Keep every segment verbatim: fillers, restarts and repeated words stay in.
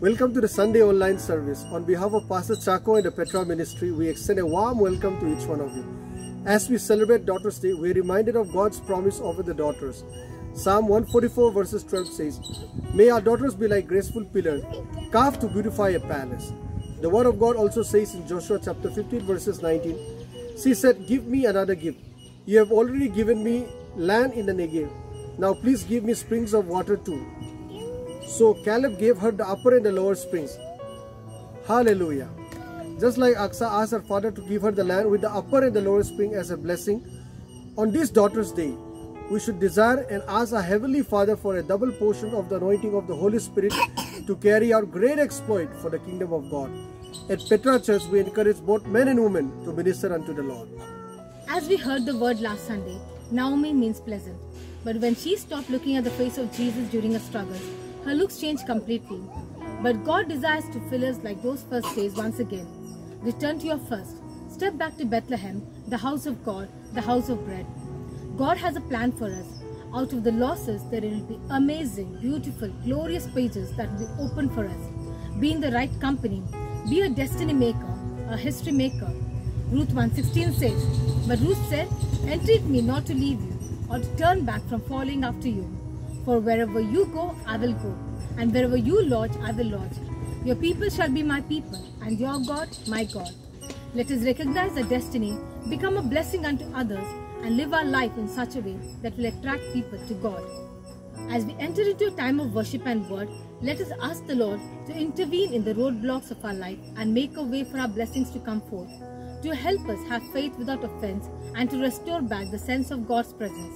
Welcome to the Sunday online service. On behalf of Pastor Chaco and the Petra Ministry, we extend a warm welcome to each one of you. As we celebrate Daughters' Day, we are reminded of God's promise over the daughters. Psalm one forty-four verses twelve says, "May our daughters be like graceful pillars, carved to beautify a palace." The word of God also says in Joshua chapter fifteen verses nineteen, "She said, 'Give me another gift. You have already given me land in the Negev. Now please give me springs of water too.' So Caleb gave her the upper and the lower springs." Hallelujah. Just like Aksa asked her father to give her the land with the upper and the lower spring as a blessing, on this Daughter's Day, we should desire and ask our Heavenly Father for a double portion of the anointing of the Holy Spirit to carry out great exploit for the kingdom of God. At Petra Church, we encourage both men and women to minister unto the Lord. As we heard the word last Sunday, Naomi means pleasant. But when she stopped looking at the face of Jesus during her struggles, her looks changed completely. But God desires to fill us like those first days once again. Return to your first. Step back to Bethlehem, the house of God, the house of bread. God has a plan for us. Out of the losses, there will be amazing, beautiful, glorious pages that will be open for us. Be in the right company. Be a destiny maker, a history maker. Ruth one sixteen says, "But Ruth said, 'Entreat me not to leave you, or to turn back from following after you. For wherever you go, I will go, and wherever you lodge, I will lodge. Your people shall be my people, and your God, my God.'" Let us recognize our destiny, become a blessing unto others, and live our life in such a way that will attract people to God. As we enter into a time of worship and word, let us ask the Lord to intervene in the roadblocks of our life and make a way for our blessings to come forth, to help us have faith without offense, and to restore back the sense of God's presence.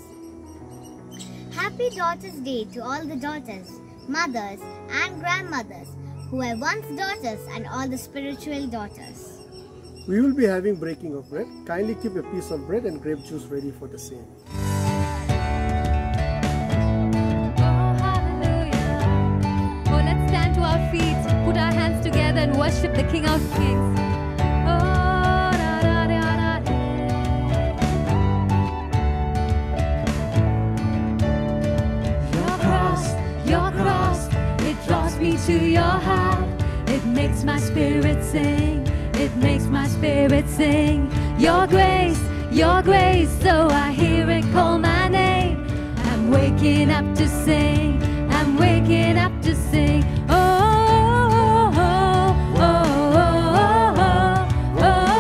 Happy Daughters' Day to all the daughters, mothers and grandmothers who were once daughters, and all the spiritual daughters. We will be having breaking of bread. Kindly keep a piece of bread and grape juice ready for the same. Oh, hallelujah. Oh, let's stand to our feet, put our hands together and worship the King of Kings. Oh, da, da, da, da, da. Your cross, your cross, it draws me to your heart. It makes my spirit sing. It makes my spirit sing. Your grace, your grace, so I hear it call my name. I'm waking up to sing. I'm waking up to sing. Oh, oh, oh, oh, oh,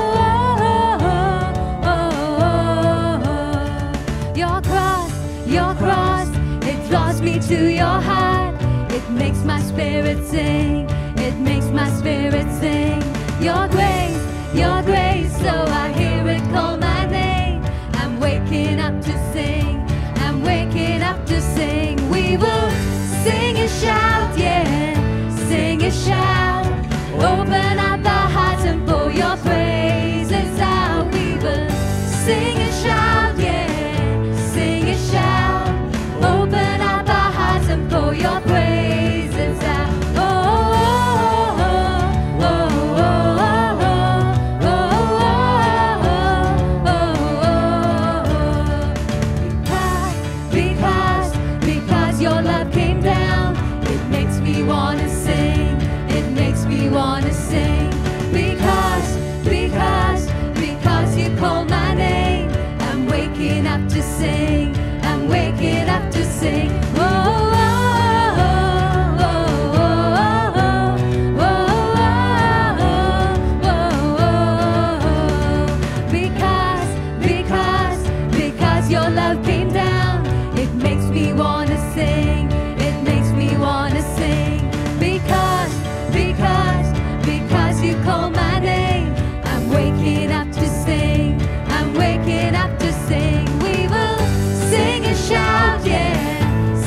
oh, oh, oh. Your cross, your cross, it draws me to your heart. It makes my spirit sing. It makes my spirit sing. Your grace, your grace, so I hear it call my name. I'm waking up to sing. I'm waking up to sing. We will sing and shout, yeah. Sing and shout. Open up our hearts and pour your praises out. We will sing and shout, yeah. Sing and shout. Open up our hearts and pour your praises out. Wanna sing because, because, because you call my name. I'm waking up to sing. I'm waking up to sing. Oh, oh, oh, oh, oh, oh, oh, oh. Because, because, because your love came down. It makes me wanna sing. It makes me wanna sing. Because, because, because you call my name. I'm waking up to sing. I'm waking up to sing. We will sing and shout, yeah.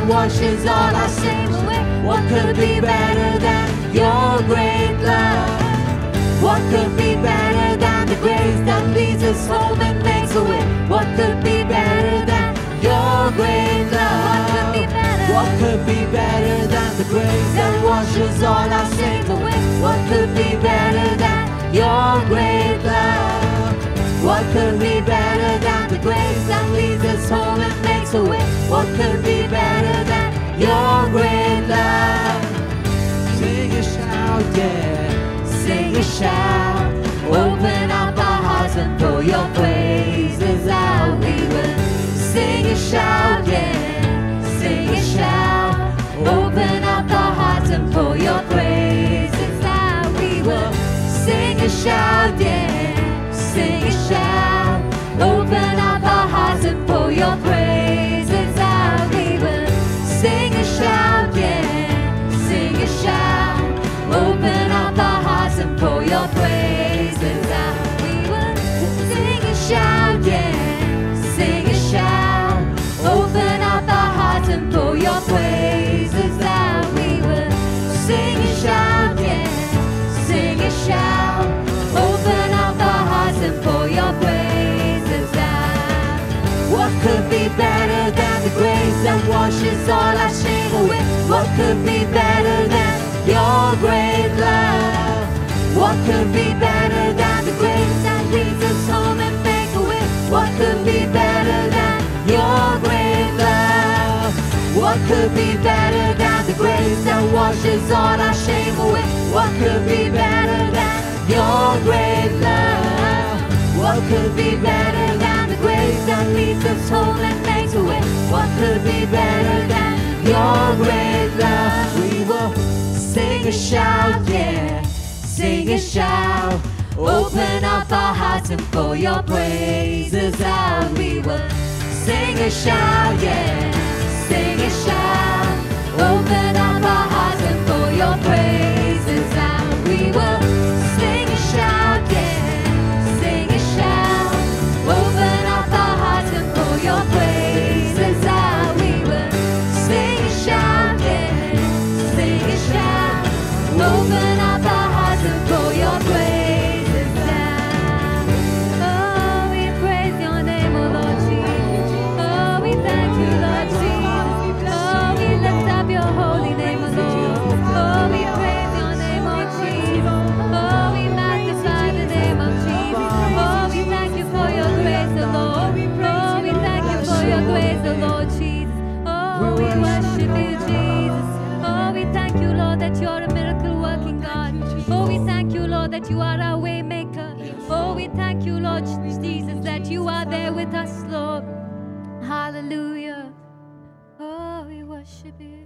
washes all our shame away. What could be better than your great love? What could be better than the grace that leads us home and makes a way? What could be better than your great love? What could be better than the grace that washes all our shame away? What could be better than your great love? What could be better than the grace that leads us home and makes a way? What could be better than your great love? Sing a shout, yeah. Sing a shout. Open up our hearts and pour your praises out. We will sing a shout, yeah. Sing a shout. Open up our hearts and pour your praises out. We will sing a shout, yeah. Sing a shout. Open up our hearts and pour your praises out. We will sing a shout, yeah. Sing a shout. Open up our hearts and pour your praises out. We will sing a shout, yeah. Sing a shout. Open up our hearts and pour your praises out. We will sing a shout, yeah. Sing a shout. Open up our hearts and pour your praises out. What could be better than the grace that washes all our shame away? What could be better than your great love? What could be better than the grace that leads us home and makes a way? What could be better than your great love? What could be better than the grace that washes all our shame away? What could be better than your great love? What could be better than the grace that leads us home and makes a way? What could be better than your great love? We will sing a shout, yeah. Sing a shout. Open up our hearts and pour your praises out. We will sing a shout, yeah. Sing a shout. Open up our hearts and pour your praises out. We will sing a shout, yeah. Sing a shout. Open up our hearts and pour your praises out. We will sing a shout, yeah. Sing a shout. Open up our hearts and pour your praises out. Oh, we praise your name, oh Lord Jesus. Oh, we thank you, Lord Jesus. Oh, we lift up your holy name, oh Lord. Oh, we praise your name, oh Jesus. Oh, we magnify the name of Jesus. Oh, we thank you for your grace, oh Lord. Oh, we thank you for your grace, oh Lord Jesus. Oh, we worship you, Jesus. Oh, we thank you, Lord, that you are a miracle working God. Oh, we thank you, Lord, that you are our way maker. Oh, we thank you, Lord Jesus, that you are there with us, Lord. Hallelujah. Oh, we worship you.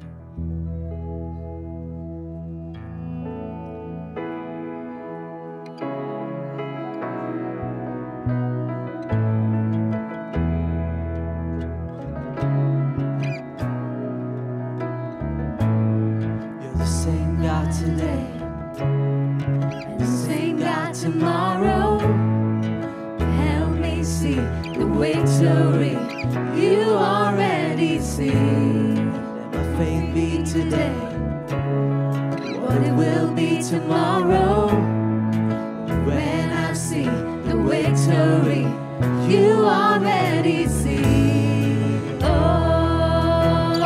You're the same God today and the same God tomorrow. Help me see the victory you already see. Let my faith be today what it will be tomorrow. When I see the victory you already see. Oh,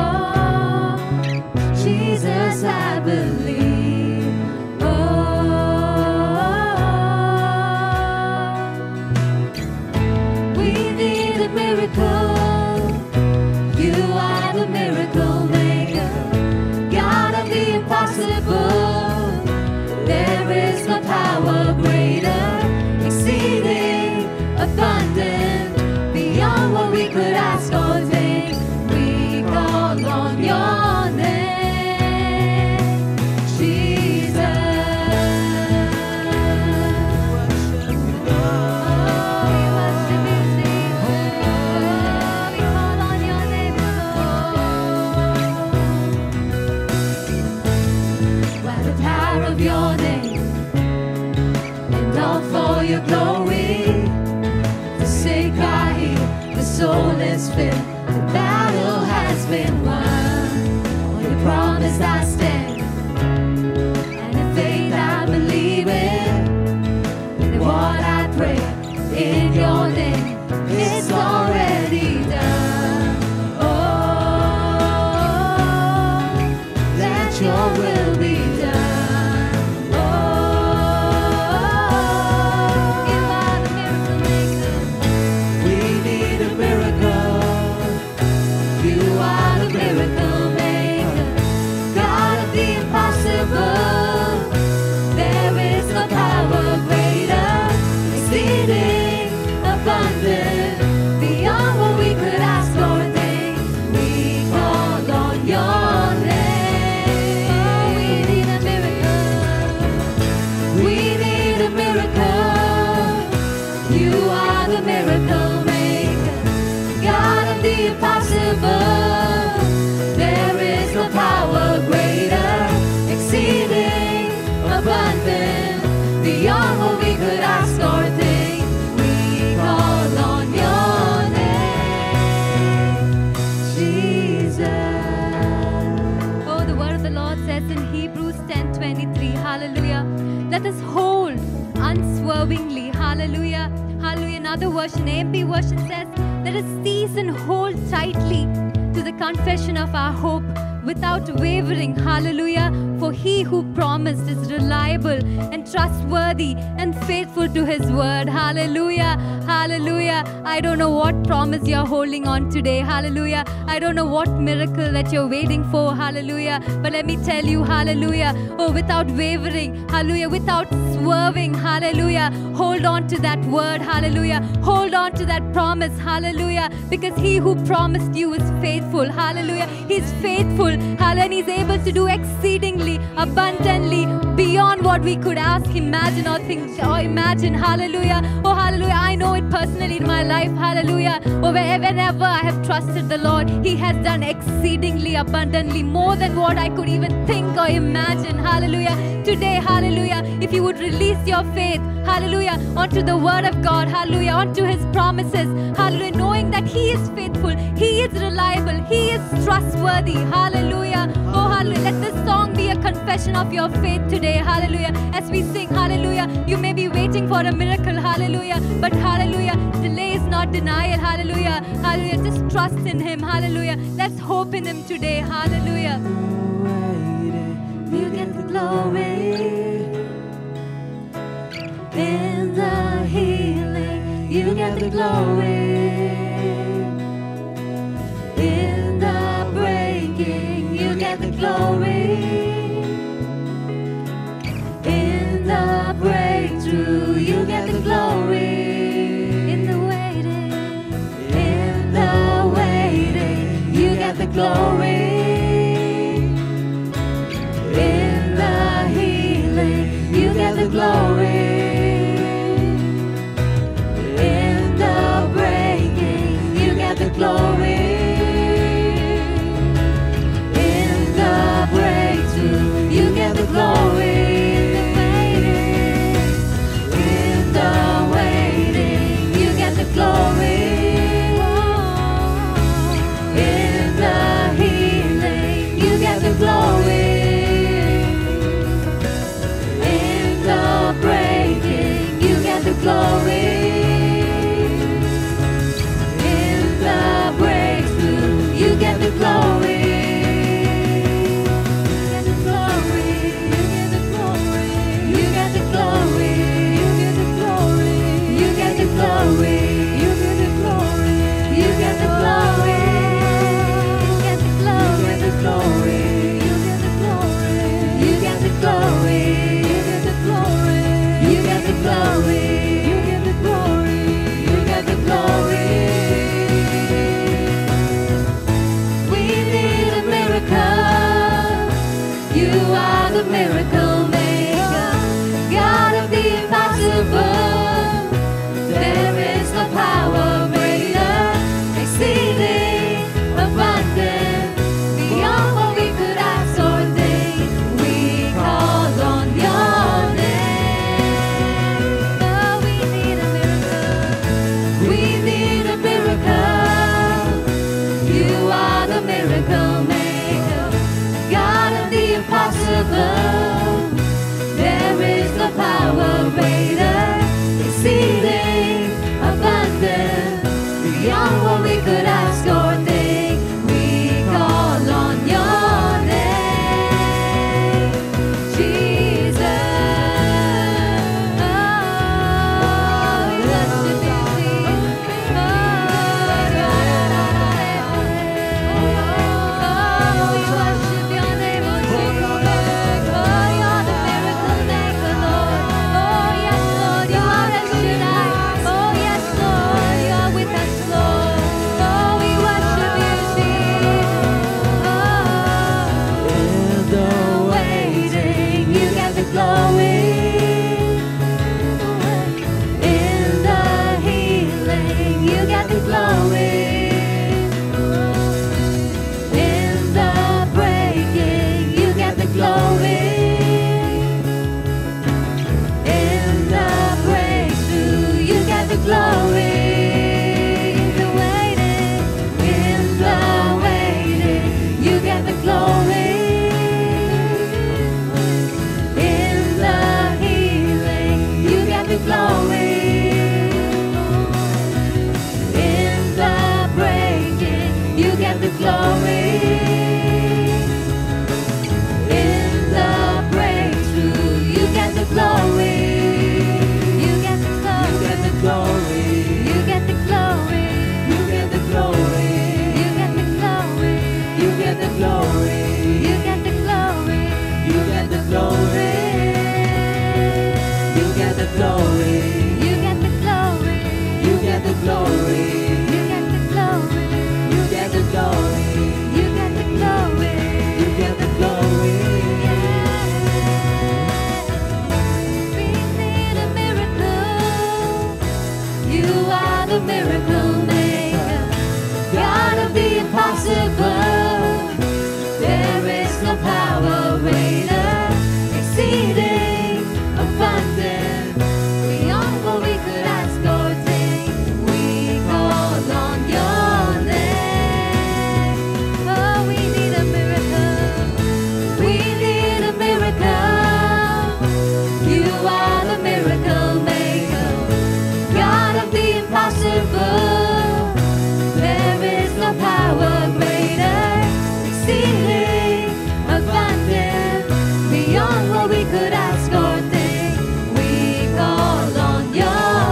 Jesus, I believe. Oh, we need a miracle. You are the miracle maker, God of the impossible. There is no power greater, exceeding abundant, beyond what we could ask or think. We call on your name, Jesus. Oh, we worship you, Jesus. Oh, we call on your name, Lord. By the power of your name, and all for your glory. The sick are healed, the soul is filled, the battle has been won. It's already done. Oh, that your will be done. Oh, you are the miracle maker. We need a miracle. You are the miracle maker. God of the impossible. There is no power greater, exceeding abundant, beyond what we could ask or think. We call on your name. Oh, we need a miracle. We need a miracle. You are the miracle maker, God of the impossible. There is no power greater, exceeding abundant, beyond what we could ask or think. We call on your name, Jesus. Oh, the word of the Lord says in Hebrews ten twenty-three, hallelujah, let us hold unswervingly, hallelujah, hallelujah. Another version, A M P version says, let us seize and hold tightly to the confession of our hope without wavering, hallelujah, for he who promised is reliable and trustworthy and faithful to his word, hallelujah, hallelujah. I don't know what promise you're holding on today, hallelujah. I don't know what miracle that you're waiting for, hallelujah, but let me tell you, hallelujah, oh, without wavering, hallelujah, without swerving, hallelujah, hold on to that word, hallelujah, hold on to that promise, hallelujah, because he who promised you is faithful, hallelujah, he's faithful, hallelujah, and he's able to do exceedingly abundantly beyond what we could ask, imagine or think or imagine, hallelujah, oh hallelujah. I know it personally in my life, hallelujah, oh, whenever I have trusted the Lord, he has done exceedingly abundantly, more than what I could even think or imagine, hallelujah. Today, hallelujah, if you would release your faith, hallelujah, onto the word of God, hallelujah, onto his promises, hallelujah, knowing that he is faithful, he is reliable, he is trustworthy, hallelujah, oh hallelujah. Let this song be a confession of your faith today, hallelujah, as we sing, hallelujah. You may be waiting for a miracle, hallelujah, but hallelujah, delay is not denial, hallelujah, hallelujah, just trust in him, hallelujah. Let's hope in him today, hallelujah. You get the glory in the healing, you get the glory in the breaking, you get the glory in the breakthrough, you get the glory in the waiting, in the waiting, you get the glory in the healing, you get the glory in the breaking, you get the glory in the breakthrough, you get the glory in the waiting, you get the glory in the healing. glory. In the waiting, in the waiting, you get the glory. In the healing, you get the glory. In the breaking, you get the glory. In the breakthrough, you get the glory. You get the glory. You get the glory. You get the glory. You get the glory. You get the glory. You get the glory. You get the glory. You get the glory. You get the glory. You get the glory. You get the glory. You get the glory. You get the glory. You get the glory. We need a miracle. You are the miracle maker, God of the impossible. There is no power greater, exceeding abundant, beyond what we could ask or think. We call on your name. Oh, we need a miracle. We need a miracle. You are the miracle maker, God of the impossible. There is no power greater, exceeding abundant, beyond what we could ask or think. We call on your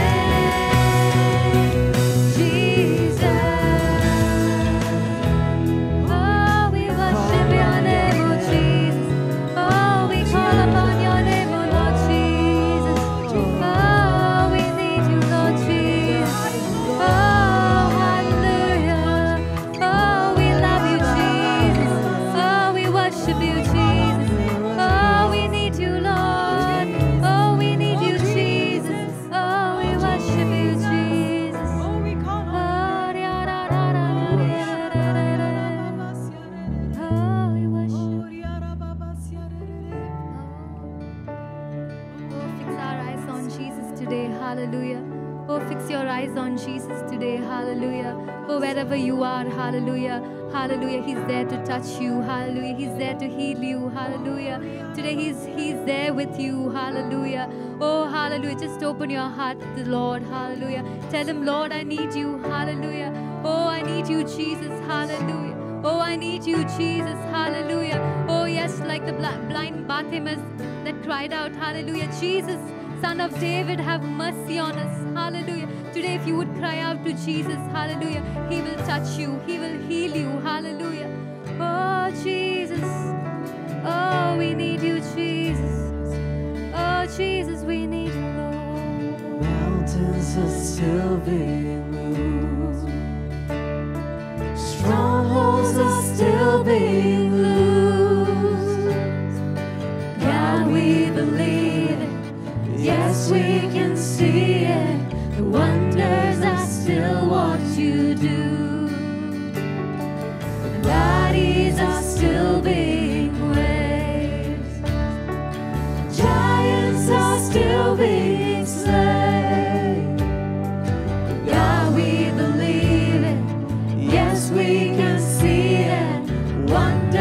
name, Jesus. Oh, we worship your name, oh Jesus. Oh, we call upon your name, oh Lord Jesus. Oh, we need you, Lord Jesus. Oh, hallelujah. Oh, we love you, Jesus. Oh, we worship you, Jesus. Oh, we need you, Lord. Oh, we need you, Jesus. Oh, we worship you, Jesus. Oh, we call on. Oh, we worship. Oh, fix our eyes on Jesus today. Hallelujah. Oh, fix your eyes on Jesus today. Hallelujah. Oh, wherever you are. Hallelujah. Hallelujah. He's there to touch you. Hallelujah. He's there to heal you. Hallelujah. Today He's He's there with you. Hallelujah. Oh, hallelujah. Just open your heart to the Lord. Hallelujah. Tell Him, Lord, I need you. Hallelujah. Oh, I need you, Jesus. Hallelujah. Oh, I need you, Jesus. Hallelujah. Oh, yes, like the bl- blind Bartimaeus that cried out, hallelujah. Jesus, Son of David, have mercy on us. Hallelujah. Today, if you would cry out to Jesus, hallelujah, He will touch you. He will heal you. Hallelujah. Oh, Jesus. Oh, we need you, Jesus. Oh, Jesus, we need you, Lord. Mountains are still being moved. Strongholds are still being loosed. God, we believe it. Yes, we can see it. The wonders are still what you do. The bodies are still being raised. Giants are still being slain. God, we believe it. Yes, we can see it. Wonders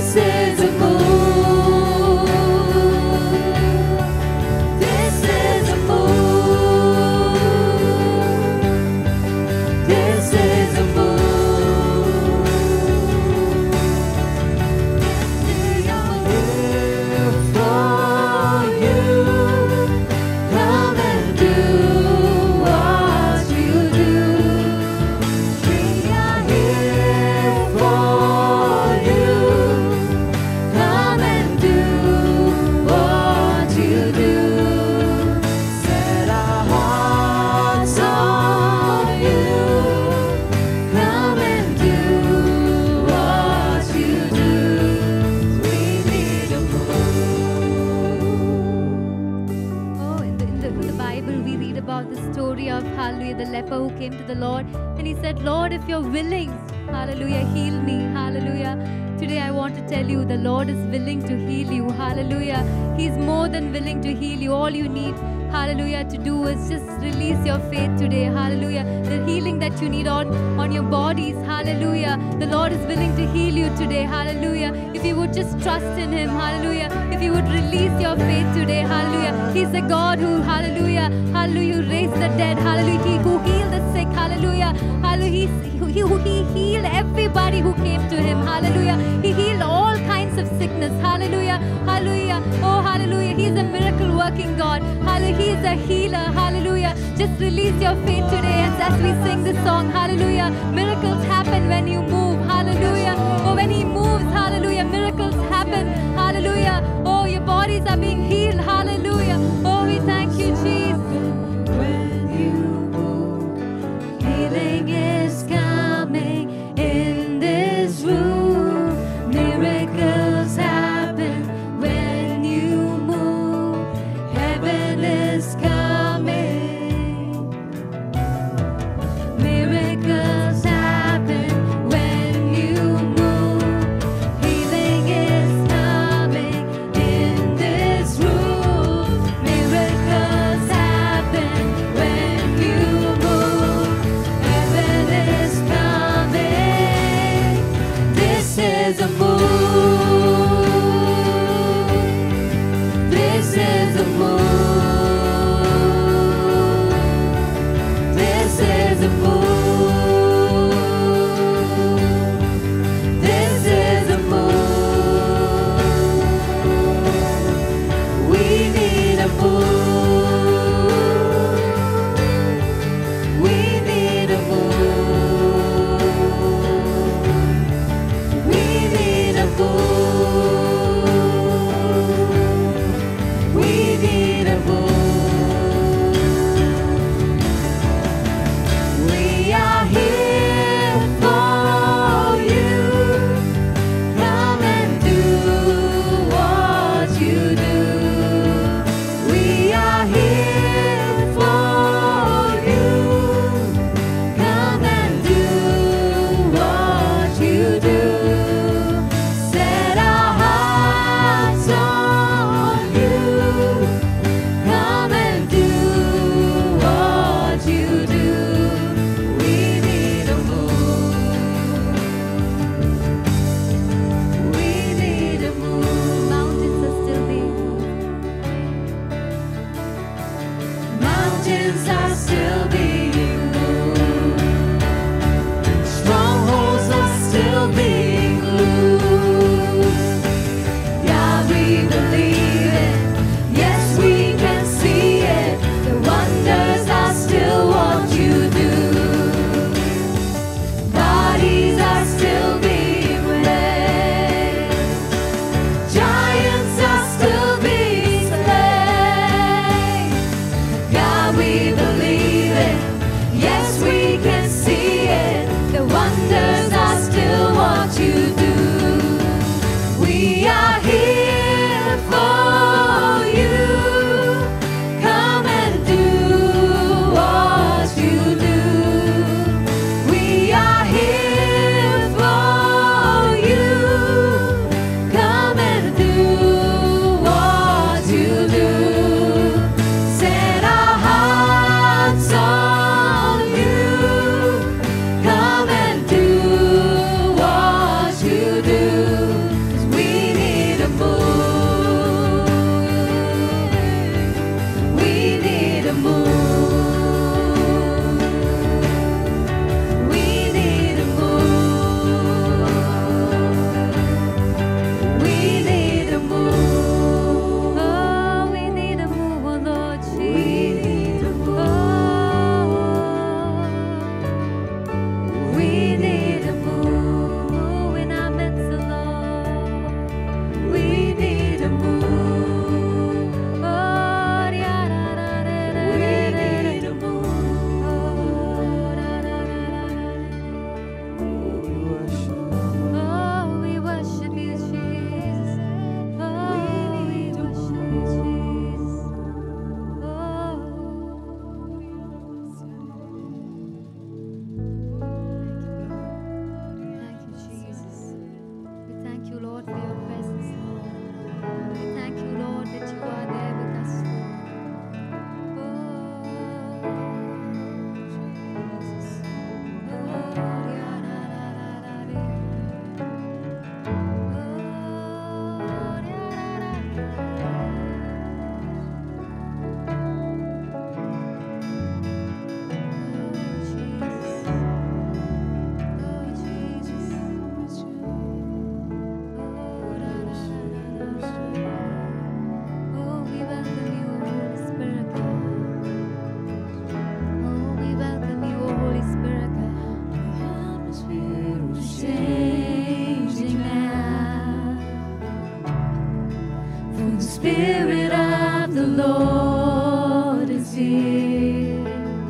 This is a move. This is a move. This is a move. We are here for you. Come and do what you do. We are here for you. Come and do what you do. Set our hearts on you. Come and do what you do. We need a move. Oh, in the, in, the, in the Bible, we read about the story of, hallelujah, the leper who came to the Lord and he said, Lord, if you're willing, hallelujah, heal me, hallelujah. Today I want to tell you, the Lord is willing to heal you, hallelujah. He's more than willing to heal you. All you need, hallelujah, to do is just release your faith today, hallelujah. The healing that you need on, on your bodies, hallelujah. The Lord is willing to heal you today, hallelujah. If you would just trust in Him, hallelujah. If you would release your faith today, hallelujah. He's the God who, hallelujah, hallelujah, who raised the dead, hallelujah. He who healed the sick, hallelujah, hallelujah. He, he, he healed everybody who came to Him, hallelujah. He healed all kinds of sickness, hallelujah, hallelujah. Oh, hallelujah. He's a miracle working God, hallelujah. He's a healer, hallelujah. Just release your faith today as, as we sing this song, hallelujah. Miracles happen when you move, hallelujah. Oh, when He moves, hallelujah, miracles happen, hallelujah. Oh, your bodies are being healed, hallelujah. Oh, we thank you, Jesus. When you move, healing is coming in this room. Miracles happen when you move. Heaven is coming. Miracles happen when you move. Healing is coming in this room. Miracles happen when you move. Heaven is coming. This is a move. Spirit of the Lord is here.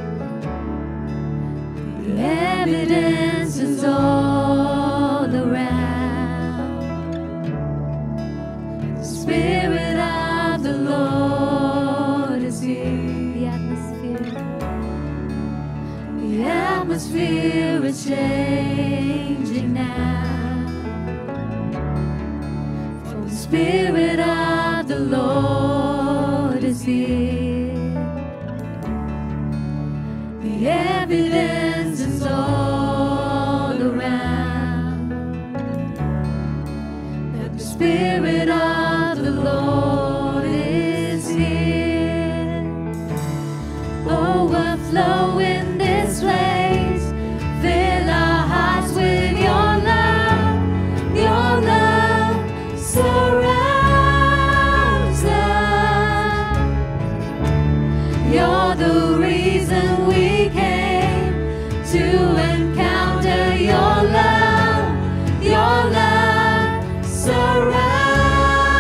The evidence is all around. The Spirit of the Lord is here. The atmosphere. The atmosphere is changing now. For the Spirit of the Lord is here. The evidence is all around that the Spirit of the Lord is here. Overflow in this place. Fill our hearts with your love. Your love surrounds us. You're the reason we came to encounter your love. Your love surrounds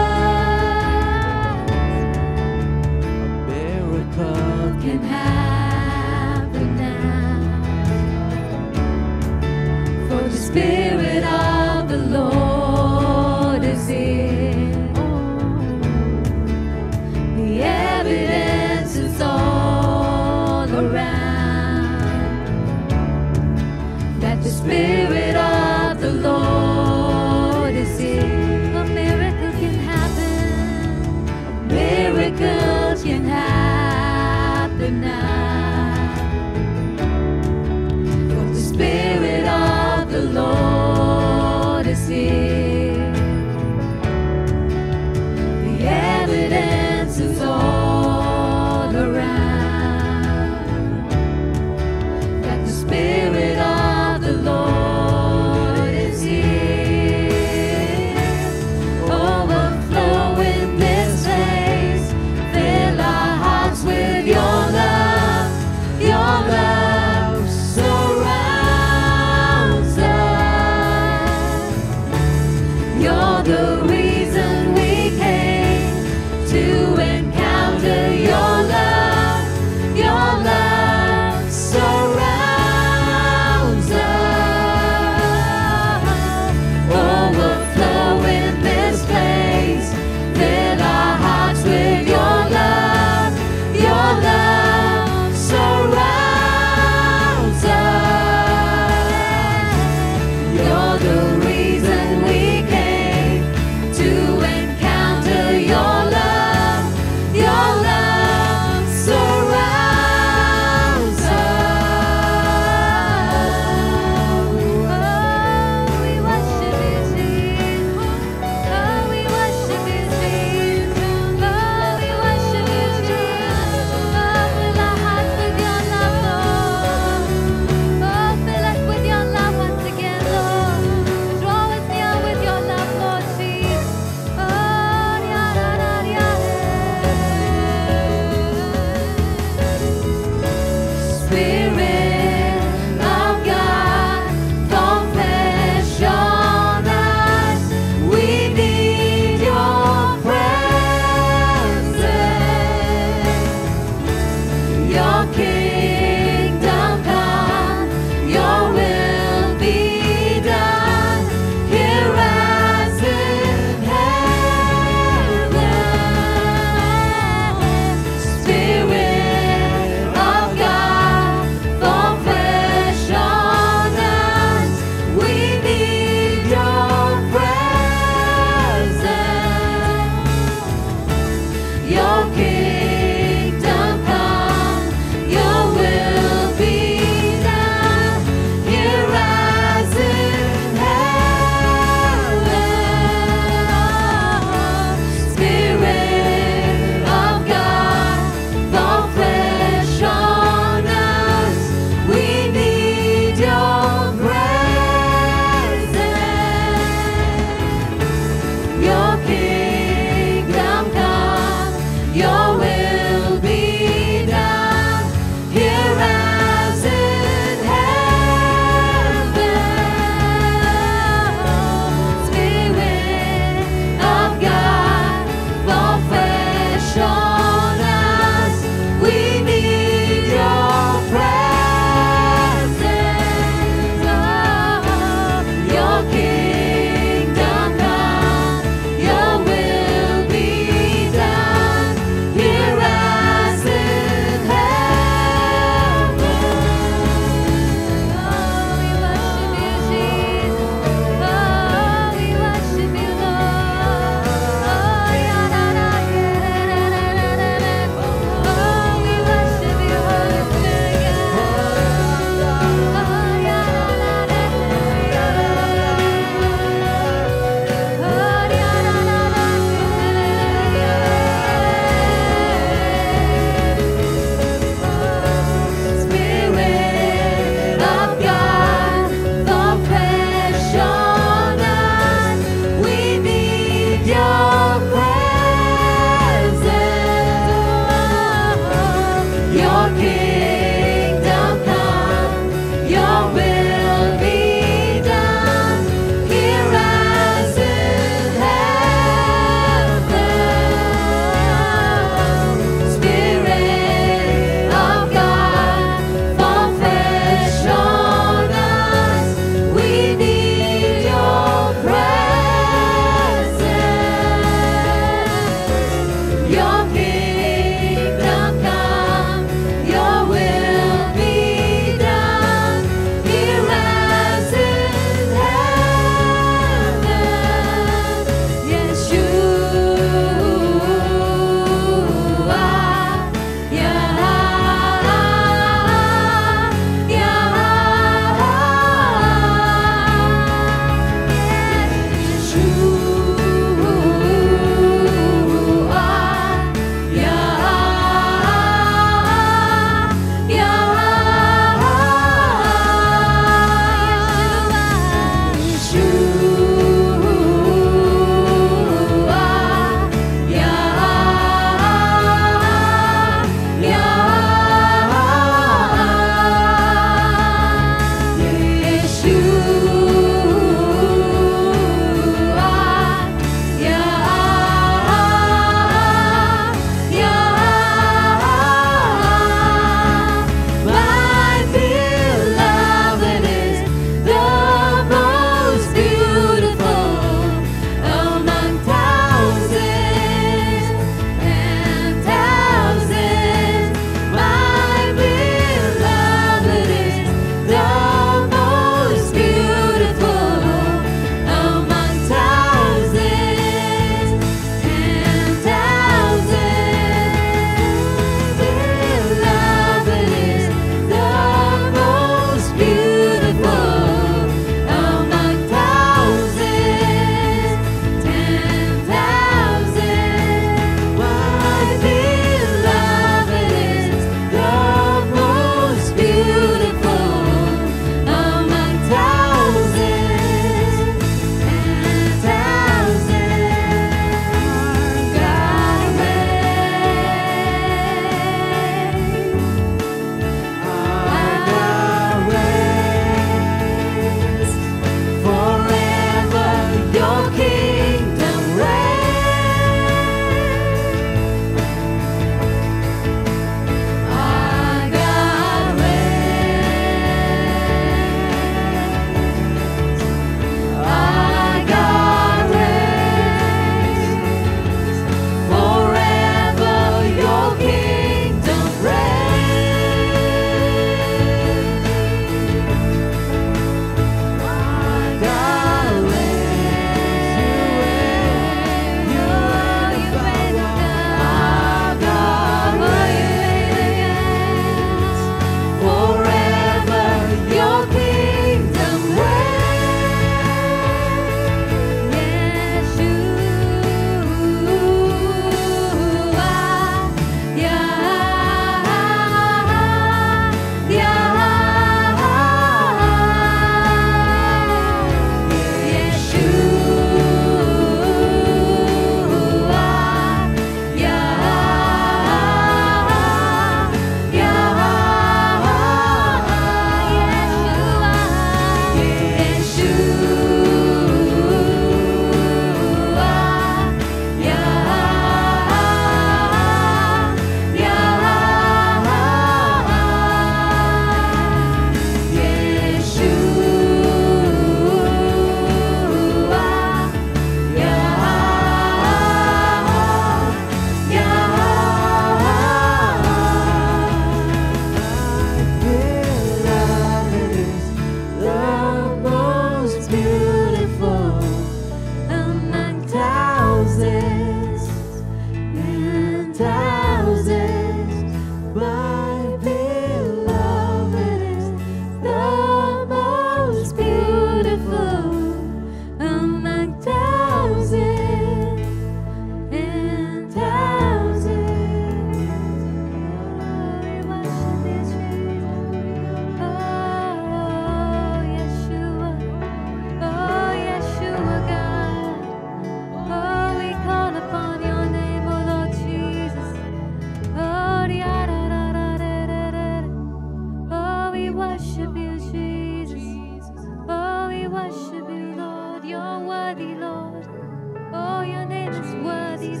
Jesus.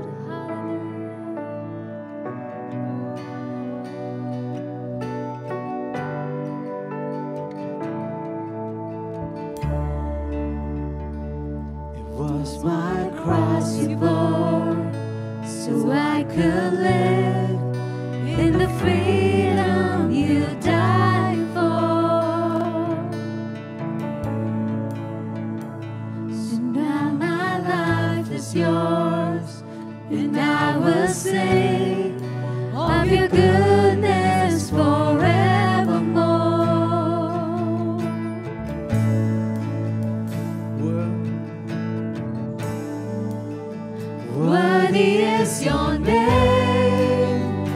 Was my cross you bore, so I could live in the freedom you died for. So now my life is yours, and I will sing of your goodness forevermore. Worthy is your name,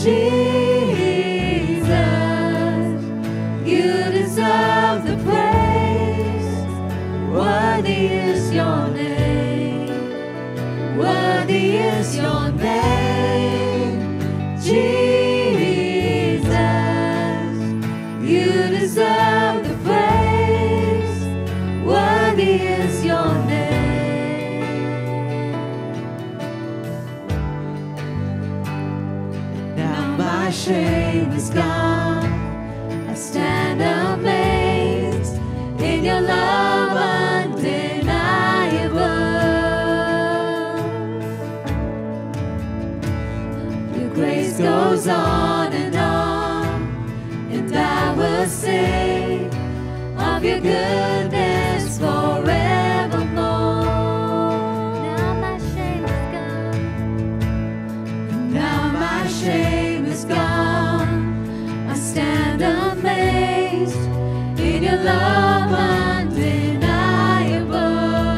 Jesus. You deserve the praise. Worthy is your name. Worthy is your name, Jesus. You deserve the praise. Worthy is your name. My shame is gone. I stand amazed in your love undeniable. Your grace goes on and on, and I will sing of your goodness forevermore. Now my shame is gone. Now my shame is gone. I stand amazed in your love undeniable.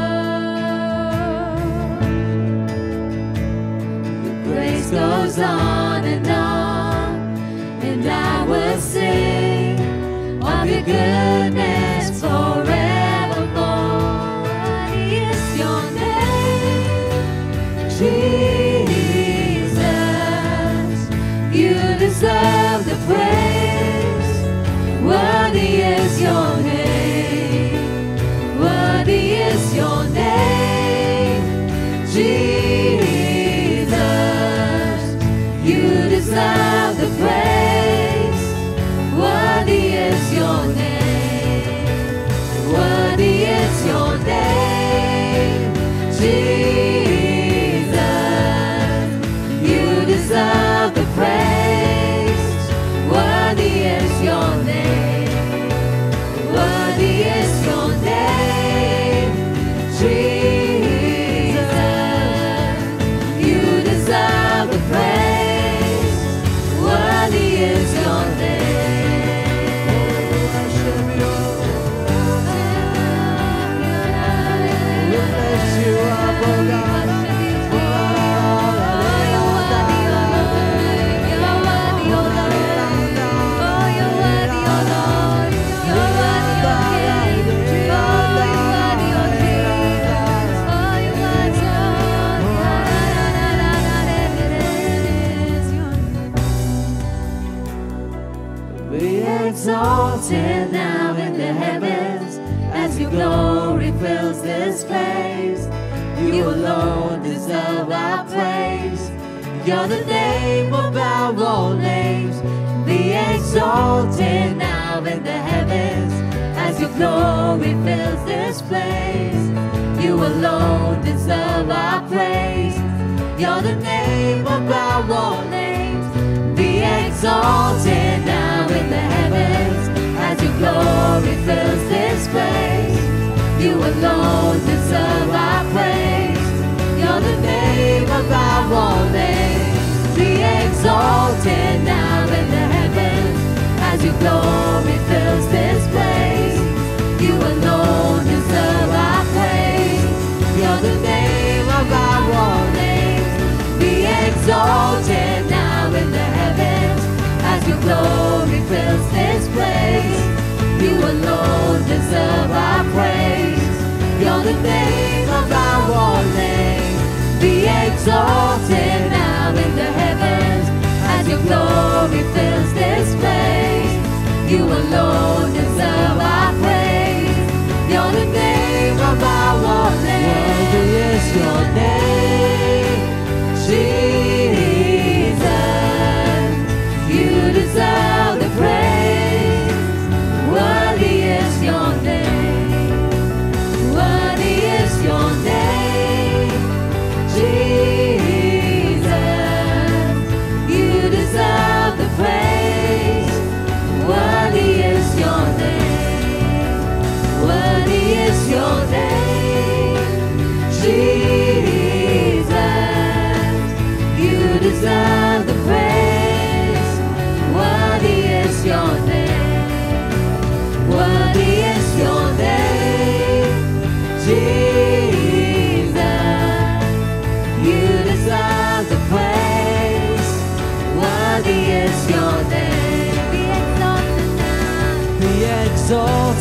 Your grace goes on and on, and I will sing of your goodness forevermore. Worthy is your name, Jesus. You deserve the praise. Worthy is your name. Worthy is your name, Jesus. You deserve the praise. Worthy is your name. Worthy is your name, Jesus. You deserve the praise. Worthy is your name. Worthy is your name, Jesus. You deserve the praise. Worthy is your name. We bless you up, oh God. Be exalted now in the heavens as your glory fills this place. You alone deserve our praise. You're the name above all names. Be exalted now in the heavens as your glory fills this place. You alone deserve our praise. You're the name above all names. Be exalted now in the heavens as your glory fills this place. You alone deserve our praise. You're the name above all names. Be exalted now in the heavens as your glory fills this place. You alone deserve our praise. You're the name above all names. Be exalted now in the heavens as your glory fills this place. You alone deserve our praise. You're the name above all names. Be exalted now in the heavens as your glory fills this place. You alone deserve our praise. You're the name above all names. Worthy is your name,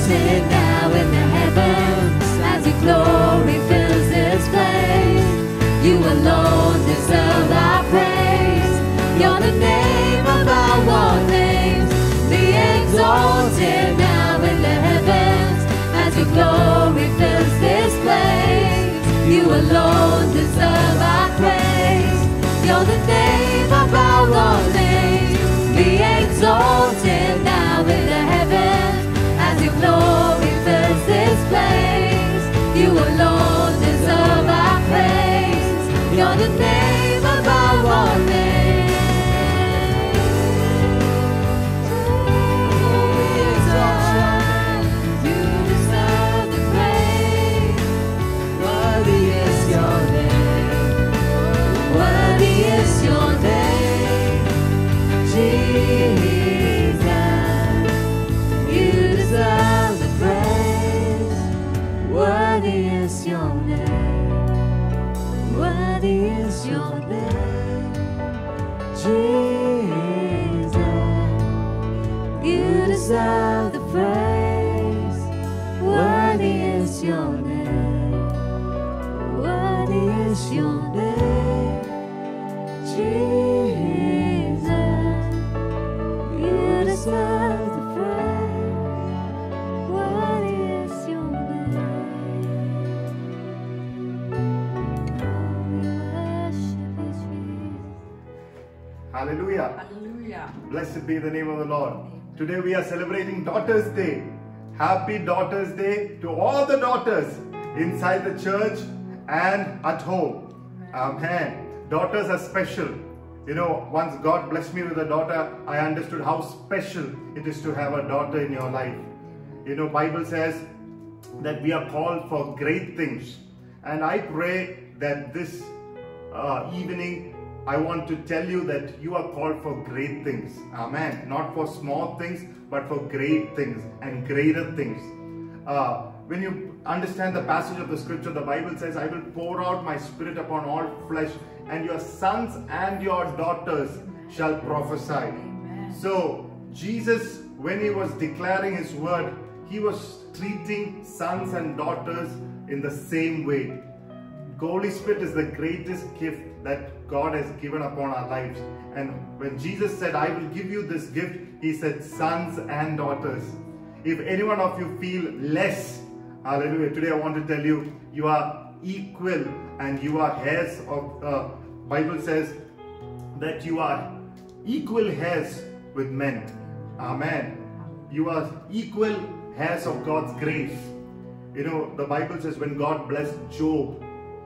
exalted now in the heavens as your glory fills this place. You alone deserve our praise. You're the name above all names. Be exalted now in the heavens as your glory fills this place. You alone deserve our praise. You're the name above all names. Be exalted now in the heavens as your glory fills this place. You alone deserve our praise. You're the name above all names. We exalt you. You deserve the praise. Worthy is your name. Worthy is your name, Jesus. You deserve the praise. Worthy is your name. Worthy is your name, Jesus. You deserve the praise. Worthy is your name. Worthy is your name, Jesus. You deserve the praise. Worthy is your name. We worship you, Jesus. Hallelujah. Hallelujah. Blessed be the name of the Lord. Today we are celebrating Daughters' Day. Happy Daughters' Day to all the daughters inside the church and at home. Amen. Daughters are special. You know, once God blessed me with a daughter, I understood how special it is to have a daughter in your life. You know, Bible says that we are called for great things. And I pray that this uh, evening, I want to tell you that you are called for great things. Amen. Not for small things, but for great things and greater things. Uh, when you understand the passage of the scripture, the Bible says, I will pour out my spirit upon all flesh, and your sons and your daughters shall prophesy. Amen. So Jesus, when he was declaring his word, he was treating sons and daughters in the same way. The Holy Spirit is the greatest gift that God has given upon our lives. And when Jesus said, I will give you this gift, he said sons and daughters. If any one of you feel less, hallelujah, today I want to tell you, you are equal and you are heirs of, uh, Bible says that you are equal heirs with men. Amen. You are equal heirs of God's grace. You know, the Bible says when God blessed Job,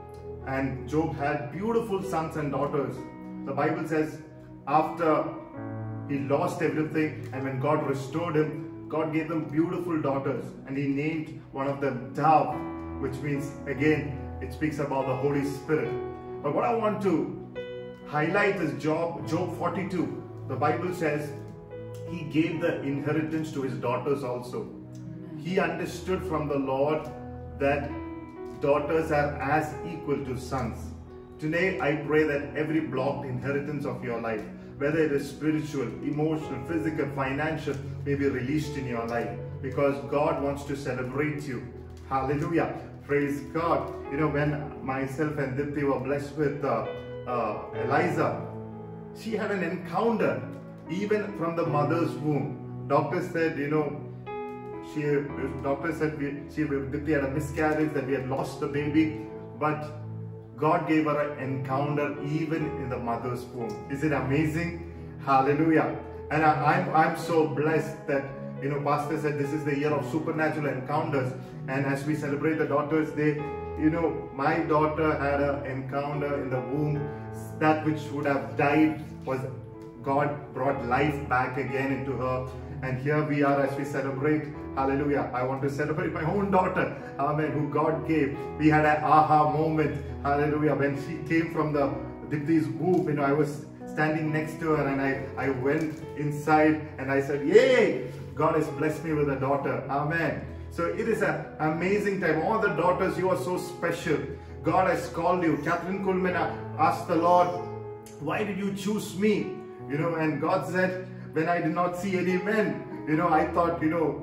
and Job had beautiful sons and daughters, the Bible says after he lost everything, and when God restored him, God gave them beautiful daughters, and he named one of them Dove, which means, again, it speaks about the Holy Spirit. But what I want to highlight is Job, Job forty-two. The Bible says he gave the inheritance to his daughters also. He understood from the Lord that daughters are as equal to sons. Today I pray that every blocked inheritance of your life, whether it is spiritual, emotional, physical, financial, may be released in your life, because God wants to celebrate you. Hallelujah. Praise God. You know, when myself and Dipti were blessed with uh, uh, Eliza, she had an encounter even from the mother's womb. Doctor said, you know, she, doctor said we, she, Dipti had a miscarriage, that we had lost the baby, but God gave her an encounter even in the mother's womb. Is it amazing? Hallelujah. And I, I'm, I'm so blessed that, you know, Pastor said this is the year of supernatural encounters. And as we celebrate the Daughters' Day, you know, my daughter had an encounter in the womb. That which would have died, was God brought life back again into her. And here we are as we celebrate. Hallelujah. I want to celebrate my own daughter, amen, who God gave. We had an aha moment, hallelujah, when she came from the Dipti's womb. You know, I was standing next to her, and I, I went inside and I said, yay, God has blessed me with a daughter, amen. So it is an amazing time. All the daughters, you are so special. God has called you. Catherine Kuhlman asked the Lord, why did you choose me? You know, and God said, when I did not see any men, you know, I thought, you know,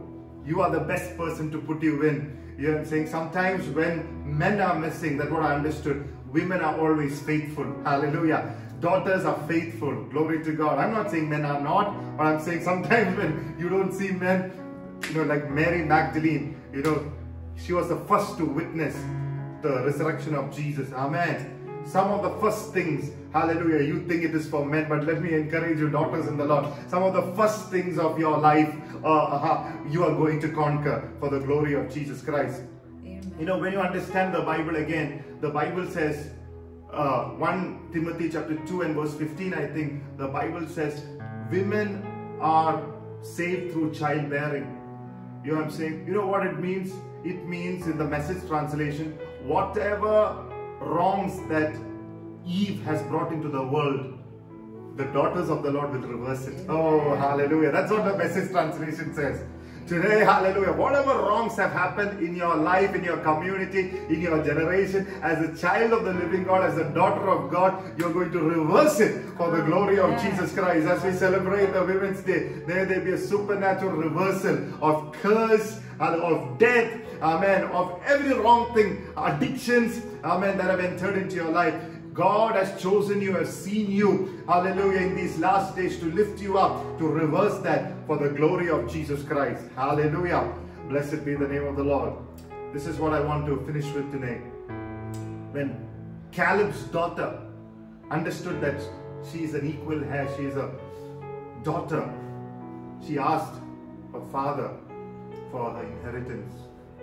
you are the best person to put you in. You know what I'm saying? Sometimes when men are missing, that's what I understood. Women are always faithful. Hallelujah. Daughters are faithful. Glory to God. I'm not saying men are not, but I'm saying sometimes when you don't see men, you know, like Mary Magdalene, you know, she was the first to witness the resurrection of Jesus. Amen. Some of the first things, hallelujah, you think it is for men, but let me encourage you, daughters in the Lord. Some of the first things of your life, uh, you are going to conquer for the glory of Jesus Christ. Amen. You know, when you understand the Bible again, the Bible says, uh, First Timothy chapter two and verse fifteen, I think, the Bible says, women are saved through childbearing. You know what I'm saying? You know what it means? It means in the Message translation, whatever wrongs that Eve has brought into the world, the daughters of the Lord will reverse it. Oh, hallelujah. That's what the Message translation says. Today, hallelujah, whatever wrongs have happened in your life, in your community, in your generation, as a child of the living God, as a daughter of God, you're going to reverse it for the glory of Jesus Christ. As we celebrate the Women's Day, there there be a supernatural reversal of curse, of death, amen, of every wrong thing, addictions, amen, that have entered into your life. God has chosen you, has seen you, hallelujah, in these last days to lift you up, to reverse that for the glory of Jesus Christ. Hallelujah. Blessed be the name of the Lord. This is what I want to finish with today. When Caleb's daughter understood that she is an equal heir, she is a daughter, she asked her father for her inheritance.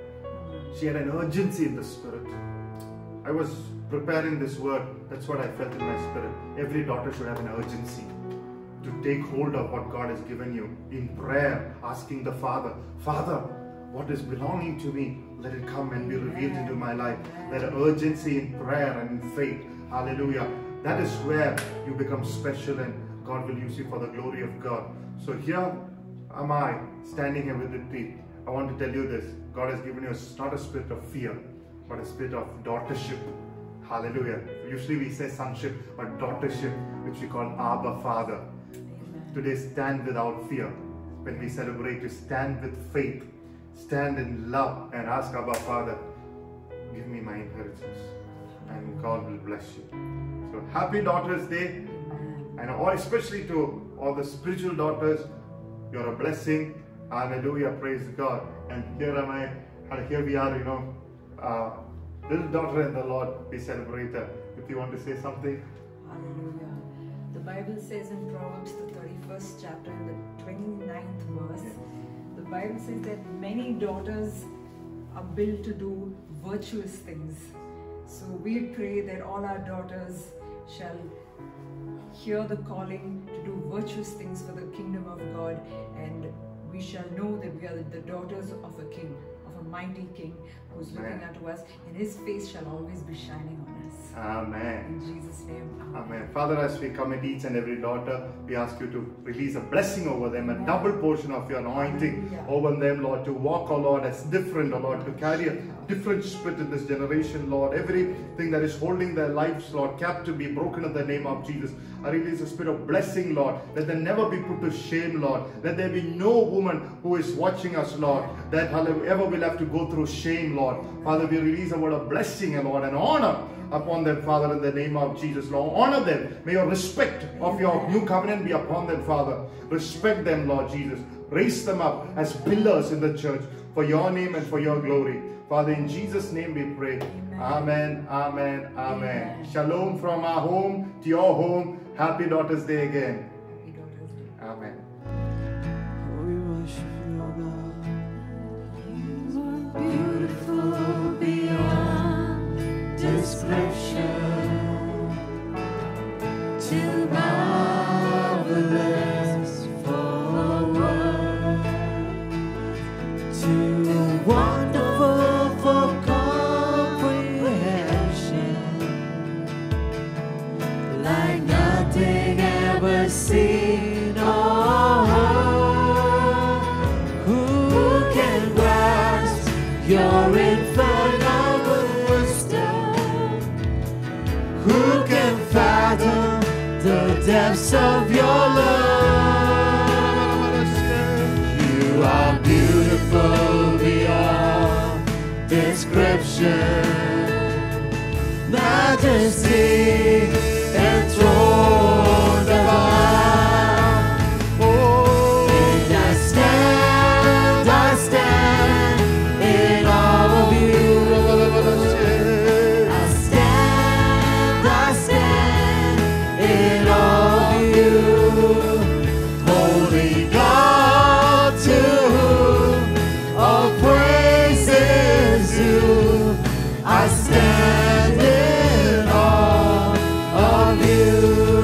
She had an urgency in the spirit. I was preparing this word, that's what I felt in my spirit. Every daughter should have an urgency to take hold of what God has given you in prayer, asking the Father, Father, what is belonging to me, let it come and be revealed into my life. That urgency in prayer and in faith, hallelujah, that is where you become special and God will use you for the glory of God. So here am I standing here with the feet. I want to tell you this, God has given you not a spirit of fear, but a spirit of daughtership. Hallelujah. Usually we say sonship, but daughtership, which we call Abba Father. Amen. Today stand without fear. When we celebrate, to stand with faith, stand in love and ask Abba Father, give me my inheritance and God will bless you. So happy Daughters Day, and all, especially to all the spiritual daughters, you're a blessing. Hallelujah, praise God. And here am I, and here we are, you know, uh, little daughter in the Lord, we celebrate her. If you want to say something. Hallelujah. The Bible says in Proverbs, the thirty-first chapter, in the twenty-ninth verse, yeah. The Bible says that many daughters are built to do virtuous things. So we pray that all our daughters shall hear the calling to do virtuous things for the kingdom of God, and we shall know that we are the daughters of a king, of a mighty king who's looking Amen. unto us, and his face shall always be shining on us. Amen. In Jesus' name, amen. Amen. Father, as we commit each and every daughter, we ask you to release a blessing over them, a double portion of your anointing Hallelujah. Over them, Lord, to walk, oh Lord, as different, oh Lord, to carry a different spirit in this generation, Lord. Everything that is holding their lives, Lord, captive be broken in the name of Jesus. I release a spirit of blessing, Lord. Let them never be put to shame, Lord. Let there be no woman who is watching us, Lord, that ever will have to go through shame, Lord. Father, we release a word of blessing, Lord, and honor upon them, Father, in the name of Jesus, Lord. Honor them. May your respect of your new covenant be upon them, Father. Respect them, Lord Jesus. Raise them up as pillars in the church for your name and for your glory. Father, in Jesus' name we pray. Amen, amen, amen. amen. Shalom from our home to your home. Happy Daughters Day again. Happy Daughters Day. Amen. We worship you, God. Beautiful beyond description, too marvelous for words, too wonderful for comprehension, like nothing ever seen or heard. Who can grasp your infinite wisdom? Who can fathom the depths of your love? You are beautiful description. Majesty enthroned above. Oh, and I stand, I stand in awe of you. I stand, I stand in awe of you. Holy God, to whom all praise is due, I stand in awe of you.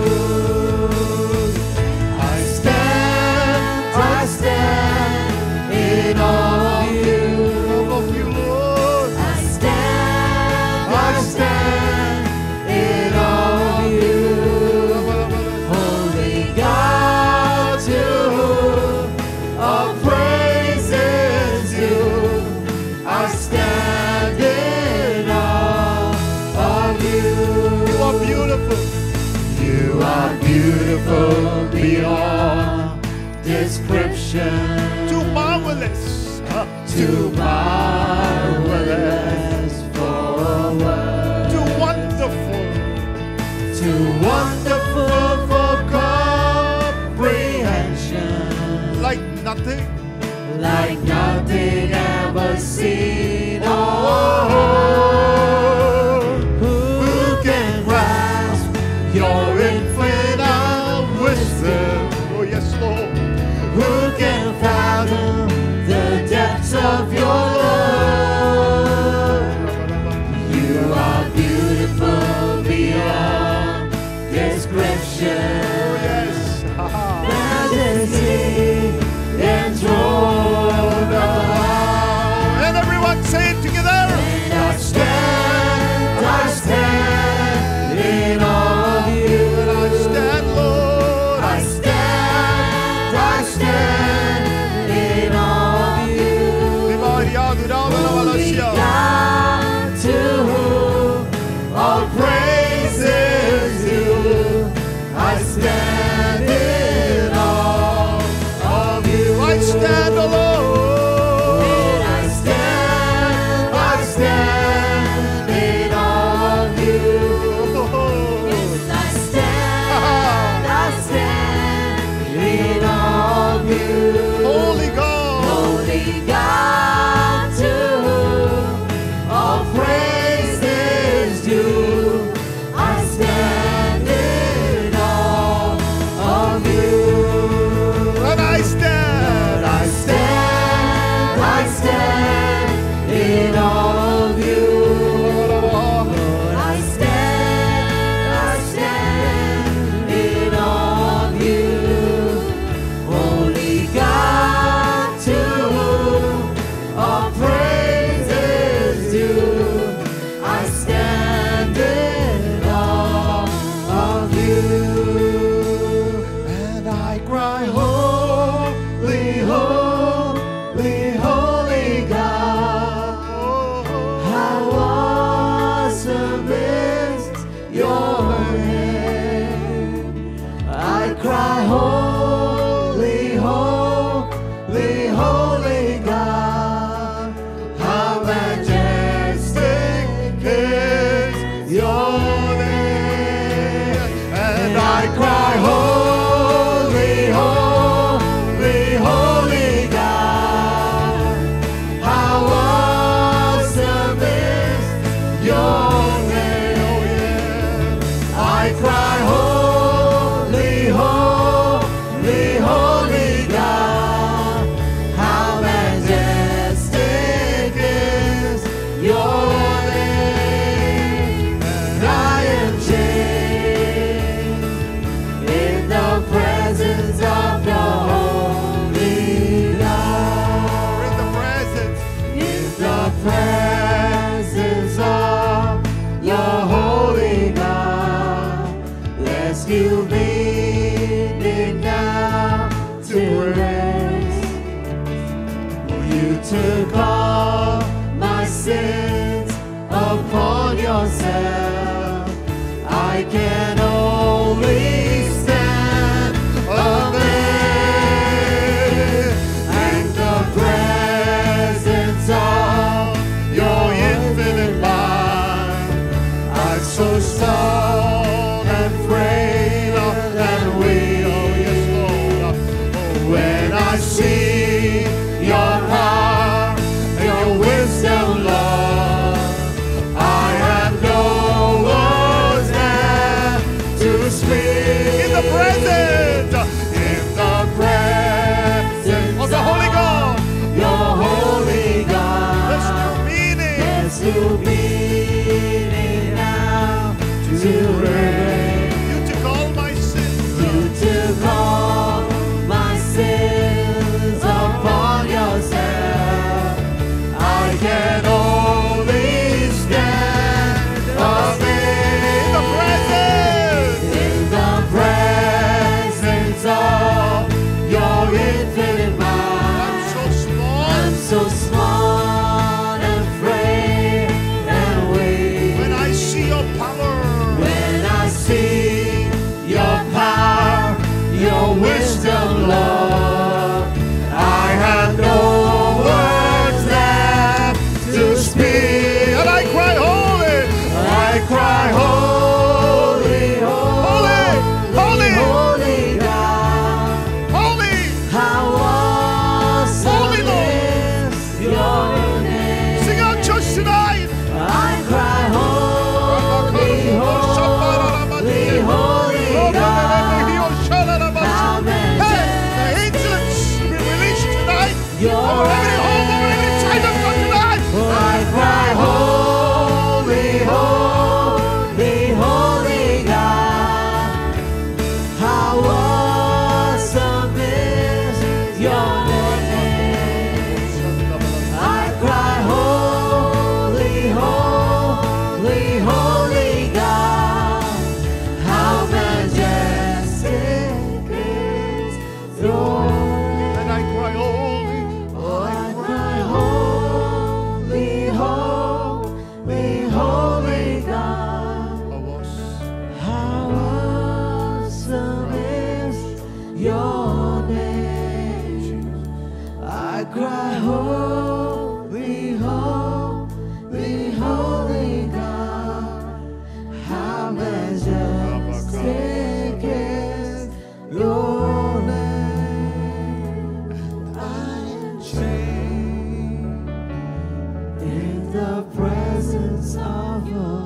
I stand, I stand in awe of you. I stand, I stand in awe of you. Holy God, to whom all praise is due, I stand in awe of you. You are beautiful. You are beautiful beyond description. Too marvelous. Too marvelous for a word. Too wonderful. Too wonderful for comprehension. Like nothing. Like nothing ever seen or heard. Who can grasp your infinite wisdom? Oh, yes, Lord. Who can fathom the depths of your love? You are beautiful beyond description. Oh, yes. Majesty enthroned above. And everyone say it together. And I stand, I stand in awe of you. And I stand, Lord. I stand, I stand in awe of you. Holy God, to whom all praise is due, I stand in awe of you. I stand alone. And I stand, I stand in awe of you. Yes, I stand, I stand in awe of you. Holy God. Holy God, to whom all praise is due, I stand in awe of you. And I stand. I stand, I stand in awe of you. Lord, I stand, I stand in awe of you. Holy God, to whom all praise is due, I stand in awe of you. And I cry, holy, holy, holy God. How awesome is your name. I cry, holy, holy, holy God. How majestic is your name. And I cry, holy, holy, holy God. How awesome is your name. I cry, holy, holy, holy God. How majestic is your name. And I am changed in the presence of your holy God. In the presence. In the presence of your holy God, lest you lead me now to rest. You took all my sins upon yourself. I can only stand amazed in the presence of your infinite cry, holy, holy, holy God. How majestic is your name. I am chained in the presence of your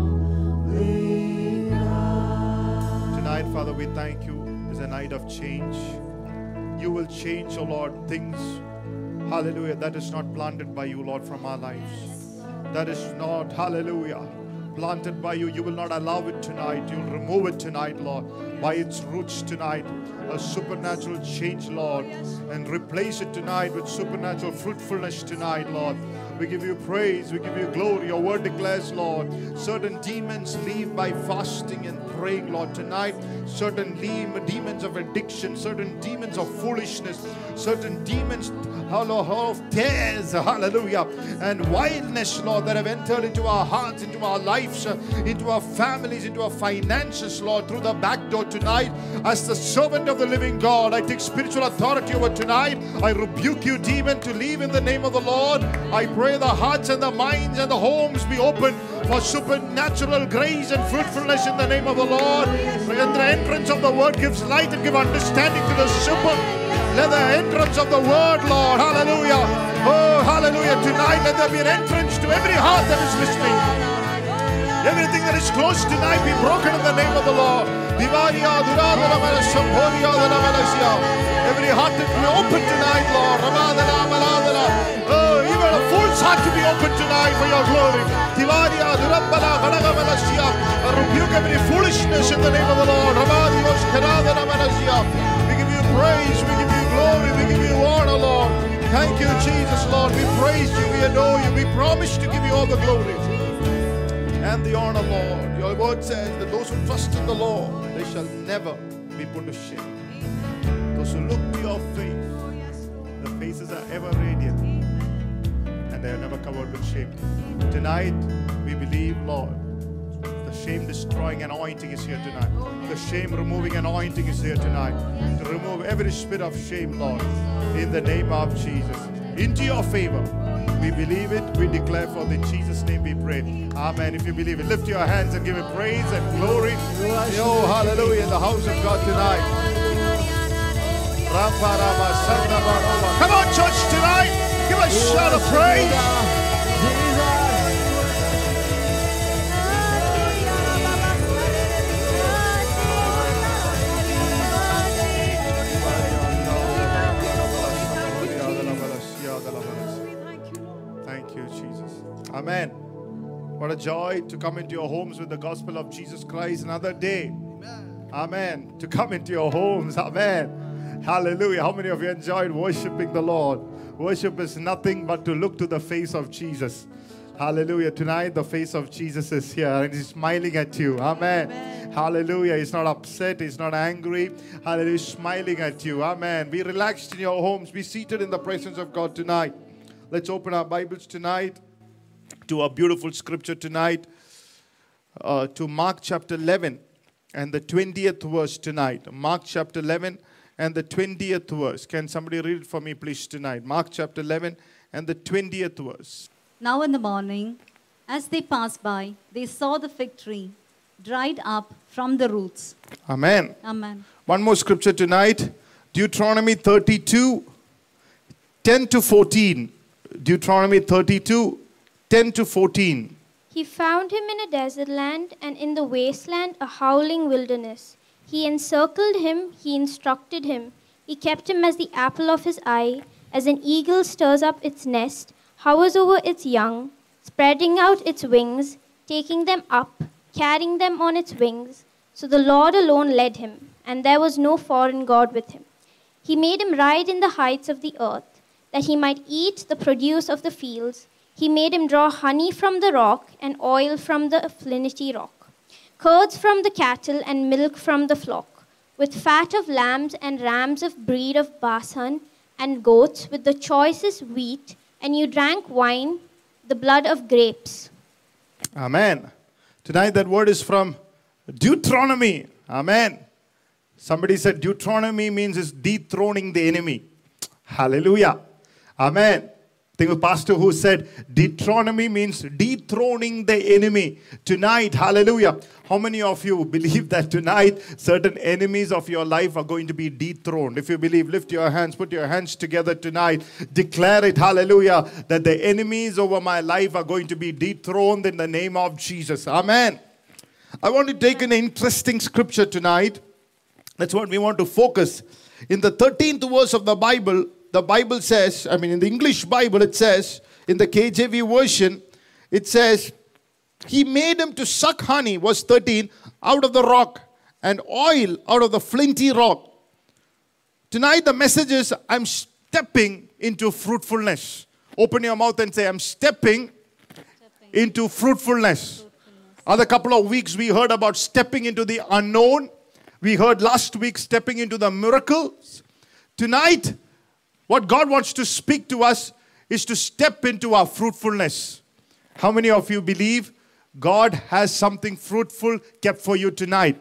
holy God. Tonight, Father, we thank you. It's a night of change. You will change, O Lord, things, hallelujah, that is not planted by you, Lord, from our lives. That is not, hallelujah, planted by you. You will not allow it tonight. You'll remove it tonight, Lord, by its roots tonight. A supernatural change, Lord, and replace it tonight with supernatural fruitfulness tonight, Lord. We give you praise, we give you glory. Your word declares, Lord, certain demons leave by fasting and praying, Lord. Tonight, certain demons of addiction, certain demons of foolishness, certain demons of tears, hallelujah, and wildness, Lord, that have entered into our hearts, into our lives, into our families, into our finances, Lord, through the back door tonight. As the servant of the living God, I take spiritual authority over tonight. I rebuke you, demon, to leave in the name of the Lord. I pray the hearts and the minds and the homes be open for supernatural grace and fruitfulness in the name of the Lord. And the entrance of the word gives light and give understanding to the simple. Let the entrance of the word, Lord, hallelujah, oh hallelujah, tonight let there be an entrance to every heart that is listening. Everything that is closed tonight be broken in the name of the Lord. Every heart that be open tonight, Lord. Oh, even a fool's heart to be open tonight for your glory. I rebuke every foolishness in the name of the Lord. We give you praise, we give you glory, we give you honor, Lord. Thank you, Jesus, Lord. We praise you, we adore you. We promise to give you all the glory and the honor, Lord. Your word says that those who trust in the Lord, they shall never be put to shame. Those who look to your face, the faces are ever radiant and they are never covered with shame. Tonight, we believe, Lord, the shame destroying anointing is here tonight. The shame removing anointing is here tonight. To remove every spirit of shame, Lord, in the name of Jesus. Into your favor. We believe it, we declare for in Jesus' name we pray. Amen. If you believe it, lift your hands and give Him praise and glory. Oh, hallelujah, in the house of God tonight. Come on, church, tonight. Give a shout of praise. Thank you, Jesus. Amen. What a joy to come into your homes with the gospel of Jesus Christ another day. Amen. Amen. To come into your homes. Amen. Hallelujah. How many of you enjoyed worshiping the Lord? Worship is nothing but to look to the face of Jesus. Hallelujah. Tonight the face of Jesus is here and He's smiling at you. Amen. Amen. Hallelujah. He's not upset. He's not angry. Hallelujah. He's smiling at you. Amen. Be relaxed in your homes. Be seated in the presence of God tonight. Let's open our Bibles tonight to a beautiful scripture tonight. Uh, to Mark chapter eleven and the twentieth verse tonight. Mark chapter eleven and the twentieth verse. Can somebody read it for me please tonight? Mark chapter eleven and the twentieth verse. Now in the morning, as they passed by, they saw the fig tree dried up from the roots. Amen. Amen. One more scripture tonight. Deuteronomy thirty-two, ten to fourteen. Deuteronomy thirty-two, ten to fourteen. He found him in a desert land and in the wasteland a howling wilderness. He encircled him, he instructed him. He kept him as the apple of his eye, as an eagle stirs up its nest, hovers over its young, spreading out its wings, taking them up, carrying them on its wings. So the Lord alone led him, and there was no foreign god with him. He made him ride in the heights of the earth, that he might eat the produce of the fields. He made him draw honey from the rock and oil from the flinty rock, curds from the cattle and milk from the flock, with fat of lambs and rams of breed of Bashan, and goats with the choicest wheat, and you drank wine, the blood of grapes. Amen. Tonight that word is from Deuteronomy. Amen. Somebody said Deuteronomy means is dethroning the enemy. Hallelujah. Amen. I think the pastor who said Deuteronomy means dethroning the enemy. Tonight, hallelujah. How many of you believe that tonight certain enemies of your life are going to be dethroned? If you believe, lift your hands, put your hands together tonight. Declare it, hallelujah, that the enemies over my life are going to be dethroned in the name of Jesus. Amen. I want to take an interesting scripture tonight. That's what we want to focus. In the thirteenth verse of the Bible, the Bible says, I mean in the English Bible it says, in the K J V version, it says, he made him to suck honey, verse thirteen, out of the rock, and oil out of the flinty rock. Tonight the message is, I'm stepping into fruitfulness. Open your mouth and say, I'm stepping, stepping. into fruitfulness. fruitfulness. Other couple of weeks we heard about stepping into the unknown. We heard last week stepping into the miracles. Tonight, what God wants to speak to us is to step into our fruitfulness. How many of you believe God has something fruitful kept for you tonight?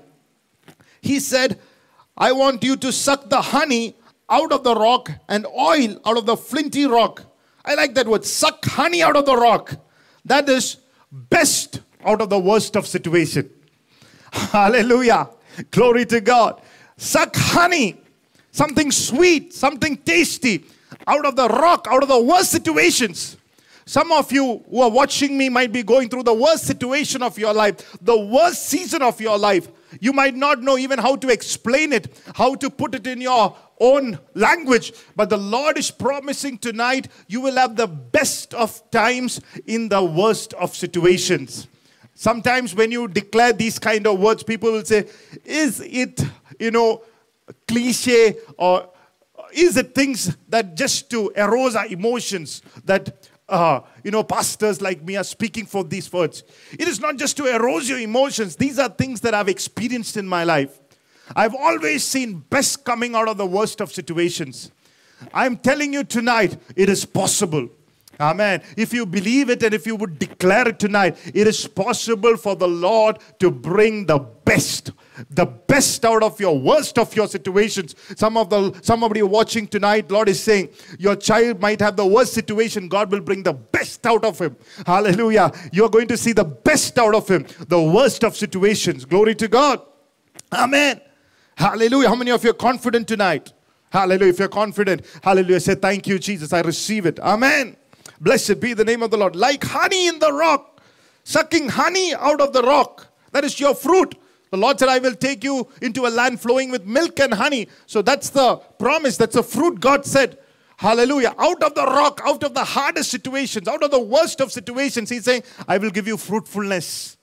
He said, I want you to suck the honey out of the rock and oil out of the flinty rock. I like that word, suck honey out of the rock. That is best out of the worst of situation. Hallelujah. Glory to God. Suck honey. Something sweet, something tasty, out of the rock, out of the worst situations. Some of you who are watching me might be going through the worst situation of your life, the worst season of your life. You might not know even how to explain it, how to put it in your own language. But the Lord is promising tonight, you will have the best of times in the worst of situations. Sometimes when you declare these kind of words, people will say, is it, you know, cliche, or is it things that just to arouse our emotions that uh, you know pastors like me are speaking for these words? It is not just to arouse your emotions. These are things that I've experienced in my life. I've always seen best coming out of the worst of situations. I'm telling you tonight, it is possible. Amen. If you believe it and if you would declare it tonight, it is possible for the Lord to bring the best, the best out of your worst of your situations. Some of the somebody watching tonight, Lord is saying, your child might have the worst situation. God will bring the best out of him. Hallelujah. You're going to see the best out of him, the worst of situations. Glory to God. Amen. Hallelujah. How many of you are confident tonight? Hallelujah. If you're confident, hallelujah, say thank you, Jesus. I receive it. Amen. Blessed be the name of the Lord. Like honey in the rock, sucking honey out of the rock. That is your fruit. The Lord said, I will take you into a land flowing with milk and honey. So that's the promise. That's the fruit God said. Hallelujah. Out of the rock, out of the hardest situations, out of the worst of situations, He's saying, I will give you fruitfulness.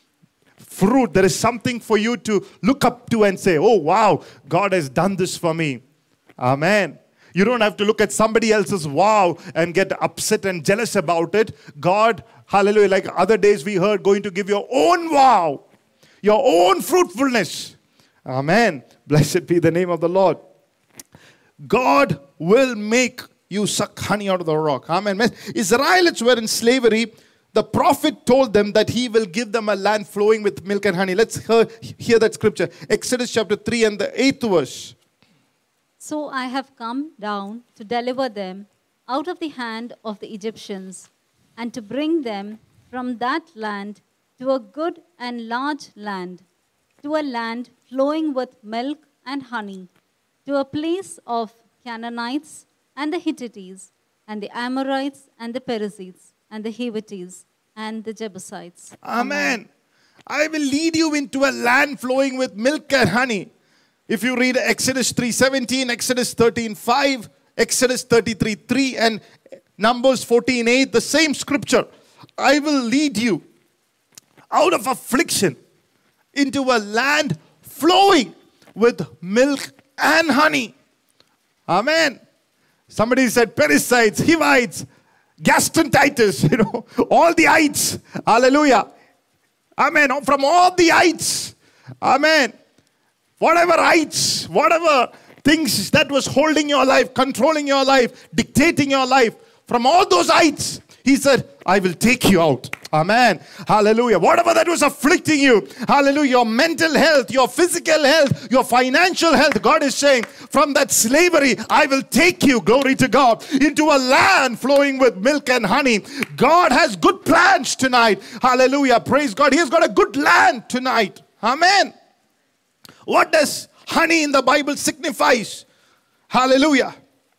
Fruit. There is something for you to look up to and say, oh wow, God has done this for me. Amen. You don't have to look at somebody else's wow and get upset and jealous about it. God, hallelujah, like other days we heard, going to give your own wow, your own fruitfulness. Amen. Blessed be the name of the Lord. God will make you suck honey out of the rock. Amen. Israelites were in slavery. The prophet told them that he will give them a land flowing with milk and honey. Let's hear, hear that scripture. Exodus chapter three and the eighth verse. So I have come down to deliver them out of the hand of the Egyptians, and to bring them from that land to a good and large land, to a land flowing with milk and honey, to a place of Canaanites and the Hittites, and the Amorites and the Perizzites, and the Hivites, and the Jebusites. Amen. I will lead you into a land flowing with milk and honey. If you read Exodus three seventeen, Exodus thirteen five, Exodus thirty-three three, and Numbers fourteen eight, the same scripture. I will lead you out of affliction into a land flowing with milk and honey. Amen. Somebody said Perizzites, Hivites, gastroenteritis, you know, all the ites. Hallelujah. Amen. From all the ites. Amen. Whatever ites, whatever things that was holding your life, controlling your life, dictating your life, from all those ites, He said, I will take you out. Amen. Hallelujah. Whatever that was afflicting you, hallelujah, your mental health, your physical health, your financial health, God is saying, from that slavery, I will take you, glory to God, into a land flowing with milk and honey. God has good plans tonight. Hallelujah. Praise God. He has got a good land tonight. Amen. What does honey in the Bible signifies? Hallelujah.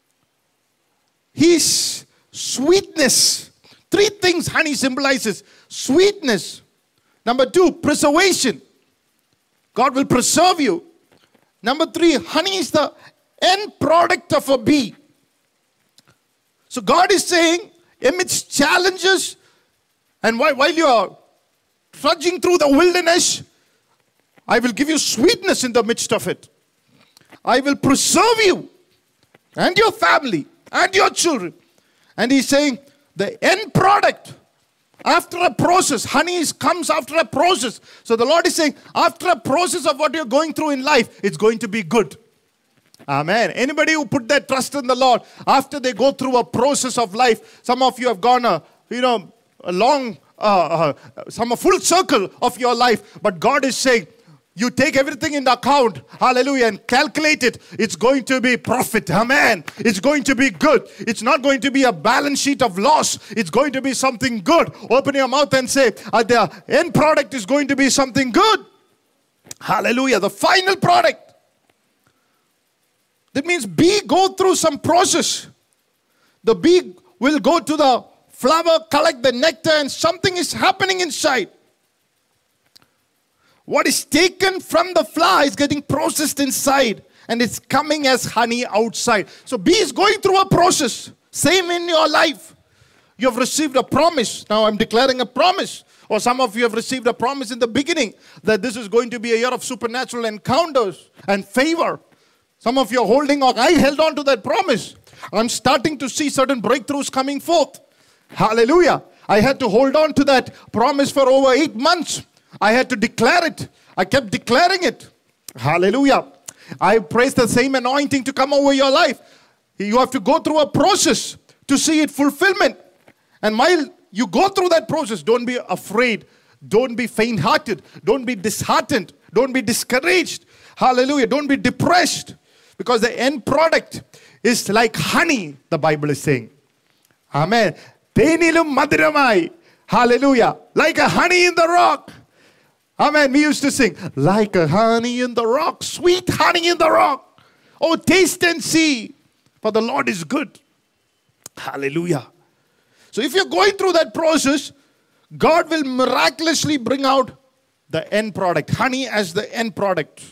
His sweetness. Three things honey symbolizes. Sweetness. Number two, preservation. God will preserve you. Number three, honey is the end product of a bee. So God is saying, amidst challenges, and while, while you are trudging through the wilderness, I will give you sweetness in the midst of it. I will preserve you and your family and your children. And he's saying the end product, after a process, honey is, comes after a process. So the Lord is saying, after a process of what you're going through in life, it's going to be good. Amen. Anybody who put their trust in the Lord, after they go through a process of life, some of you have gone a, you know, a long, uh, uh, some a full circle of your life. But God is saying, you take everything into account, hallelujah, and calculate it. It's going to be profit, amen. It's going to be good. It's not going to be a balance sheet of loss. It's going to be something good. Open your mouth and say, uh, the end product is going to be something good. Hallelujah, the final product. That means bee go through some process. The bee will go to the flower, collect the nectar, and something is happening inside. What is taken from the flower is getting processed inside, and it's coming as honey outside. So bee is going through a process. Same in your life. You have received a promise. Now I'm declaring a promise. Or some of you have received a promise in the beginning that this is going to be a year of supernatural encounters and favor. Some of you are holding on. I held on to that promise. I'm starting to see certain breakthroughs coming forth. Hallelujah. I had to hold on to that promise for over eight months. I had to declare it. I kept declaring it. Hallelujah. I praise the same anointing to come over your life. You have to go through a process to see it fulfillment. And while you go through that process, don't be afraid. Don't be faint-hearted. Don't be disheartened. Don't be discouraged. Hallelujah. Don't be depressed. Because the end product is like honey, the Bible is saying. Amen. Tenilum madhiramai. Hallelujah. Like a honey in the rock. Amen. We used to sing, like a honey in the rock, sweet honey in the rock. Oh, taste and see, for the Lord is good. Hallelujah. So if you're going through that process, God will miraculously bring out the end product. Honey as the end product.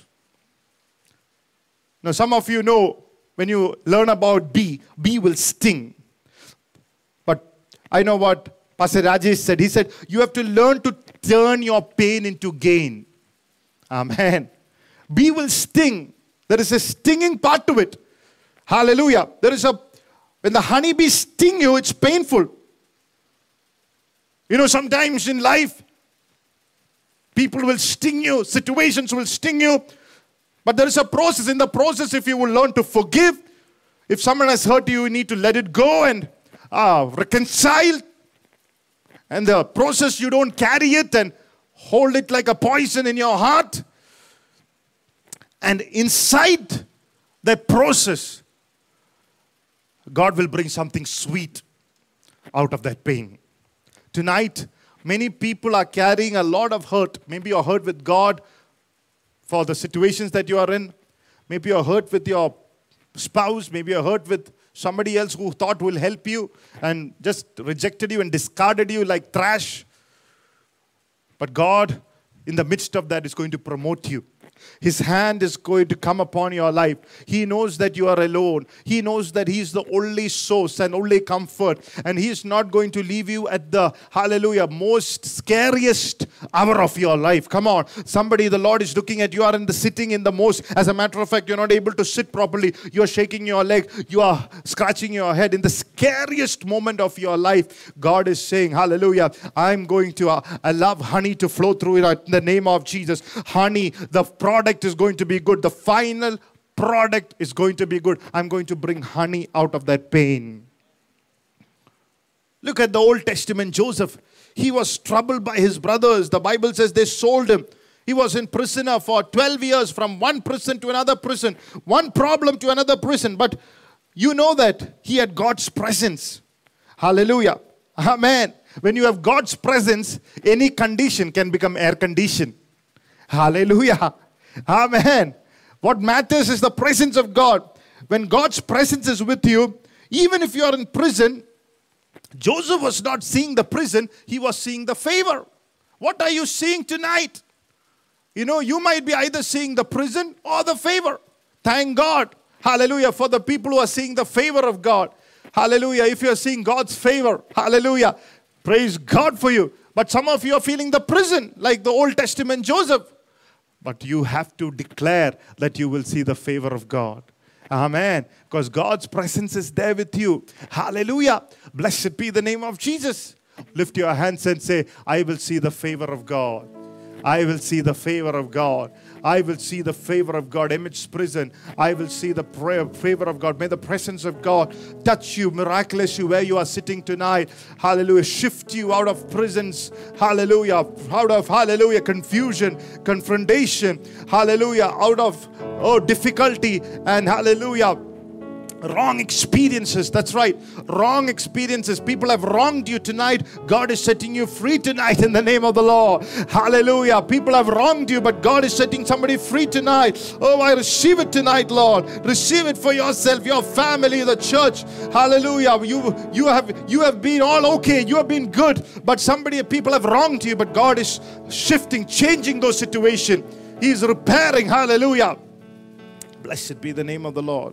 Now, some of you know, when you learn about bee, bee will sting. But I know what Pastor Rajesh said. He said, you have to learn to turn your pain into gain. Amen. Bee will sting. There is a stinging part to it. Hallelujah. There is a, when the honeybee sting you, it's painful. You know, sometimes in life, people will sting you, situations will sting you. But there is a process. In the process, if you will learn to forgive, if someone has hurt you, you need to let it go and uh, reconcile. And the process, you don't carry it and hold it like a poison in your heart. And inside the process, God will bring something sweet out of that pain. Tonight, many people are carrying a lot of hurt. Maybe you're hurt with God for the situations that you are in. Maybe you're hurt with your spouse. Maybe you're hurt with somebody else who thought will help you and just rejected you and discarded you like trash. But God, in the midst of that, is going to promote you. His hand is going to come upon your life. He knows that you are alone. He knows that He is the only source and only comfort. And He is not going to leave you at the, hallelujah, most scariest hour of your life. Come on. Somebody, the Lord is looking at you. You are in the sitting in the most. As a matter of fact, you're not able to sit properly. You are shaking your leg. You are scratching your head. In the scariest moment of your life, God is saying, hallelujah, I'm going to uh, allow honey to flow through it in the name of Jesus. Honey, the product is going to be good. The final product is going to be good. I'm going to bring honey out of that pain. Look at the Old Testament, Joseph. He was troubled by his brothers. The Bible says they sold him. He was in prisoner for twelve years, from one prison to another prison, one problem to another prison. But you know that he had God's presence. Hallelujah. Amen. When you have God's presence, any condition can become air condition. Hallelujah. Amen. What matters is the presence of God. When God's presence is with you, even if you are in prison, Joseph was not seeing the prison, he was seeing the favor. What are you seeing tonight? You know, you might be either seeing the prison or the favor. Thank God. Hallelujah. For the people who are seeing the favor of God. Hallelujah. If you are seeing God's favor. Hallelujah. Praise God for you. But some of you are feeling the prison, like the Old Testament Joseph. But you have to declare that you will see the favor of God. Amen. Because God's presence is there with you. Hallelujah. Blessed be the name of Jesus. Lift your hands and say, I will see the favor of God. I will see the favor of God. I will see the favor of God amidst prison. I will see the prayer, favor of God. May the presence of God touch you miraculously where you are sitting tonight. Hallelujah. Shift you out of prisons. Hallelujah. Out of, hallelujah, confusion, confrontation. Hallelujah. Out of, oh, difficulty and hallelujah, wrong experiences. That's right. Wrong experiences. People have wronged you tonight. God is setting you free tonight in the name of the Lord. Hallelujah. People have wronged you, but God is setting somebody free tonight. Oh, I receive it tonight, Lord. Receive it for yourself, your family, the church. Hallelujah. You, you have, you have been all okay. You have been good, but somebody, people have wronged you, but God is shifting, changing those situations. He is repairing. Hallelujah. Blessed be the name of the Lord.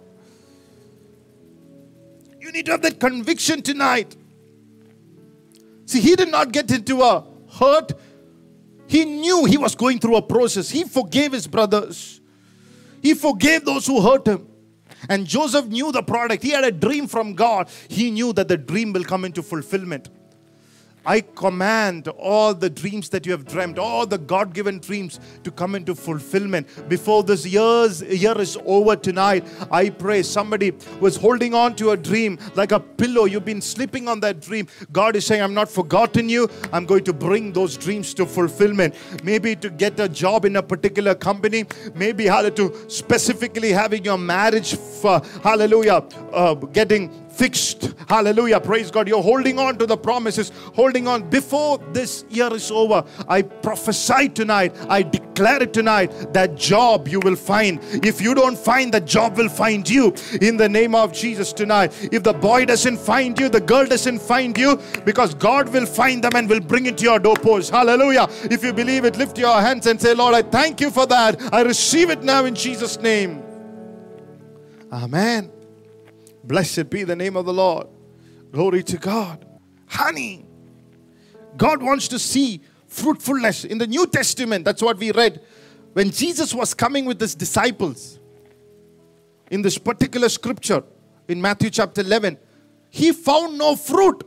You need to have that conviction tonight. See, he did not get into a hurt. He knew he was going through a process. He forgave his brothers. He forgave those who hurt him. And Joseph knew the product. He had a dream from God. He knew that the dream will come into fulfillment. I command all the dreams that you have dreamt, all the God-given dreams to come into fulfillment. Before this year's, year is over tonight, I pray somebody was holding on to a dream like a pillow. You've been sleeping on that dream. God is saying, I'm not forgotten you. I'm going to bring those dreams to fulfillment. Maybe to get a job in a particular company. Maybe to specifically having your marriage, for, hallelujah, uh, getting fixed. Hallelujah. Praise God. You're holding on to the promises. Holding on. Before this year is over, I prophesy tonight. I declare it tonight. That job you will find. If you don't find, the job will find you. In the name of Jesus tonight. If the boy doesn't find you, the girl doesn't find you, because God will find them and will bring it to your doorpost. Hallelujah. If you believe it, lift your hands and say, Lord, I thank you for that. I receive it now in Jesus' name. Amen. Blessed be the name of the Lord. Glory to God. Honey. God wants to see fruitfulness. In the New Testament, that's what we read. When Jesus was coming with his disciples, in this particular scripture, in Matthew chapter eleven, he found no fruit.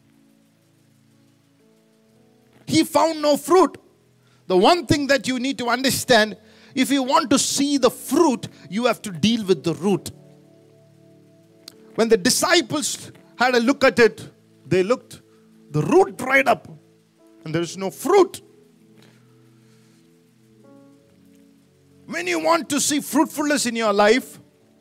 He found no fruit. The one thing that you need to understand, if you want to see the fruit, you have to deal with the root. When the disciples had a look at it, they looked, the root dried up and there is no fruit. When you want to see fruitfulness in your life,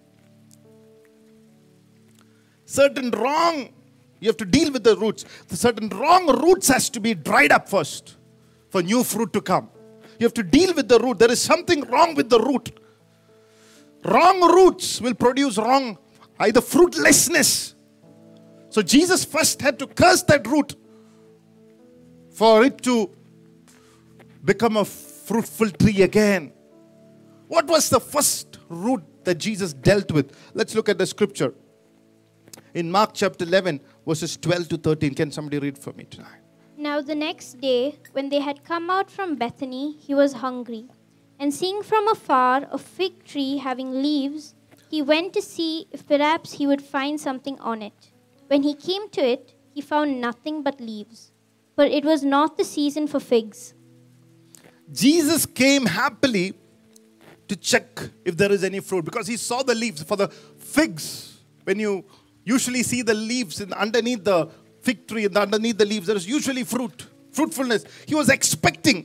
certain wrong, you have to deal with the roots. The certain wrong roots has to be dried up first for new fruit to come. You have to deal with the root. There is something wrong with the root. Wrong roots will produce wrong, either fruitlessness. So Jesus first had to curse that root for it to become a fruitful tree again. What was the first root that Jesus dealt with? Let's look at the scripture. In Mark chapter eleven, verses twelve to thirteen. Can somebody read for me tonight? Now the next day, when they had come out from Bethany, he was hungry. And seeing from afar a fig tree having leaves, he went to see if perhaps he would find something on it. When he came to it, he found nothing but leaves, for it was not the season for figs. Jesus came happily to check if there is any fruit, because he saw the leaves. For the figs, when you usually see the leaves in underneath the fig tree and underneath the leaves there is usually fruit, fruitfulness. He was expecting.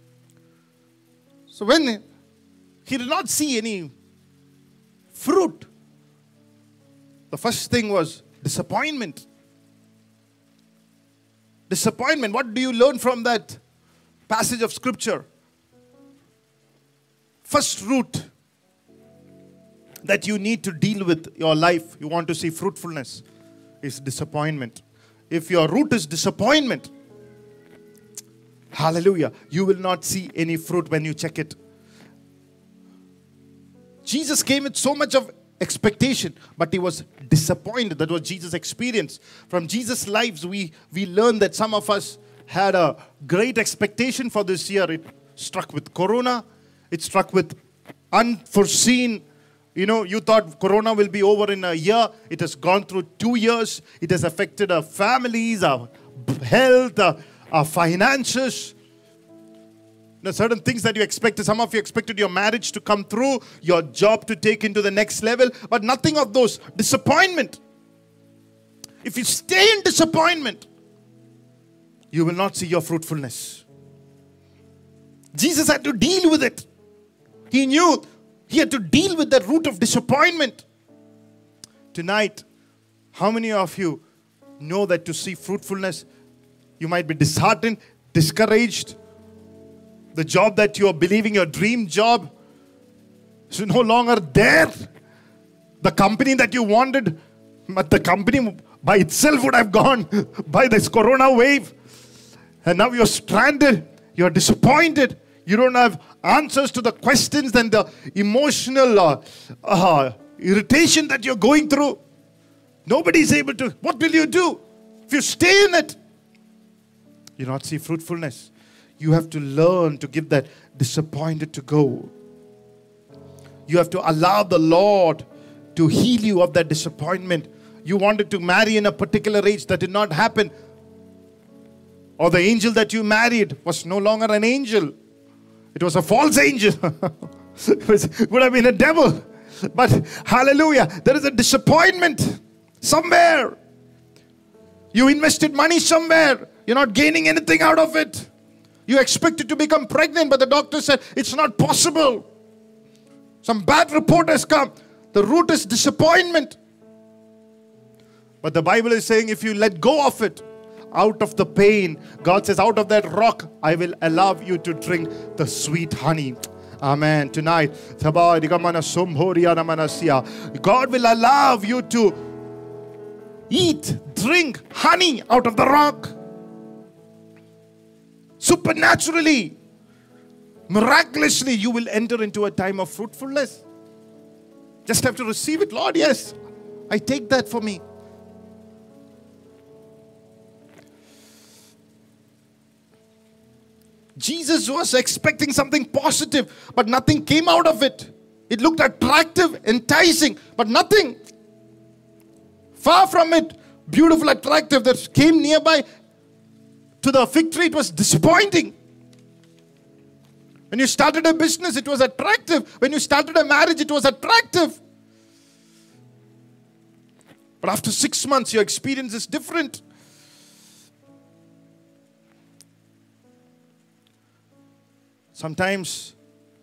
So when he did not see any fruit, the first thing was disappointment. Disappointment. What do you learn from that passage of scripture? First root that you need to deal with your life, you want to see fruitfulness, is disappointment. If your root is disappointment, hallelujah, you will not see any fruit when you check it. Jesus came with so much of expectation, but he was disappointed. That was Jesus' experience. From Jesus' lives, we, we learned that some of us had a great expectation for this year. It struck with Corona. It struck with unforeseen. You know, you thought Corona will be over in a year. It has gone through two years. It has affected our families, our health, our, our finances. There are certain things that you expected. Some of you expected your marriage to come through, your job to take into the next level, but nothing of those. Disappointment. If you stay in disappointment, you will not see your fruitfulness. Jesus had to deal with it. He knew he had to deal with the root of disappointment. Tonight, how many of you know that to see fruitfulness, you might be disheartened, discouraged? The job that you are believing, your dream job, is no longer there. The company that you wanted, but the company by itself would have gone by this Corona wave. And now you're stranded, you're disappointed. You don't have answers to the questions and the emotional uh, uh, irritation that you're going through. Nobody's able to. What will you do? If you stay in it, you not see fruitfulness. You have to learn to give that disappointed to go. You have to allow the Lord to heal you of that disappointment. You wanted to marry in a particular age, that did not happen. Or the angel that you married was no longer an angel. It was a false angel. It was, would have been a devil. But hallelujah, there is a disappointment somewhere. You invested money somewhere. You're not gaining anything out of it. You expected to become pregnant, but the doctor said it's not possible. Some bad report has come. The root is disappointment. But the Bible is saying if you let go of it, out of the pain, God says, out of that rock, I will allow you to drink the sweet honey. Amen. Tonight, God will allow you to eat, drink honey out of the rock. Supernaturally, miraculously, you will enter into a time of fruitfulness. Just have to receive it. Lord, yes, I take that for me. Jesus was expecting something positive, but nothing came out of it. It looked attractive, enticing, but nothing. Far from it, beautiful, attractive, that came nearby to the fig tree, it was disappointing. When you started a business, it was attractive. When you started a marriage, it was attractive. But after six months, your experience is different. Sometimes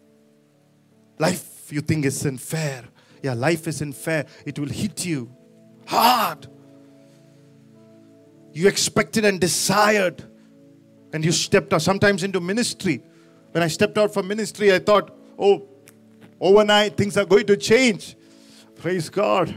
life you think is unfair. Yeah, life is unfair. It will hit you hard. You expected and desired, and you stepped out. Sometimes into ministry. When I stepped out from ministry, I thought, oh, overnight things are going to change. Praise God.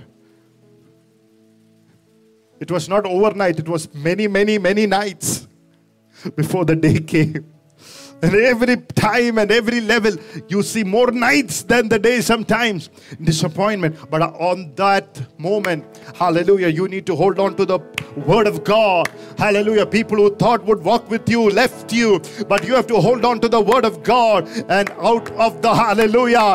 It was not overnight. It was many, many, many nights before the day came. And every time and every level, you see more nights than the day sometimes. Disappointment. But on that moment, hallelujah, you need to hold on to the word of God. Hallelujah. People who thought would walk with you left you. But you have to hold on to the word of God. And out of the hallelujah,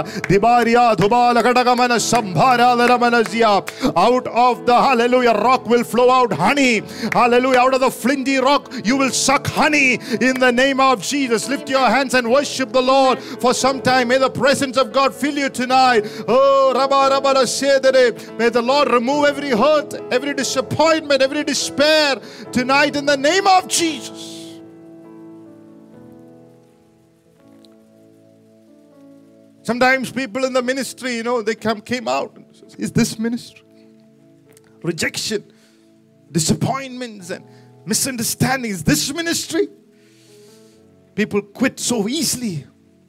out of the hallelujah rock will flow out honey. Hallelujah. Out of the flinty rock, you will suck honey in the name of Jesus. lift your hands and worship the Lord for some time. May the presence of God fill you tonight. Oh, Rabba, Rabba, Shedere. May the Lord remove every hurt, every disappointment, every despair tonight in the name of Jesus. Sometimes people in the ministry, you know, they come, came out and says, is this ministry? Rejection, disappointments and misunderstandings. This ministry? People quit so easily.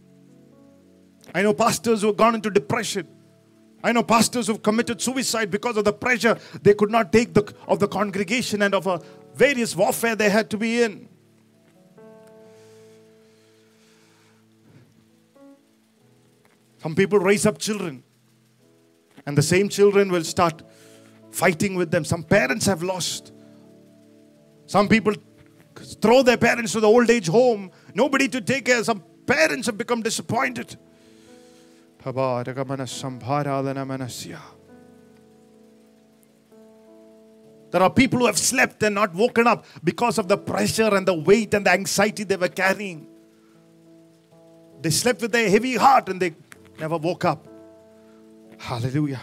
I know pastors who have gone into depression. I know pastors who have committed suicide because of the pressure they could not take the, of the congregation and of a various warfare they had to be in. Some people raise up children and the same children will start fighting with them. Some parents have lost. Some people throw their parents to the old age home. Nobody to take care. Some parents have become disappointed. There are people who have slept and not woken up because of the pressure and the weight and the anxiety they were carrying. They slept with a heavy heart and they never woke up. Hallelujah.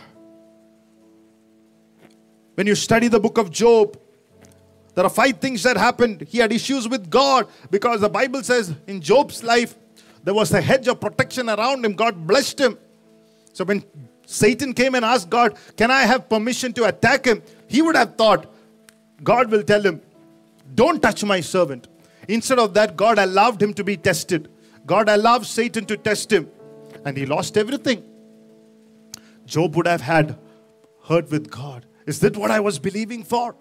When you study the book of Job, there are five things that happened. He had issues with God because the Bible says in Job's life, there was a hedge of protection around him. God blessed him. So when Satan came and asked God, can I have permission to attack him? He would have thought, God will tell him, don't touch my servant. Instead of that, God allowed him to be tested. God allowed Satan to test him. And he lost everything. Job would have had hurt with God. Is that what I was believing for?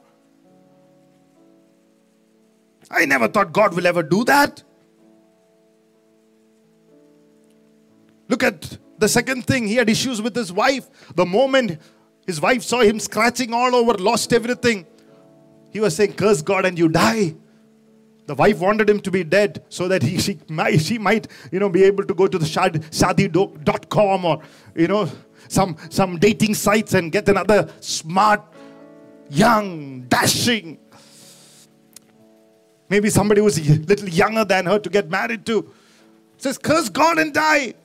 I never thought God will ever do that. Look at the second thing. He had issues with his wife. The moment his wife saw him scratching all over, lost everything, he was saying, curse God and you die. The wife wanted him to be dead so that he, she, might, she might, you know, be able to go to the shadi dot com or, you know, some, some dating sites and get another smart, young, dashing, maybe somebody who's a little younger than her to get married to. Says, curse God and die.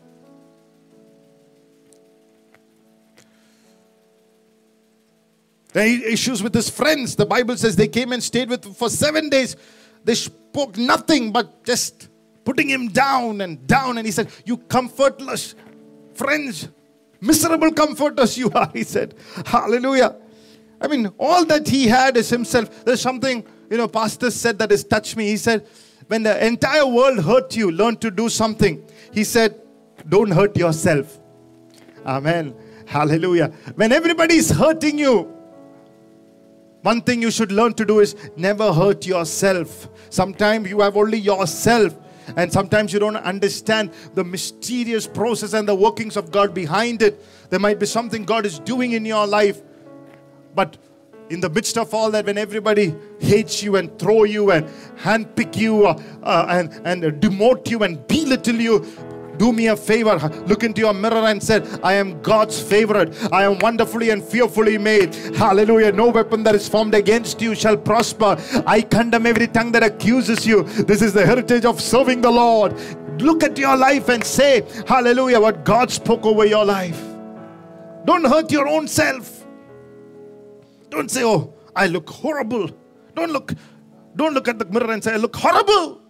There are issues with his friends. The Bible says they came and stayed with him for seven days. They spoke nothing but just putting him down and down. And he said, you comfortless friends, miserable comforters you are, he said. Hallelujah. I mean, all that he had is himself. There's something, you know, pastor said that has touched me. He said, when the entire world hurt you, learn to do something. He said, don't hurt yourself. Amen. Hallelujah. When everybody is hurting you, one thing you should learn to do is never hurt yourself. Sometimes you have only yourself. And sometimes you don't understand the mysterious process and the workings of God behind it. There might be something God is doing in your life. But in the midst of all that, when everybody hates you and throw you and handpick you uh, uh, and, and demote you and belittle you, do me a favor, look into your mirror and say, I am God's favorite. I am wonderfully and fearfully made. Hallelujah. No weapon that is formed against you shall prosper. I condemn every tongue that accuses you. This is the heritage of serving the Lord. Look at your life and say, hallelujah, what God spoke over your life. Don't hurt your own self. Don't say, oh, I look horrible. Don't look, don't look at the mirror and say, I look horrible.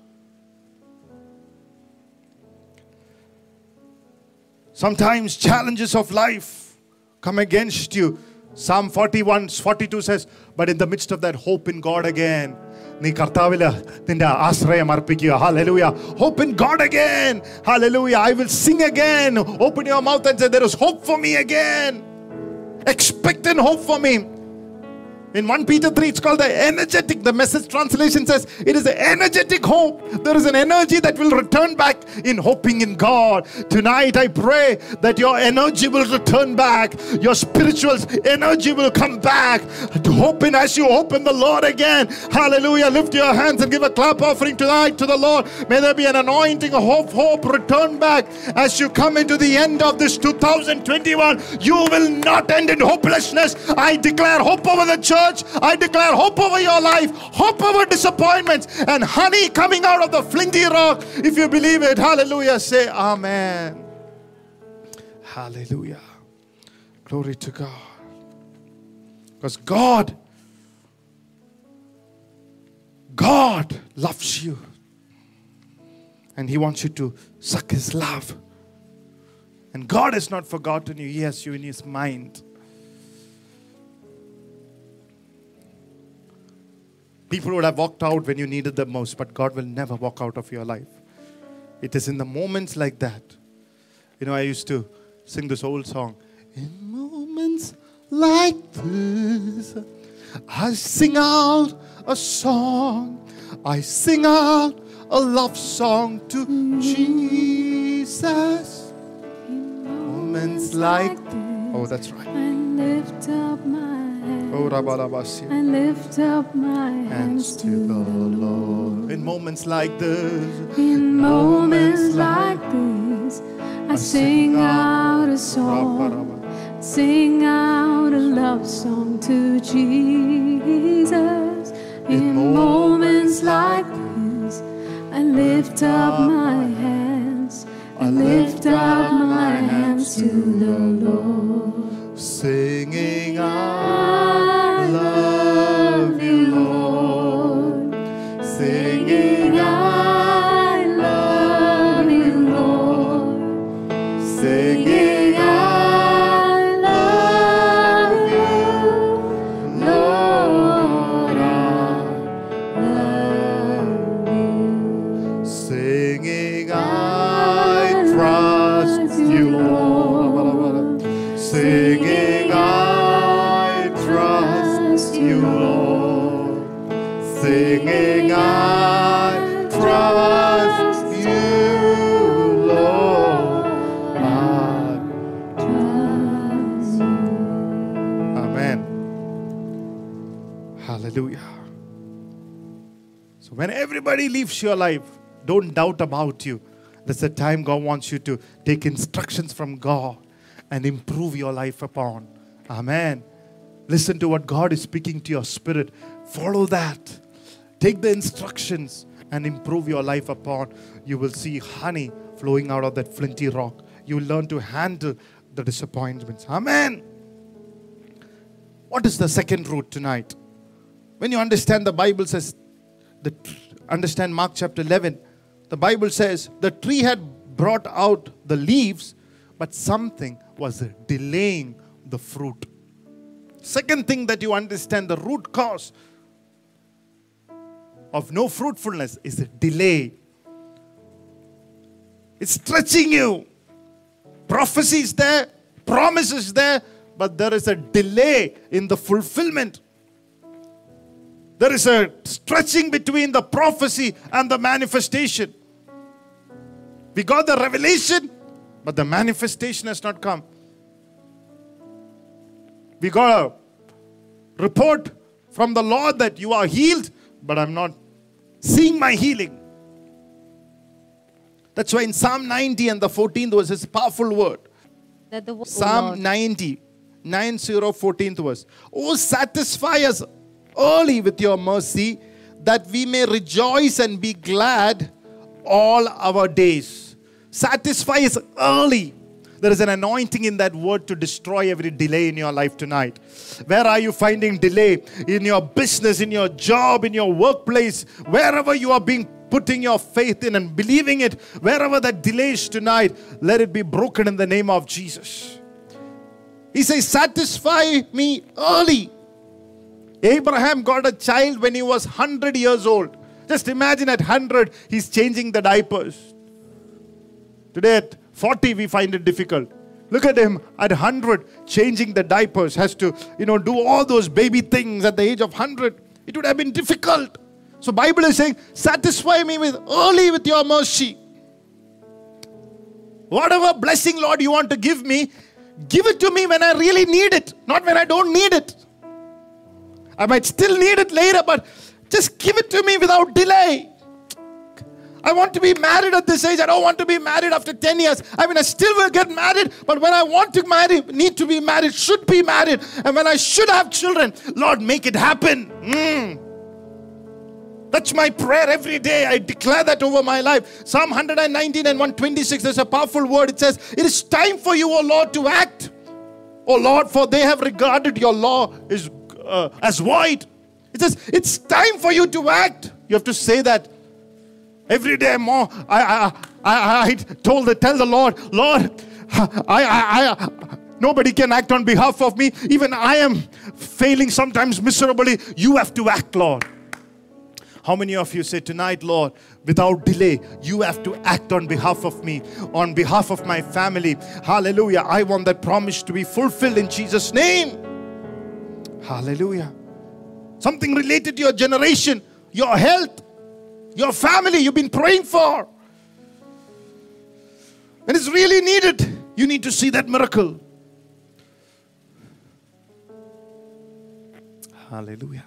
Sometimes challenges of life come against you. Psalm forty-one, forty-two says, but in the midst of that, hope in God again. Hallelujah. Hope in God again. Hallelujah. I will sing again. Open your mouth and say, there is hope for me again. Expectant hope for me. In First Peter three, it's called the energetic. The Message translation says it is an energetic hope. There is an energy that will return back in hoping in God. Tonight I pray that your energy will return back. Your spiritual energy will come back. Hope in as you hope in the Lord again. Hallelujah. Lift your hands and give a clap offering tonight to the Lord. May there be an anointing of hope, hope return back as you come into the end of this two thousand twenty-one. You will not end in hopelessness. I declare hope over the church. church, I declare hope over your life, hope over disappointments, and honey coming out of the flinty rock. If you believe it, hallelujah, say amen. Hallelujah. Glory to God. Because God, God loves you. And He wants you to suck His love. And God has not forgotten you. He has you in His mind. People would have walked out when you needed them most, but God will never walk out of your life. It is in the moments like that. You know, I used to sing this old song. In moments like this, I sing out a song. I sing out a love song to Jesus. In moments like this, oh, that's right. I lift up my hands. Oh, Rabalabasi. I lift up my hands to the Lord. In moments like this, in moments like this, I sing out a song. Sing out a love song to Jesus. In moments like this, I lift up my hands. I lift up my hands to the Lord. Singing, I love you, Lord. Singing, I love you, Lord. Singing, I love you, Lord. I love you. Singing, I trust you, Lord. Singing, I trust you, Lord. Singing, I trust you, Lord. I trust you. Amen. Hallelujah. So when everybody leaves your life, don't doubt about you. That's the time God wants you to take instructions from God and improve your life upon. Amen. Listen to what God is speaking to your spirit. Follow that. Take the instructions and improve your life upon. You will see honey flowing out of that flinty rock. You will learn to handle the disappointments. Amen. What is the second root tonight? When you understand, the Bible says, the, understand Mark chapter eleven, the Bible says the tree had brought out the leaves, but something was delaying the fruit. Second thing that you understand, the root cause of no fruitfulness is a delay. It's stretching you. Prophecy is there, promise is there, but there is a delay in the fulfillment. There is a stretching between the prophecy and the manifestation. We got the revelation, but the manifestation has not come. We got a report from the Lord that you are healed, but I'm not seeing my healing. That's why in Psalm ninety and the fourteenth verse is a powerful word. That the Psalm ninety, nine zero, fourteenth verse. Oh, satisfy us early with your mercy, that we may rejoice and be glad all our days. Satisfy us early. There is an anointing in that word to destroy every delay in your life tonight. Where are you finding delay? In your business, in your job, in your workplace, wherever you are being putting your faith in and believing it, wherever that delay is tonight, let it be broken in the name of Jesus. He says, satisfy me early. Abraham got a child when he was one hundred years old. Just imagine at one hundred, he's changing the diapers. Today at forty, we find it difficult. Look at him at one hundred, changing the diapers. Has to, you know, do all those baby things at the age of one hundred. It would have been difficult. So Bible is saying, satisfy me with early with your mercy. Whatever blessing, Lord, you want to give me, give it to me when I really need it, not when I don't need it. I might still need it later, but just give it to me without delay. I want to be married at this age. I don't want to be married after ten years. I mean, I still will get married, but when I want to marry, need to be married, should be married. And when I should have children, Lord, make it happen. Mm. That's my prayer every day. I declare that over my life. Psalm one nineteen and one twenty-six, there's a powerful word. It says, it is time for you, O Lord, to act. O Lord, for they have regarded your law as, uh, as void. It says, it's time for you to act. You have to say that. Every day more, I, I, I, I told the, tell the Lord, Lord, I, I, I, nobody can act on behalf of me. Even I am failing sometimes miserably. You have to act, Lord. How many of you say tonight, Lord, without delay, you have to act on behalf of me, on behalf of my family. Hallelujah. I want that promise to be fulfilled in Jesus' name. Hallelujah. Something related to your generation, your health, your family you've been praying for. And it's really needed. You need to see that miracle. Hallelujah.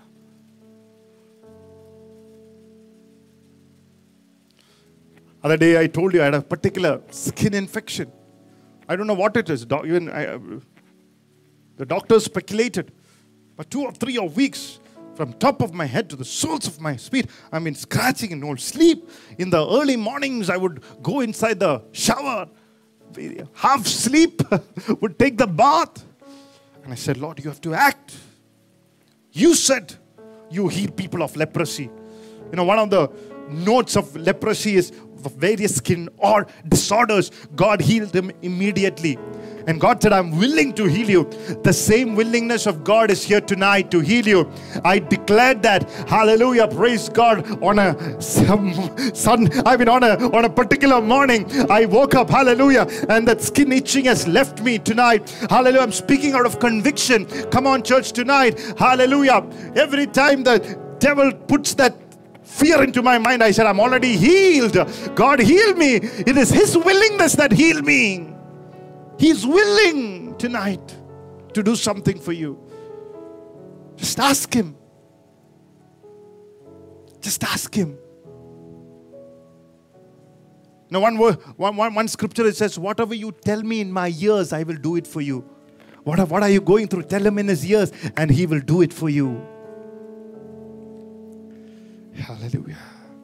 Other day I told you I had a particular skin infection. I don't know what it is. Do- even I, uh, the doctors speculated. But two or three or weeks, from top of my head to the soles of my feet, I mean scratching and no sleep. In the early mornings, I would go inside the shower, half sleep, would take the bath. And I said, Lord, you have to act. You said you heal people of leprosy. You know, one of the notes of leprosy is various skin or disorders. God healed them immediately. And God said, I'm willing to heal you. The same willingness of God is here tonight to heal you. I declared that. Hallelujah. Praise God. On a some, sun, I mean on a on a particular morning, I woke up. Hallelujah. And that skin itching has left me tonight. Hallelujah. I'm speaking out of conviction. Come on, church, tonight. Hallelujah. Every time the devil puts that fear into my mind, I said, I'm already healed. God healed me. It is His willingness that healed me. He's willing tonight to do something for you. Just ask Him. Just ask Him. Now, one, word, one, one, one scripture, it says, whatever you tell me in my ears, I will do it for you. What, what are you going through? Tell Him in His ears, and He will do it for you. Hallelujah.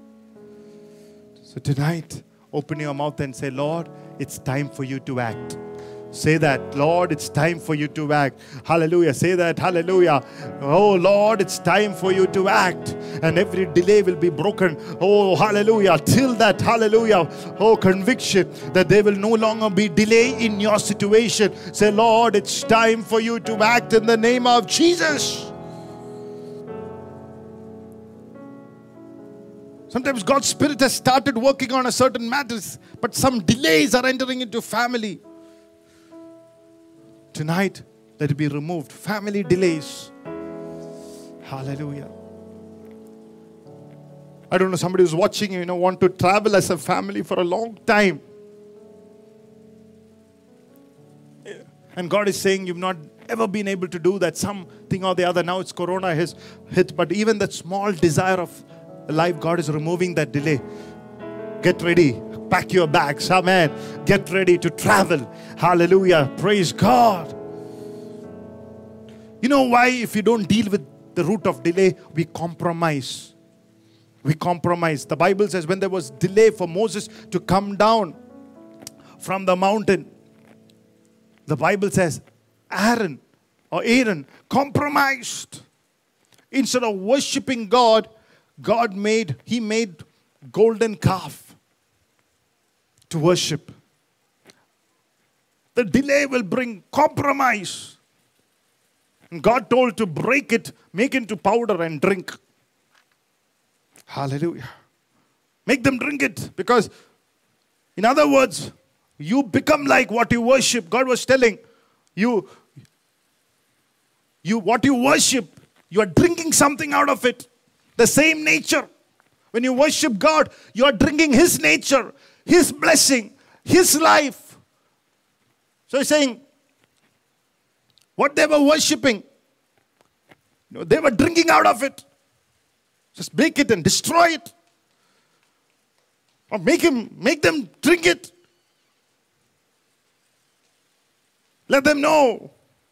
So tonight, open your mouth and say, Lord, it's time for you to act. Say that, Lord, it's time for you to act. Hallelujah. Say that, hallelujah. Oh, Lord, it's time for you to act. And every delay will be broken. Oh, hallelujah. Till that, hallelujah. Oh, conviction that there will no longer be delay in your situation. Say, Lord, it's time for you to act in the name of Jesus. Sometimes God's Spirit has started working on a certain matters, but some delays are entering into family. Tonight, let it be removed. Family delays. Hallelujah. I don't know, somebody who's watching, you know, want to travel as a family for a long time. And God is saying, you've not ever been able to do that. Something or the other. Now it's Corona has hit. But even that small desire of life, God is removing that delay. Get ready. Pack your bags. Amen. Get ready to travel. Hallelujah. Praise God. You know why? If you don't deal with the root of delay, we compromise. We compromise. The Bible says when there was delay for Moses to come down from the mountain, the Bible says Aaron or Aaron compromised. Instead of worshiping God, God made, he made golden calf to worship. The delay will bring compromise. And God told to break it, make it into powder and drink. Hallelujah. Make them drink it, because in other words, you become like what you worship. God was telling you, you what you worship, you are drinking something out of it. The same nature. When you worship God, you are drinking His nature, His blessing, His life. So He's saying, what they were worshipping, you know, they were drinking out of it. Just break it and destroy it. Or make him, make them drink it. Let them know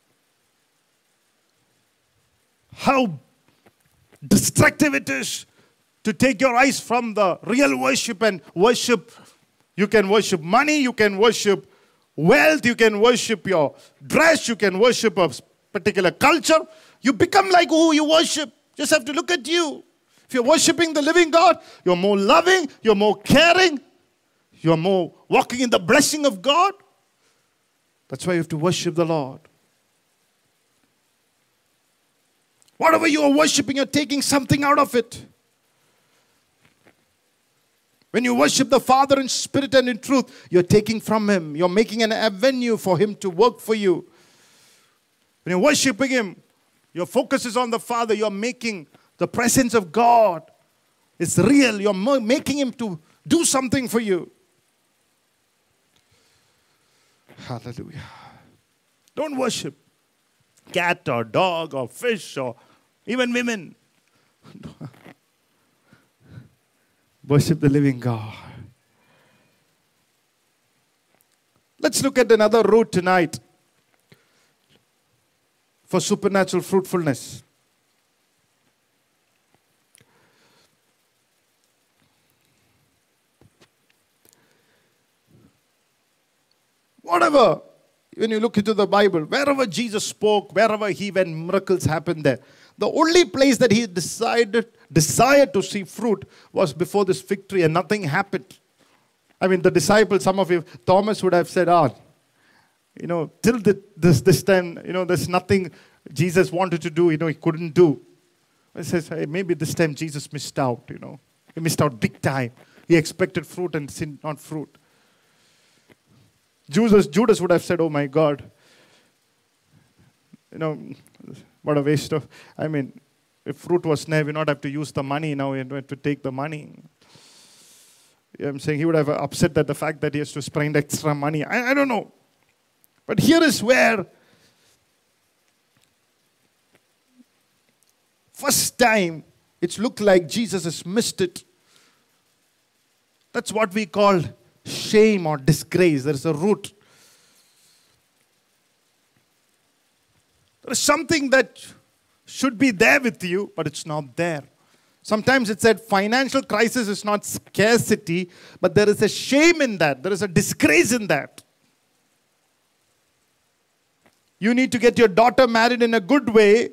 how destructive it is to take your eyes from the real worship and worship. You can worship money, you can worship wealth, you can worship your dress, you can worship a particular culture. You become like who you worship. Just have to look at you. If you're worshiping the living God, you're more loving, you're more caring, you're more walking in the blessing of God. That's why you have to worship the Lord. Whatever you are worshiping, you're taking something out of it. When you worship the Father in spirit and in truth, you're taking from Him. You're making an avenue for Him to work for you. When you're worshiping Him, your focus is on the Father. You're making the presence of God. It's real. You're making Him to do something for you. Hallelujah. Don't worship cat or dog or fish or even women. Worship the living God. Let's look at another route tonight for supernatural fruitfulness. Whatever, when you look into the Bible, wherever Jesus spoke, wherever He went, miracles happened there. The only place that He decided, desired to see fruit was before this fig tree, and nothing happened. I mean, the disciples, some of you, Thomas would have said, ah, you know, till the, this, this time, you know, there's nothing Jesus wanted to do, you know, He couldn't do. He says, hey, maybe this time Jesus missed out, you know. He missed out big time. He expected fruit and sin, not fruit. Judas, Judas would have said, oh my God, you know, what a waste of, I mean, if fruit was there, we not have to use the money, now we have to take the money. I'm saying he would have upset at the fact that he has to spend extra money. I, I don't know. But here is where first time it's looked like Jesus has missed it. That's what we call shame or disgrace. There is a root. There is something that should be there with you, but it's not there. Sometimes it said financial crisis is not scarcity, but there is a shame in that. There is a disgrace in that. You need to get your daughter married in a good way.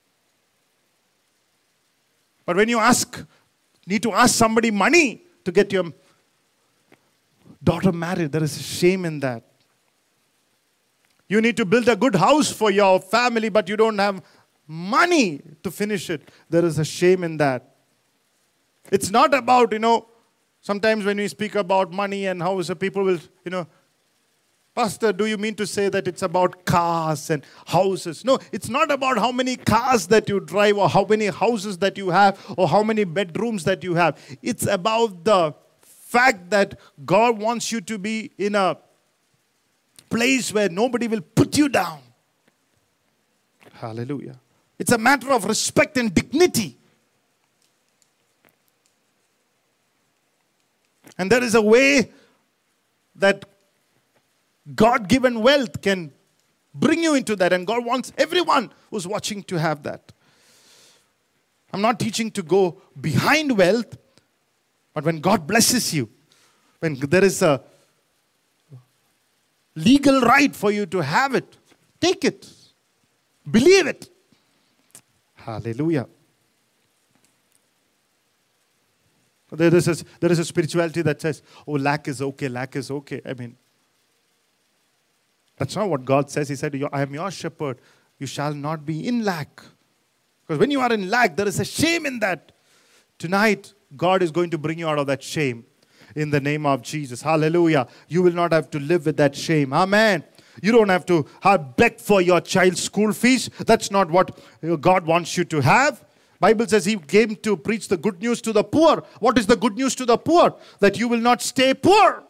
But when you ask, need to ask somebody money to get your daughter married, there is a shame in that. You need to build a good house for your family, but you don't have money to finish it. There is a shame in that. It's not about, you know, sometimes when we speak about money and house, people will, you know, Pastor, do you mean to say that it's about cars and houses? No, it's not about how many cars that you drive or how many houses that you have or how many bedrooms that you have. It's about the fact that God wants you to be in a place where nobody will put you down. Hallelujah. It's a matter of respect and dignity. And there is a way that God-given wealth can bring you into that. And God wants everyone who's watching to have that. I'm not teaching to go behind wealth. But when God blesses you, when there is a legal right for you to have it, take it. Believe it. Hallelujah. There is a, there is a spirituality that says, oh, lack is okay, lack is okay. I mean, that's not what God says. He said, I am your shepherd. You shall not be in lack. Because when you are in lack, there is a shame in that. Tonight, God is going to bring you out of that shame in the name of Jesus. Hallelujah. You will not have to live with that shame. Amen. You don't have to have beg for your child's school fees. That's not what God wants you to have. Bible says He came to preach the good news to the poor. What is the good news to the poor? That you will not stay poor.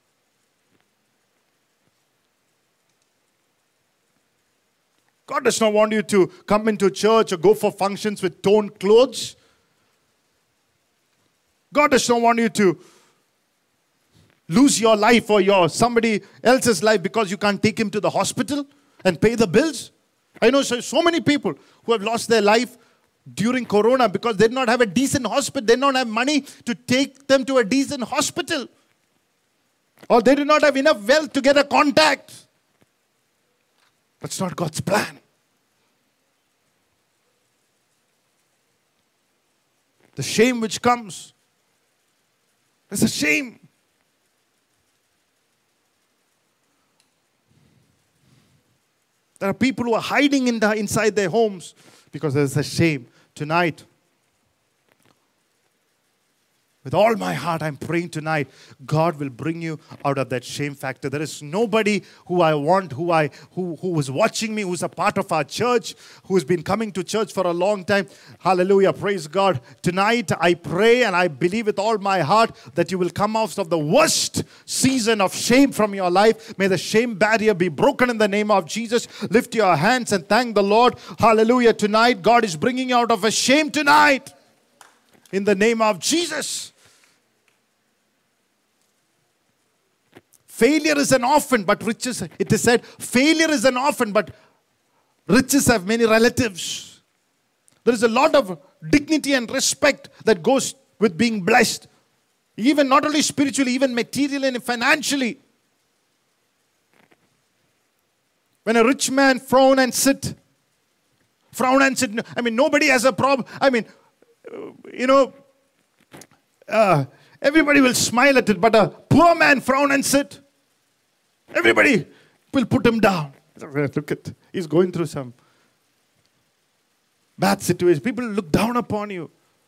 God does not want you to come into church or go for functions with torn clothes. God does not want you to lose your life or your somebody else's life because you can't take him to the hospital and pay the bills? I know so, so many people who have lost their life during Corona because they did not have a decent hospital. They did not have money to take them to a decent hospital. Or they did not have enough wealth to get a contact. That's not God's plan. The shame which comes, it's a shame. There are people who are hiding in the, inside their homes because there's a shame. Tonight, with all my heart, I'm praying tonight, God will bring you out of that shame factor. There is nobody who I want, who I who, who is watching me, who's a part of our church, who has been coming to church for a long time. Hallelujah, praise God. Tonight, I pray and I believe with all my heart that you will come out of the worst season of shame from your life. May the shame barrier be broken in the name of Jesus. Lift your hands and thank the Lord. Hallelujah, tonight, God is bringing you out of a shame tonight. In the name of Jesus. Failure is an orphan, but riches, it is said, failure is an orphan, but riches have many relatives. There is a lot of dignity and respect that goes with being blessed. Even not only spiritually, even materially and financially. When a rich man frown and sit, frown and sit, I mean, nobody has a problem. I mean, you know, uh, everybody will smile at it, but a poor man frown and sit. Everybody will put him down. Look at, he's going through some bad situation. People look down upon you.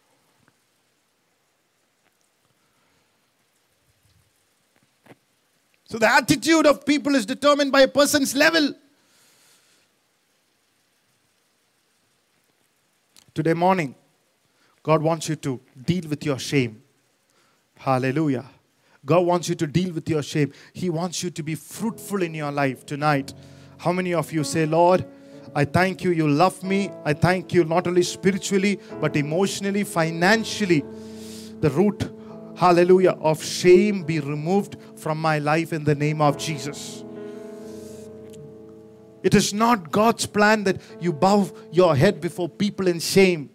So the attitude of people is determined by a person's level. Today morning, God wants you to deal with your shame. Hallelujah. God wants you to deal with your shame. He wants you to be fruitful in your life tonight. How many of you say, Lord, I thank you, you love me. I thank you not only spiritually, but emotionally, financially. The root, hallelujah, of shame be removed from my life in the name of Jesus. It is not God's plan that you bow your head before people in shame.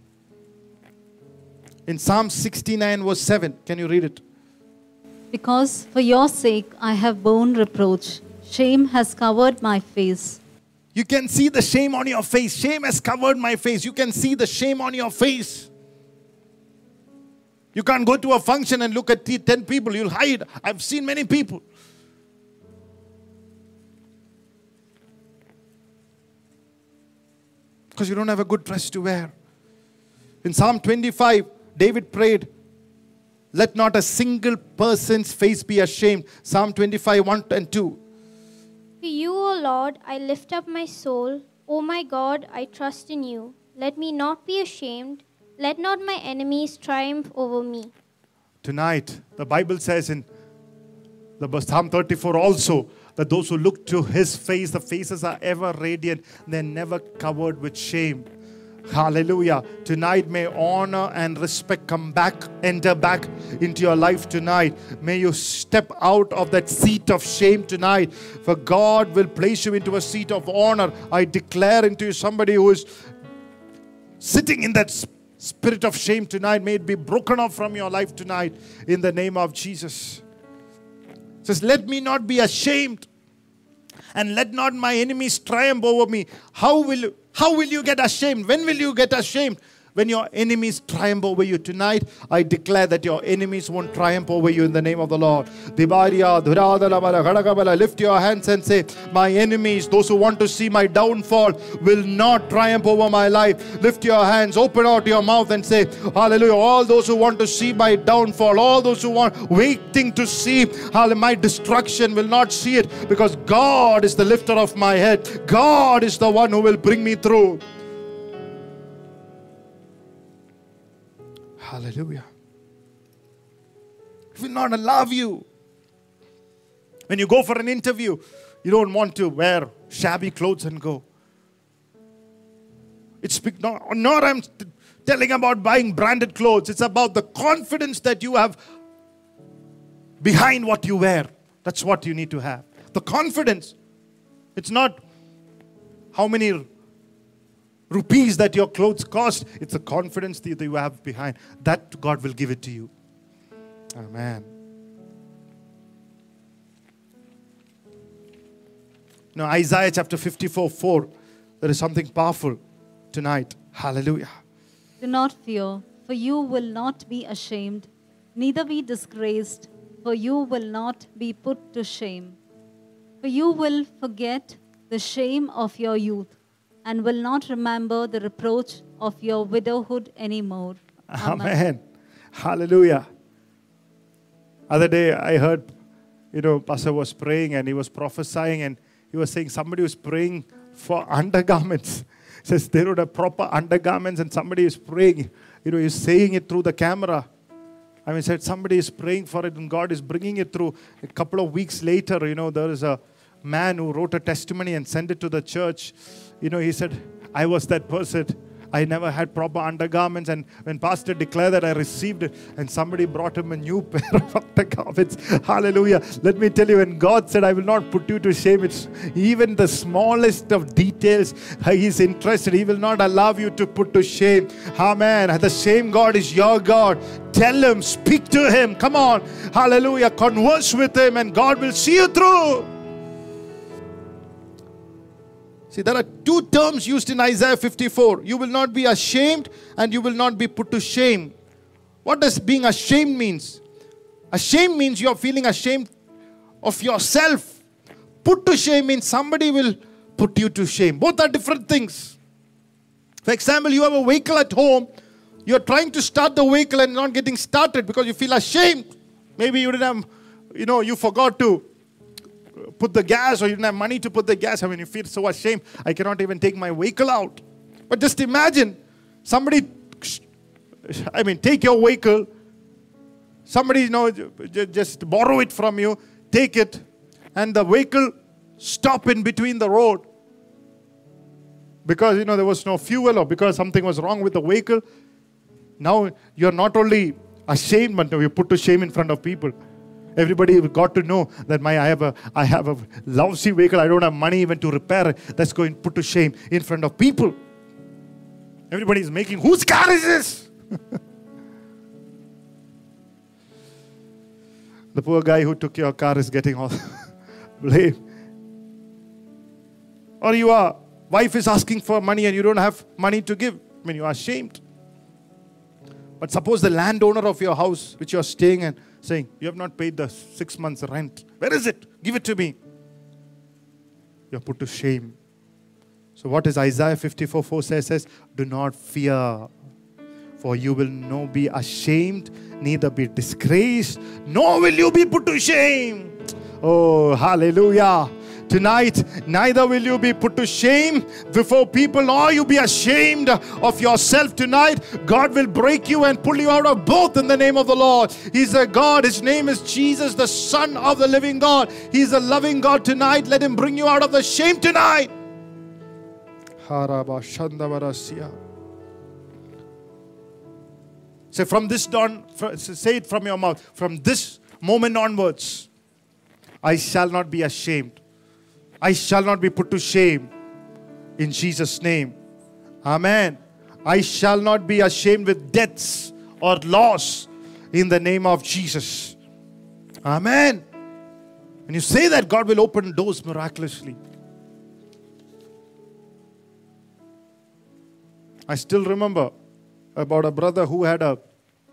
In Psalm sixty-nine verse seven, can you read it? Because for your sake I have borne reproach. Shame has covered my face. You can see the shame on your face. Shame has covered my face. You can see the shame on your face. You can't go to a function and look at ten people. You'll hide. I've seen many people. Because you don't have a good dress to wear. In Psalm twenty-five, David prayed, let not a single person's face be ashamed. Psalm twenty-five, one and two. To you, O Lord, I lift up my soul. O my God, I trust in you. Let me not be ashamed. Let not my enemies triumph over me. Tonight, the Bible says in the Psalm thirty-four also, that those who look to his face, the faces are ever radiant. They're never covered with shame. Hallelujah. Tonight may honor and respect come back, enter back into your life tonight. May you step out of that seat of shame tonight. For God will place you into a seat of honor. I declare into you somebody who is sitting in that spirit of shame tonight. May it be broken off from your life tonight in the name of Jesus. It says, let me not be ashamed and let not my enemies triumph over me. How will you How will you get ashamed? When will you get ashamed? When your enemies triumph over you tonight, I declare that your enemies won't triumph over you in the name of the Lord. Lift your hands and say, my enemies, those who want to see my downfall, will not triumph over my life. Lift your hands, open out your mouth and say, hallelujah. All those who want to see my downfall, all those who want waiting to see my destruction will not see it, because God is the lifter of my head. God is the one who will bring me through. Hallelujah. It will not allow you. When you go for an interview, you don't want to wear shabby clothes and go. It's not, not I'm telling about buying branded clothes. It's about the confidence that you have behind what you wear. That's what you need to have. The confidence. It's not how many rupees that your clothes cost. It's the confidence that you have behind. That God will give it to you. Amen. Now, Isaiah chapter fifty-four, four. There is something powerful tonight. Hallelujah. Do not fear, for you will not be ashamed, neither be disgraced, for you will not be put to shame. For you will forget the shame of your youth, and will not remember the reproach of your widowhood anymore. Amen. Amen. Hallelujah. Other day I heard, you know, Pastor was praying and he was prophesying, and he was saying somebody was praying for undergarments. Says they would have proper undergarments, and somebody is praying. You know, he's saying it through the camera. I mean, said somebody is praying for it, and God is bringing it through. A couple of weeks later, you know, there is a man who wrote a testimony and sent it to the church. You know, he said, I was that person. I never had proper undergarments, and when pastor declared that, I received it, and somebody brought him a new pair of undergarments. Hallelujah. Let me tell you, when God said, I will not put you to shame, it's even the smallest of details. He is interested. He will not allow you to put to shame. Amen. The same God is your God. Tell him, speak to him. Come on. Hallelujah. Converse with him, and God will see you through. See, there are two terms used in Isaiah fifty-four. You will not be ashamed, and you will not be put to shame. What does being ashamed means? Ashamed means you are feeling ashamed of yourself. Put to shame means somebody will put you to shame. Both are different things. For example, you have a vehicle at home. You are trying to start the vehicle and not getting started because you feel ashamed. Maybe you didn't have, you know, you forgot to put the gas, or you didn't have money to put the gas. I mean, you feel so ashamed. I cannot even take my vehicle out. But just imagine somebody, I mean, take your vehicle. Somebody, you know, just borrow it from you, take it, and the vehicle stop in between the road because, you know, there was no fuel, or because something was wrong with the vehicle. Now you're not only ashamed, but you're put to shame in front of people. Everybody got to know that my I have a I have a lousy vehicle. I don't have money even to repair it. That's going put to shame in front of people. Everybody is making, whose car is this? The poor guy who took your car is getting all blame. Or your wife is asking for money and you don't have money to give. I mean, you are ashamed. But suppose the landowner of your house, which you are staying in, saying, you have not paid the six months rent. Where is it? Give it to me. You are put to shame. So what is Isaiah fifty-four four says? says Do not fear, for you will no be ashamed, neither be disgraced, nor will you be put to shame. Oh, hallelujah. Tonight, neither will you be put to shame before people, nor you be ashamed of yourself tonight. God will break you and pull you out of both in the name of the Lord. He's a God. His name is Jesus, the Son of the living God. He's a loving God tonight. Let Him bring you out of the shame tonight. Say from this dawn, say it from your mouth. From this moment onwards, I shall not be ashamed. I shall not be put to shame in Jesus' name. Amen. I shall not be ashamed with debts or loss in the name of Jesus. Amen. When you say that, God will open doors miraculously. I still remember about a brother who had a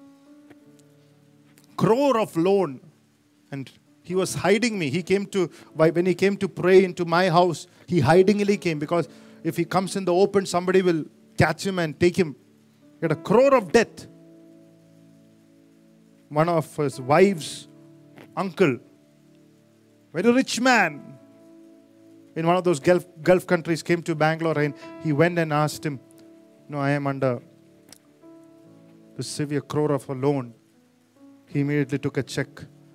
crore of loan, and he was hiding me. He came to, when he came to pray into my house, he hidingly came, because if he comes in the open, somebody will catch him and take him. He had a crore of debt. One of his wife's uncle, very rich man, in one of those Gulf, Gulf countries, came to Bangalore, and he went and asked him, no, I am under the severe crore of a loan. He immediately took a check,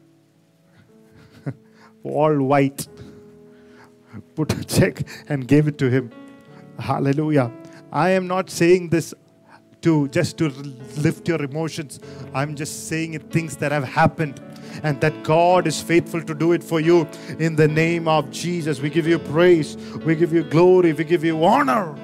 all white, put a check and gave it to him. Hallelujah. I am not saying this to just to lift your emotions. I'm just saying it, things that have happened, and that God is faithful to do it for you. In the name of Jesus, we give you praise, we give you glory, we give you honor.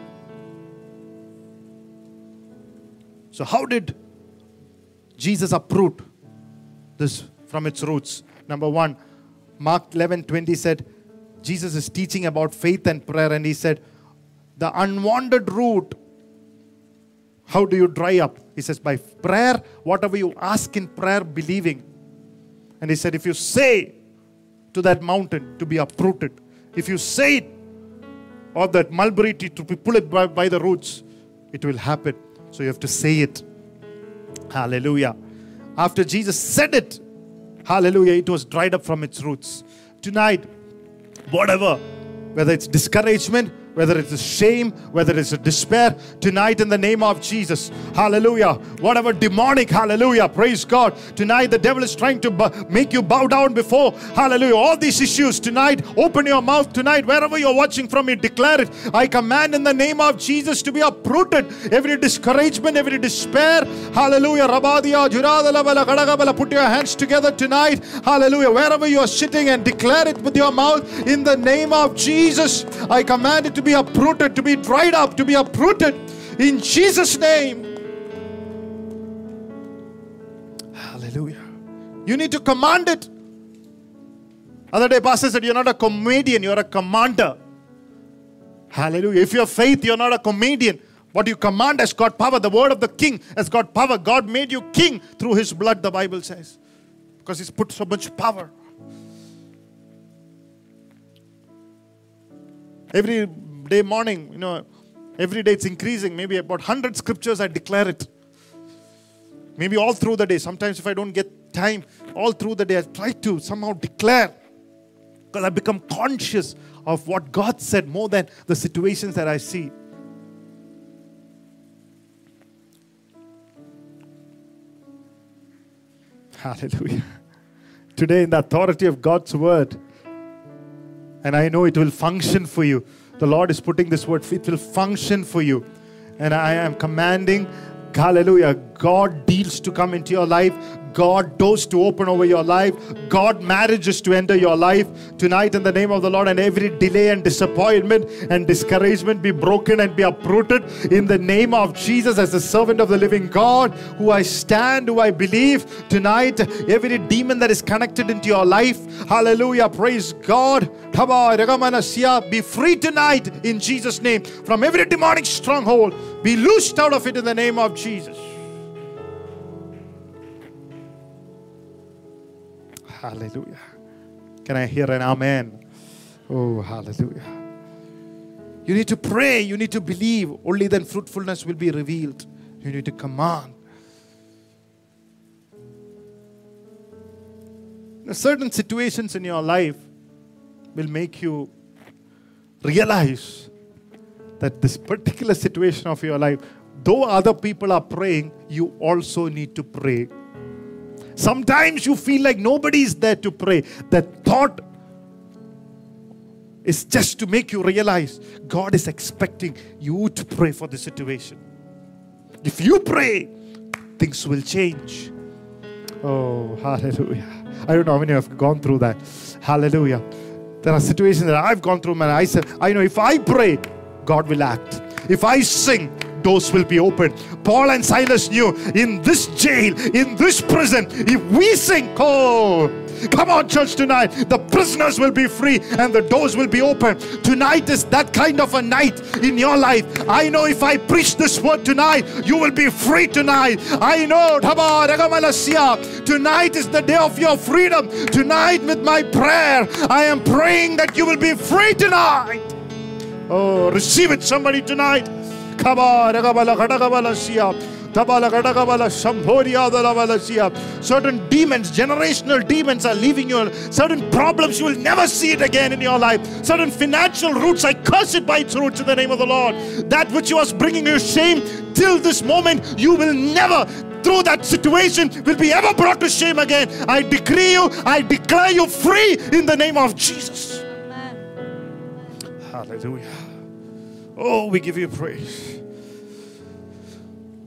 So how did Jesus uproot this from its roots? Number one, Mark eleven twenty said, Jesus is teaching about faith and prayer, and he said, the unwanted root, how do you dry up? He says, by prayer, whatever you ask in prayer, believing. And he said, if you say to that mountain to be uprooted, if you say it, or that mulberry tree to pull it by, by the roots, it will happen. So you have to say it. Hallelujah. After Jesus said it, hallelujah, it was dried up from its roots. Tonight, whatever, whether it's discouragement, whether it's a shame, whether it's a despair, tonight in the name of Jesus, hallelujah, whatever demonic, hallelujah, praise God, tonight the devil is trying to bu- make you bow down before, hallelujah, all these issues, tonight, open your mouth tonight, wherever you're watching from, you declare it. I command in the name of Jesus to be uprooted, every discouragement, every despair, hallelujah, Rabadia, Juradalabala, Kadagabala, put your hands together tonight, hallelujah, wherever you are sitting, and declare it with your mouth, in the name of Jesus, I command it to be uprooted, to be dried up, to be uprooted in Jesus' name. Hallelujah. You need to command it. Other day, Pastor said, you're not a comedian, you're a commander. Hallelujah. If you have faith, you're not a comedian. What you command has got power. The word of the king has got power. God made you king through his blood, the Bible says, because he's put so much power. Every day morning, you know, every day it's increasing. Maybe about one hundred scriptures, I declare it. Maybe all through the day. Sometimes if I don't get time, all through the day, I try to somehow declare. Because I become conscious of what God said more than the situations that I see. Hallelujah. Today, in the authority of God's word, and I know it will function for you. The Lord is putting this word, it will function for you. And I am commanding, hallelujah, God deals to come into your life. God doors to open over your life. God marriages to enter your life. Tonight in the name of the Lord, and every delay and disappointment and discouragement be broken and be uprooted in the name of Jesus. As the servant of the living God, who I stand, who I believe, tonight every demon that is connected into your life, hallelujah, praise God, be free tonight in Jesus' name from every demonic stronghold. Be loosed out of it in the name of Jesus. Hallelujah. Can I hear an amen? Oh, hallelujah. You need to pray. You need to believe. Only then fruitfulness will be revealed. You need to command. Now, certain situations in your life will make you realize that this particular situation of your life, though other people are praying, you also need to pray. Sometimes you feel like nobody is there to pray. That thought is just to make you realize God is expecting you to pray for the situation. If you pray, things will change. Oh, hallelujah. I don't know how many have gone through that. Hallelujah. There are situations that I've gone through, man. I said, I know if I pray, God will act. If I sing, doors will be opened. Paul and Silas knew in this jail, in this prison, if we sing, oh, come on church tonight, the prisoners will be free and the doors will be open. Tonight is that kind of a night in your life. I know if I preach this word tonight, you will be free tonight. I know tonight is the day of your freedom. Tonight with my prayer, I am praying that you will be free tonight. Oh, receive it somebody tonight. Certain demons, generational demons are leaving you. Certain problems, you will never see it again in your life. Certain financial roots, I curse it by its roots in the name of the Lord. That which was bringing you shame till this moment, you will never, through that situation, will be ever brought to shame again. I decree you, I declare you free in the name of Jesus. Amen. Hallelujah. Oh, we give you praise.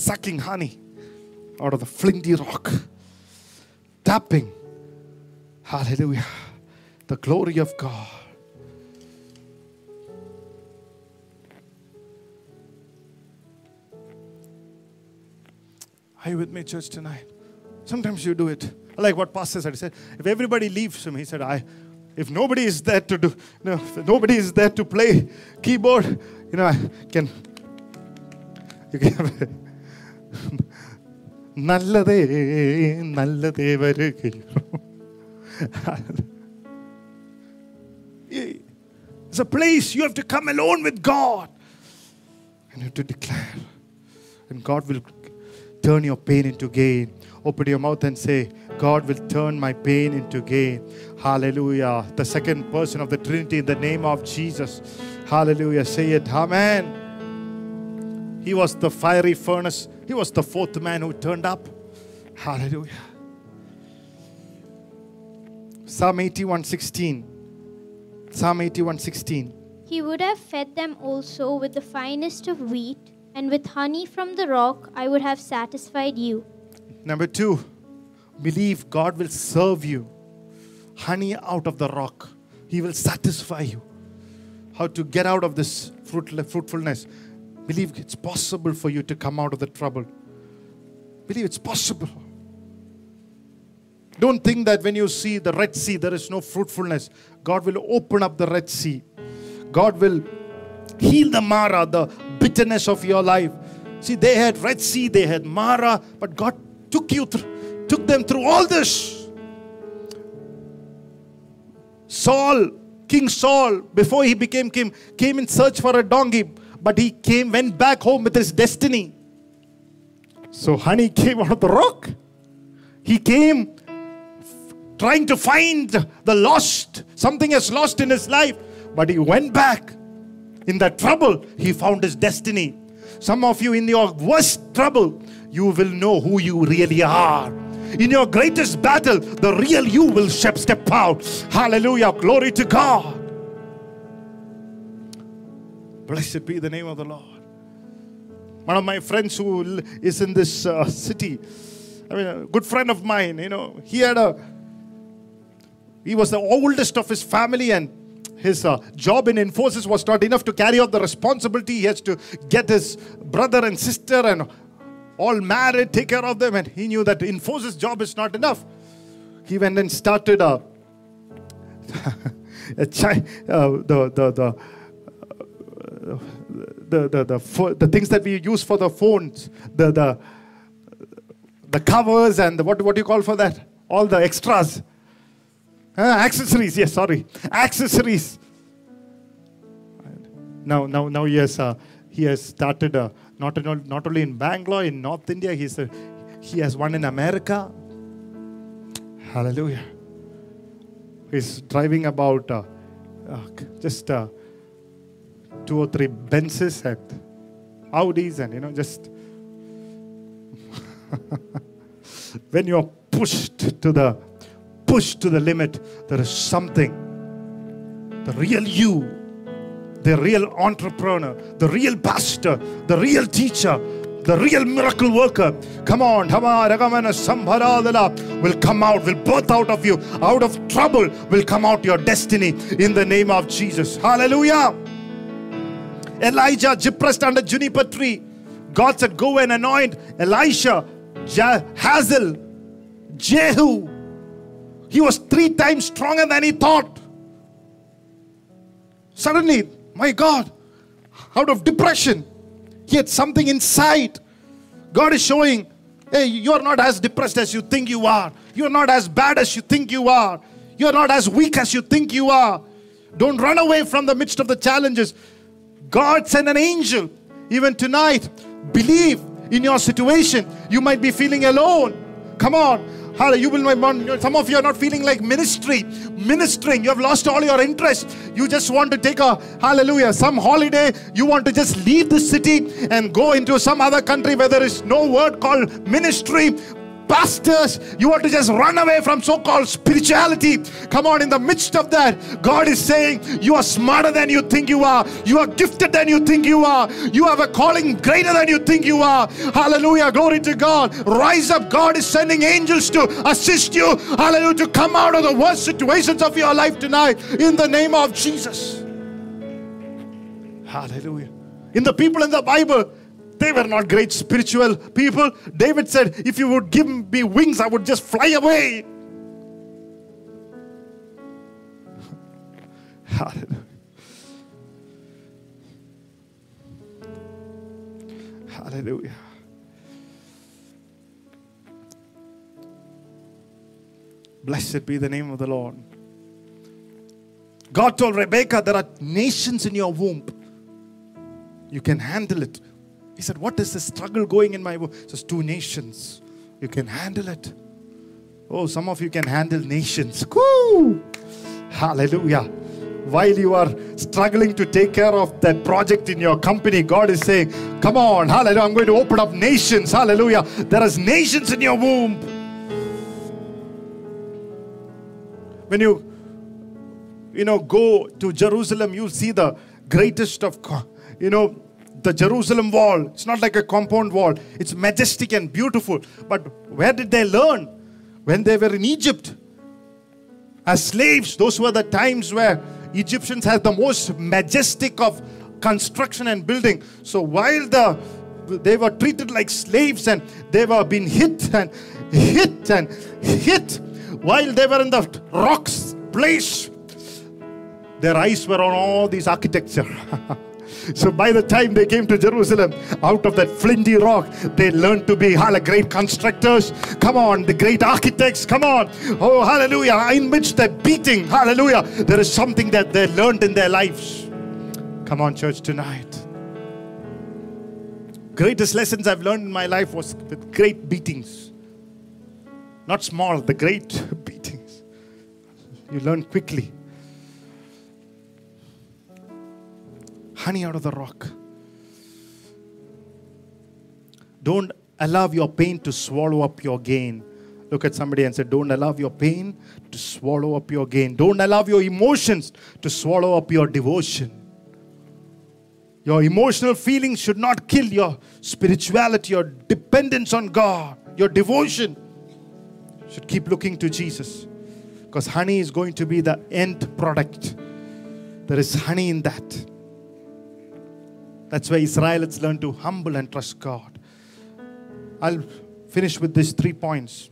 sucking honey out of the flinty rock. Tapping. Hallelujah. The glory of God. Are you with me, church, tonight? Sometimes you do it. Like what Pastor said. He said, if everybody leaves him, he said, I, if nobody is there to do, you know, if nobody is there to play keyboard, you know, I can, you can Nallade, nallade varugillo. It's a place you have to come alone with God. And you have to declare. And God will turn your pain into gain. Open your mouth and say, God will turn my pain into gain. Hallelujah. The second person of the Trinity in the name of Jesus. Hallelujah. Say it. Amen. He was the fiery furnace. He was the fourth man who turned up. Hallelujah. Psalm eighty-one sixteen. Psalm eighty-one sixteen. He would have fed them also with the finest of wheat, and with honey from the rock I would have satisfied you. Number two, believe God will serve you. Honey out of the rock. He will satisfy you. How to get out of this fruit, fruitfulness. Believe it's possible for you to come out of the trouble. Believe it's possible. Don't think that when you see the Red Sea, there is no fruitfulness. God will open up the Red Sea. God will heal the Mara, the bitterness of your life. See, they had Red Sea, they had Mara, but God took you through, took them through all this. Saul, King Saul, before he became king, came in search for a donkey, but he came, went back home with his destiny. So honey came out of the rock. He came trying to find the lost. Something is lost in his life. But he went back. In that trouble, he found his destiny. Some of you in your worst trouble, you will know who you really are. In your greatest battle, the real you will step out. Hallelujah. Glory to God. Blessed be the name of the Lord. One of my friends who is in this uh, city, I mean, a good friend of mine, you know, he had a, he was the oldest of his family, and his uh, job in Infosys was not enough to carry out the responsibility. He has to get his brother and sister and all married, take care of them, and he knew that Infosys job is not enough. He went and started a, a chi- uh, the the the. Uh, The, the, the, the things that we use for the phones, the, the, the covers and the, what, what do you call for that? All the extras. Uh, accessories, yes, sorry. Accessories. Now, now, now he has, uh, he has started, uh, not, in, not only in Bangalore, in North India, he's, uh, he has one in America. Hallelujah. He's driving about uh, uh, just... Uh, two or three Benzes and Audis, and you know, just when you are pushed to the pushed to the limit, there is something. The real you, the real entrepreneur, the real pastor, the real teacher, the real miracle worker. Come on, will come out, will birth out of you, out of trouble, will come out your destiny in the name of Jesus. Hallelujah. Elijah depressed under juniper tree. God said, go and anoint Elisha, Hazael, Jehu. He was three times stronger than he thought. Suddenly, my God, out of depression, he had something inside. God is showing, hey, you are not as depressed as you think you are. You are not as bad as you think you are. You are not as weak as you think you are. Don't run away from the midst of the challenges. God sent an angel. Even tonight, believe in your situation. You might be feeling alone. Come on. You will, some of you are not feeling like ministry, ministering. You have lost all your interest. You just want to take a, hallelujah, some holiday. You want to just leave the city and go into some other country where there is no word called ministry. pastors. You want to just run away from so-called spirituality. Come on, in the midst of that, God is saying, you are smarter than you think you are. You are gifted than you think you are. You have a calling greater than you think you are. Hallelujah. Glory to God. Rise up. God is sending angels to assist you. Hallelujah. To come out of the worst situations of your life tonight. In the name of Jesus. Hallelujah. In the people in the Bible, they were not great spiritual people. David said, if you would give me wings, I would just fly away. Hallelujah. Hallelujah. Blessed be the name of the Lord. God told Rebekah, there are nations in your womb. You can handle it. He said, what is the struggle going in my womb? It says, two nations. You can handle it. Oh, some of you can handle nations. Woo! Hallelujah. While you are struggling to take care of that project in your company, God is saying, come on, hallelujah, I'm going to open up nations. Hallelujah. There is nations in your womb. When you, you know, go to Jerusalem, you'll see the greatest of, you know, the Jerusalem wall. It's not like a compound wall. It's majestic and beautiful. But where did they learn? When they were in Egypt. As slaves, those were the times where Egyptians had the most majestic of construction and building. So while the they were treated like slaves and they were being hit and hit and hit while they were in the rocks place, their eyes were on all these architecture. So by the time they came to Jerusalem, out of that flinty rock, they learned to be hallelujah, great constructors. Come on, the great architects. Come on. Oh, hallelujah. In which they're beating. Hallelujah. There is something that they learned in their lives. Come on, church, tonight. Greatest lessons I've learned in my life was with great beatings. Not small, the great beatings. You learn quickly. Honey out of the rock. Don't allow your pain to swallow up your gain. Look at somebody and say, don't allow your pain to swallow up your gain. Don't allow your emotions to swallow up your devotion. Your emotional feelings should not kill your spirituality, your dependence on God, your devotion. You should keep looking to Jesus, because honey is going to be the end product. There is honey in that. That's why Israelites learn to humble and trust God. I'll finish with these three points.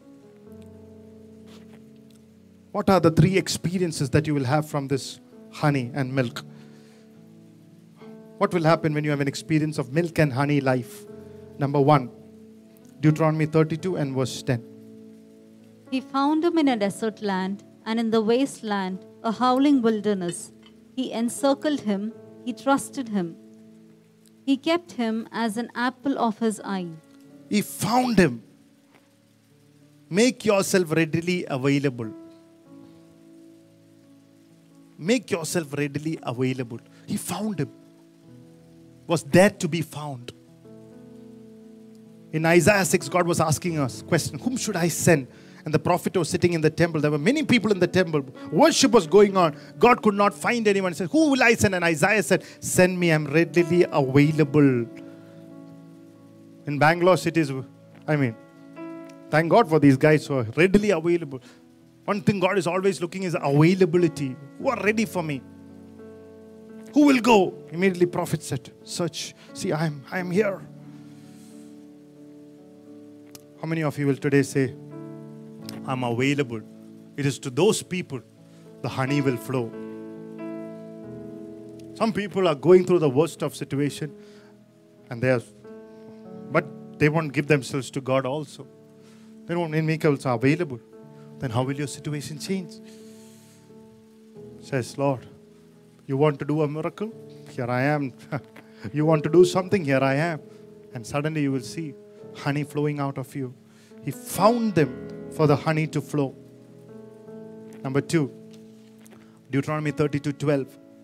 What are the three experiences that you will have from this honey and milk? What will happen when you have an experience of milk and honey life? Number one, Deuteronomy thirty-two and verse ten. He found him in a desert land and in the wasteland, a howling wilderness. He encircled him, he trusted him. He kept him as an apple of his eye. He found him. Make yourself readily available. Make yourself readily available. He found him. Was there to be found. In Isaiah six, God was asking us question, whom should I send? And the prophet was sitting in the temple. There were many people in the temple. Worship was going on. God could not find anyone. He said, who will I send? And Isaiah said, send me. I'm readily available. In Bangalore cities, I mean, thank God for these guys who are readily available. One thing God is always looking is availability. Who are ready for me? Who will go? Immediately prophet said, search. See, I am, I am here. How many of you will today say, I'm available? It is to those people the honey will flow. Some people are going through the worst of situation and they are, but they won't give themselves to God also. They won't make themselves available. Then how will your situation change? Says, Lord, you want to do a miracle? Here I am. You want to do something? Here I am. And suddenly you will see honey flowing out of you. He found them for the honey to flow. Number two, Deuteronomy thirty-two twelve.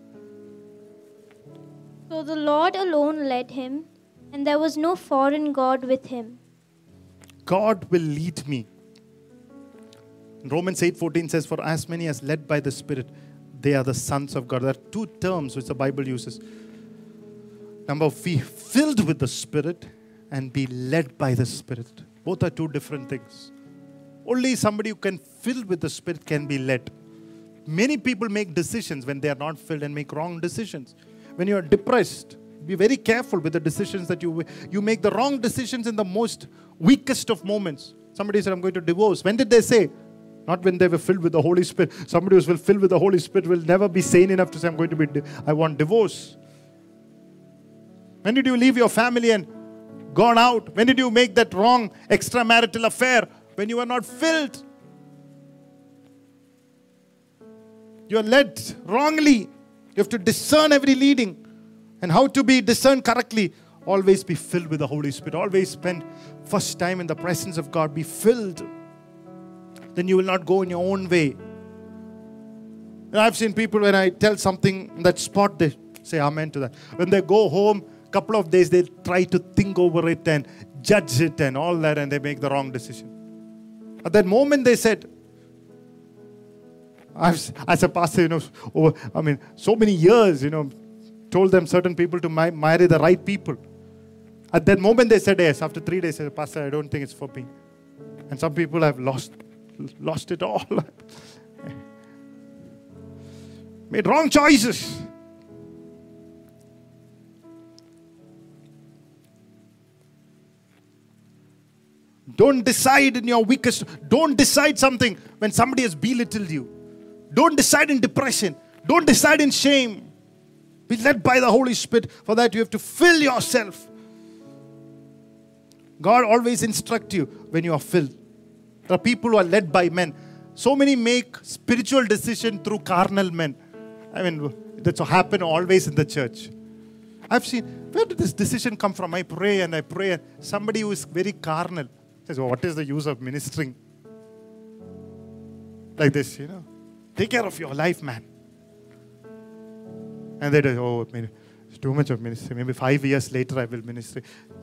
So the Lord alone led him, and there was no foreign God with him. God will lead me. Romans eight fourteen says, for as many as led by the Spirit, they are the sons of God. There are two terms which the Bible uses. Number, be filled with the Spirit and be led by the Spirit. Both are two different things. Only somebody who can fill with the Spirit can be led. Many people make decisions when they are not filled and make wrong decisions. When you are depressed, be very careful with the decisions that you you make the wrong decisions in the most weakest of moments. Somebody said, I'm going to divorce. When did they say? Not when they were filled with the Holy Spirit. Somebody who's filled with the Holy Spirit will never be sane enough to say, I'm going to be, I want divorce. When did you leave your family and gone out? When did you make that wrong extramarital affair? When you were not filled. You are led wrongly. You have to discern every leading. And how to be discerned correctly. Always be filled with the Holy Spirit. Always spend first time in the presence of God. Be filled. Then you will not go in your own way. And I've seen people when I tell something on that spot, they say amen to that. When they go home, a couple of days, they try to think over it and judge it and all that, and they make the wrong decision. At that moment, they said, I've, as a pastor, you know, over, I mean, so many years, you know, told them certain people to ma- marry the right people. At that moment, they said yes. After three days, they said, Pastor, I don't think it's for me. And some people have lost, lost it all. Made wrong choices. Don't decide in your weakest. Don't decide something when somebody has belittled you. Don't decide in depression. Don't decide in shame. Be led by the Holy Spirit. For that you have to fill yourself. God always instructs you when you are filled. There are people who are led by men. So many make spiritual decisions through carnal men. I mean, that's what happens always in the church. I've seen, where did this decision come from? I pray and I pray. And somebody who is very carnal says, oh, what is the use of ministering? Like this, you know. Take care of your life, man. And they do, oh, it's too much of ministry. Maybe five years later I will ministry.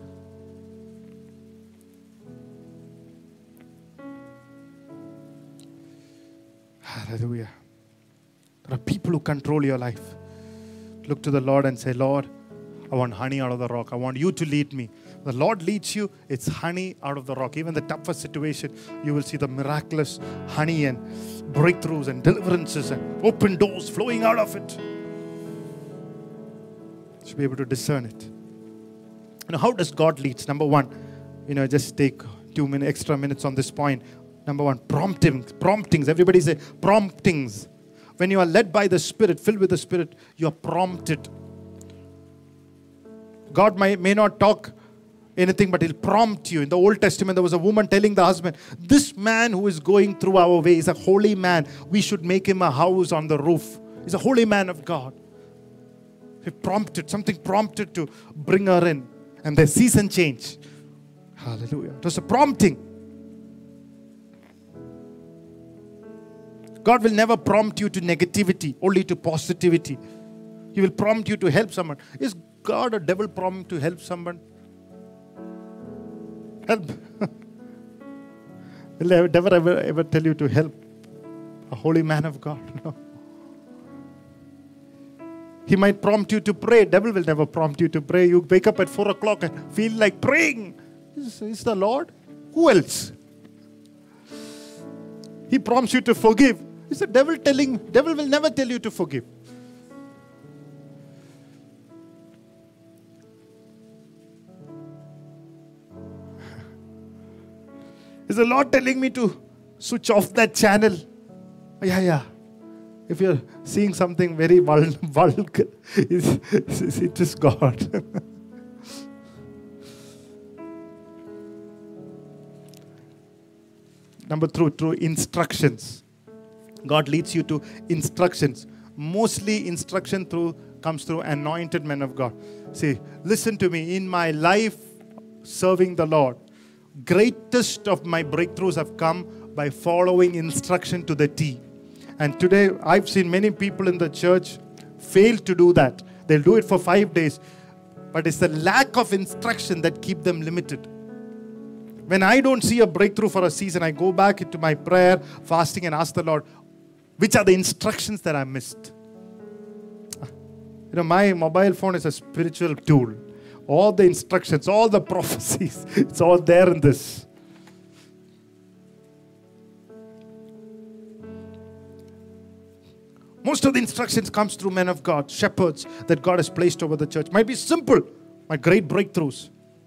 Hallelujah. There are people who control your life. Look to the Lord and say, Lord, I want honey out of the rock. I want you to lead me. The Lord leads you, it's honey out of the rock. Even the toughest situation, you will see the miraculous honey and breakthroughs and deliverances and open doors flowing out of it. You should be able to discern it. You know, how does God lead? Number one, you know, just take two minutes, extra minutes on this point. Number one, promptings. Promptings. Everybody say promptings. When you are led by the Spirit, filled with the Spirit, you are prompted. God may, may not talk anything, but He'll prompt you. In the Old Testament, there was a woman telling the husband, this man who is going through our way is a holy man. We should make him a house on the roof. He's a holy man of God. He prompted, something prompted to bring her in. And the season changed. Hallelujah. It was a prompting. God will never prompt you to negativity, only to positivity. He will prompt you to help someone. Is God or devil prompt to help someone? Help. Will I never ever, ever tell you to help a holy man of God? No. He might prompt you to pray. Devil will never prompt you to pray. You wake up at four o'clock and feel like praying. Is, is the Lord? Who else? He prompts you to forgive. Is the devil telling? Devil will never tell you to forgive. Is the Lord telling me to switch off that channel? Yeah, yeah. If you're seeing something very vulgar, it is God. Number two, through instructions. God leads you to instructions. Mostly instruction through comes through anointed men of God. See, listen to me. In my life serving the Lord, greatest of my breakthroughs have come by following instruction to the T. And today, I've seen many people in the church fail to do that. They'll do it for five days. But it's the lack of instruction that keep them limited. When I don't see a breakthrough for a season, I go back into my prayer, fasting, and ask the Lord, which are the instructions that I missed? You know, my mobile phone is a spiritual tool. All the instructions, all the prophecies, it's all there in this. Most of the instructions comes through men of God, shepherds that God has placed over the church. Might be simple, my great breakthroughs.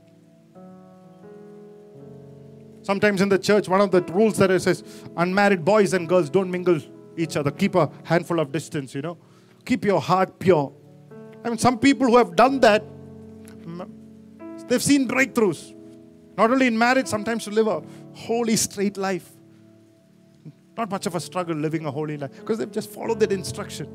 Sometimes in the church, one of the rules that it says, unmarried boys and girls don't mingle each other. Keep a handful of distance, you know. Keep your heart pure. I mean, some people who have done that, they've seen breakthroughs. Not only in marriage, sometimes to live a holy, straight life. Not much of a struggle living a holy life because they've just followed that instruction.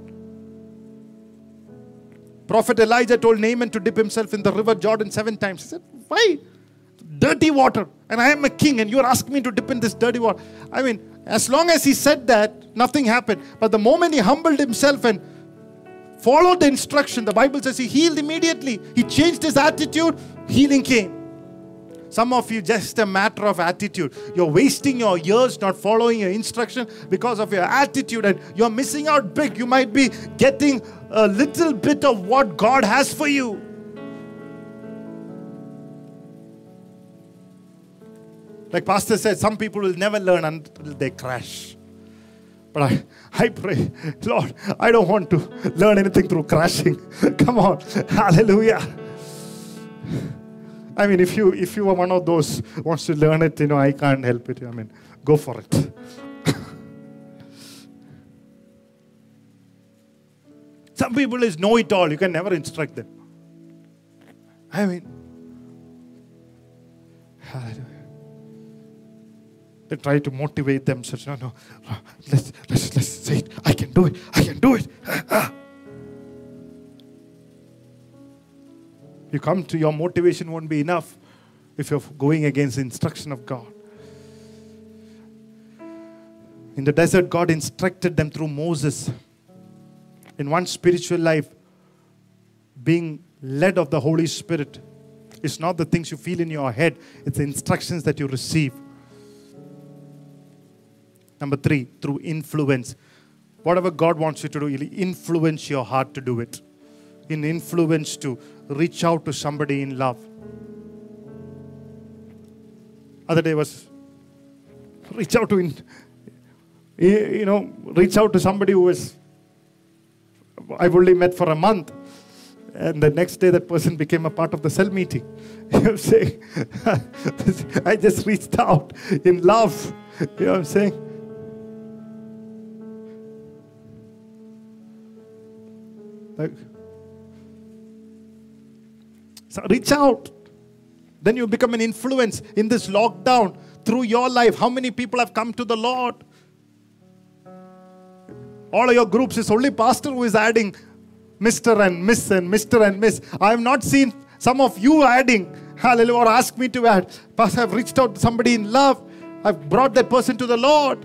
Prophet Elijah told Naaman to dip himself in the river Jordan seven times. He said, why? Dirty water. And I am a king and you're asking me to dip in this dirty water. I mean, as long as he said that, nothing happened. But the moment he humbled himself and followed the instruction, the Bible says he healed immediately. He changed his attitude, healing came. Some of you, just a matter of attitude. You're wasting your years not following your instruction because of your attitude and you're missing out big. You might be getting a little bit of what God has for you. Like Pastor said, some people will never learn until they crash. But I, I pray, Lord, I don't want to learn anything through crashing. Come on. Hallelujah. I mean, if you if you are one of those who wants to learn it, you know, I can't help it. I mean, go for it. Some people is know it all. You can never instruct them. I mean, hallelujah. They try to motivate themselves. No, no, let's let's let's say it. I can do it. I can do it. You come to your motivation won't be enough if you're going against the instruction of God. In the desert, God instructed them through Moses. In one spiritual life, being led of the Holy Spirit is not the things you feel in your head, it's the instructions that you receive. Number three, through influence. Whatever God wants you to do, He'll influence your heart to do it. In influence to reach out to somebody in love. Other day was reach out to, in, you know, reach out to somebody who was, I've only met for a month. And the next day that person became a part of the cell meeting. You know what I'm saying? I just reached out in love. You know what I'm saying? Like, so reach out. Then you become an influence in this lockdown through your life. How many people have come to the Lord? All of your groups is only pastor who is adding Mister and Miss and Mister and Miss. I have not seen some of you adding. Hallelujah. Or ask me to add. Pastor, I've reached out to somebody in love. I've brought that person to the Lord.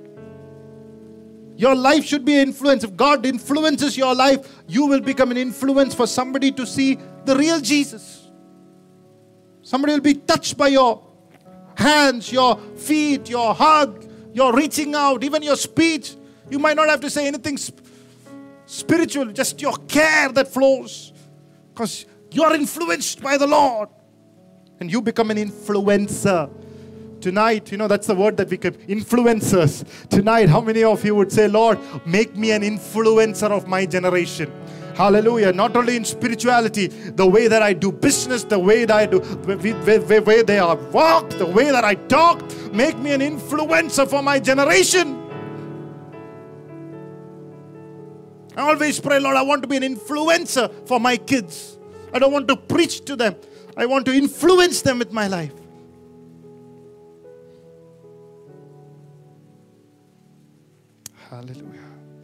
Your life should be an influence. If God influences your life, you will become an influence for somebody to see the real Jesus. Somebody will be touched by your hands, your feet, your hug, your reaching out, even your speech. You might not have to say anything sp- spiritual, just your care that flows. Because you are influenced by the Lord. And you become an influencer. Tonight, you know, that's the word that we could, influencers. Tonight, how many of you would say, Lord, make me an influencer of my generation? Hallelujah. Not only in spirituality, the way that I do business, the way that I do, the way, way they are walk, the way that I talk, make me an influencer for my generation. I always pray, Lord, I want to be an influencer for my kids. I don't want to preach to them. I want to influence them with my life. Hallelujah.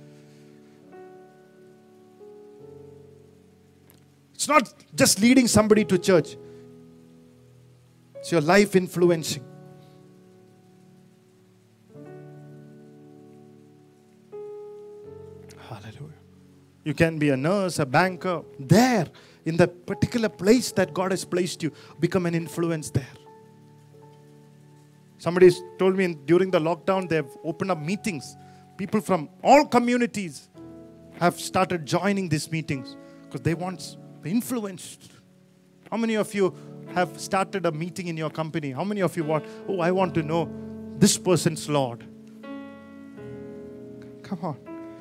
It's not just leading somebody to church. It's your life influencing. Hallelujah. You can be a nurse, a banker. There, in the particular place that God has placed you, become an influence there. Somebody told me during the lockdown, they've opened up meetings. People from all communities have started joining these meetings because they want the influence. How many of you have started a meeting in your company? How many of you want, oh, I want to know this person's Lord? Come on.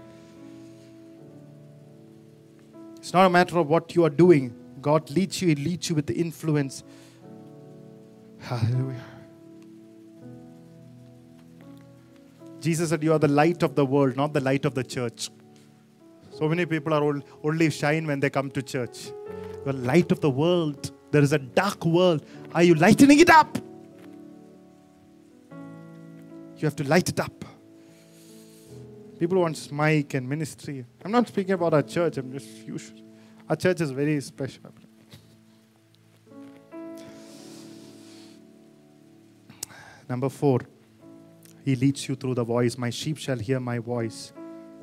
It's not a matter of what you are doing. God leads you, He leads you with the influence. Hallelujah. Jesus said, you are the light of the world, not the light of the church. So many people are only shine when they come to church. You are the light of the world. There is a dark world. Are you lightening it up? You have to light it up. People want mic and ministry. I'm not speaking about our church. I'm just, you should. Our church is very special. Number four, He leads you through the voice. My sheep shall hear my voice.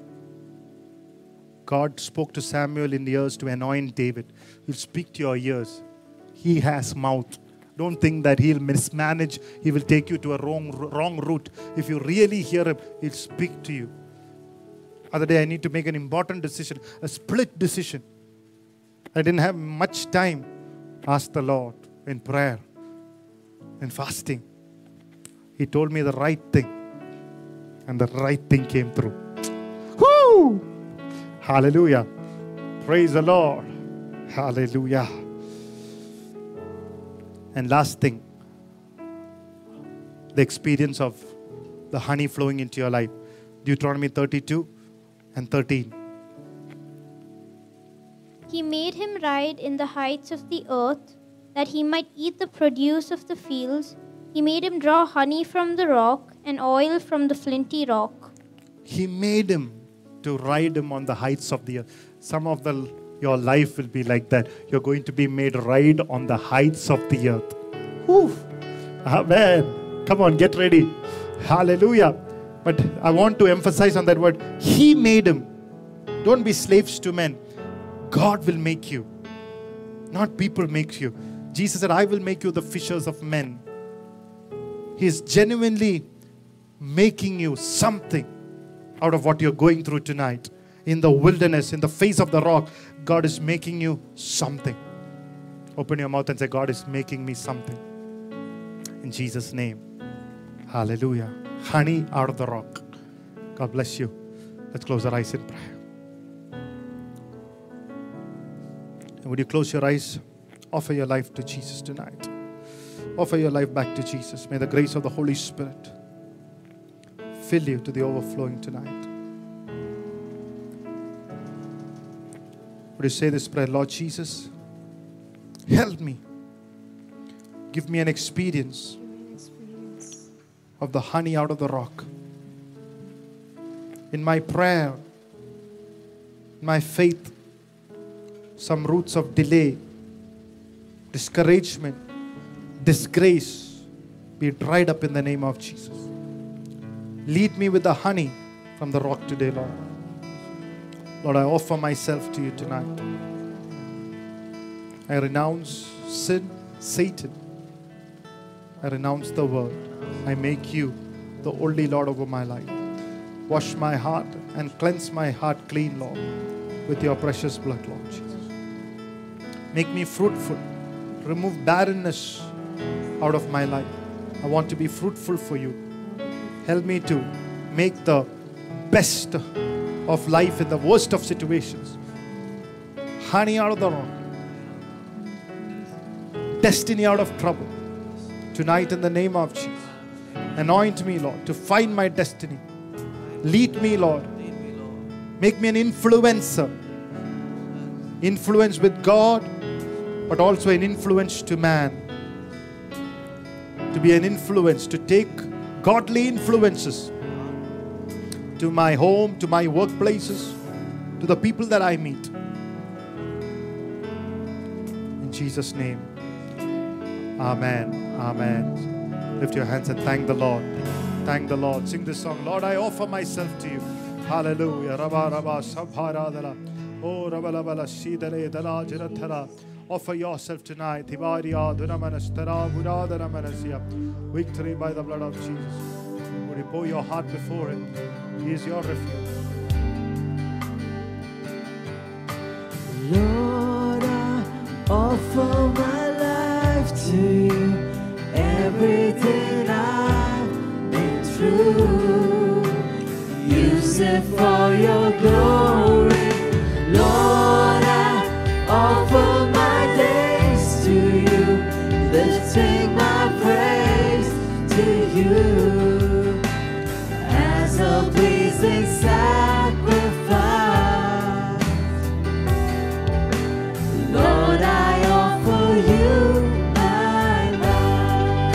God spoke to Samuel in the ears to anoint David. He'll speak to your ears. He has mouth. Don't think that He'll mismanage. He will take you to a wrong, wrong route. If you really hear Him, He'll speak to you. Other day, I need to make an important decision, a split decision. I didn't have much time. Ask the Lord in prayer, in fasting. He told me the right thing. And the right thing came through. Woo! Hallelujah. Praise the Lord. Hallelujah. And last thing, the experience of the honey flowing into your life. Deuteronomy thirty-two and thirteen. He made him ride in the heights of the earth, that he might eat the produce of the fields. He made him draw honey from the rock and oil from the flinty rock. He made him to ride him on the heights of the earth. Some of the, your life will be like that. You're going to be made ride on the heights of the earth. Whew. Amen. Come on, get ready. Hallelujah. But I want to emphasize on that word. He made him. Don't be slaves to men. God will make you. Not people make you. Jesus said, I will make you the fishers of men. He is genuinely making you something out of what you're going through tonight. In the wilderness, in the face of the rock, God is making you something. Open your mouth and say, God is making me something. In Jesus' name. Hallelujah. Honey out of the rock. God bless you. Let's close our eyes in prayer. And would you close your eyes? Offer your life to Jesus tonight. Offer your life back to Jesus. May the grace of the Holy Spirit fill you to the overflowing tonight. Would you say this prayer? Lord Jesus, help me. Give me an experience of the honey out of the rock. In my prayer, in my faith, some roots of delay, discouragement, disgrace be dried up in the name of Jesus. Lead me with the honey from the rock today, Lord. Lord, I offer myself to you tonight. I renounce sin, Satan. I renounce the world. I make you the only Lord over my life. Wash my heart and cleanse my heart clean, Lord, with your precious blood, Lord Jesus. Make me fruitful. Remove barrenness out of my life. I want to be fruitful for you. Help me to make the best of life in the worst of situations. Honey out of the rock. Destiny out of trouble. Tonight in the name of Jesus. Anoint me, Lord, to find my destiny. Lead me, Lord. Make me an influencer. Influence with God, but also an influence to man. To be an influence, to take godly influences to my home, to my workplaces, to the people that I meet. In Jesus' name. Amen. Amen. Lift your hands and thank the Lord. Thank the Lord. Sing this song. Lord, I offer myself to you. Hallelujah. Rabba, rabba, sabharadala. Oh, rabba, rabba, shidale, dala, jirathara. Offer yourself tonight. Victory by the blood of Jesus. Would you pour your heart before Him? He is your refuge. Lord, I offer my life to you. Everything I've been through, use it for your glory. Lord, I offer my days to you, lifting my praise to you as a pleasing sacrifice. Lord, I offer you my life,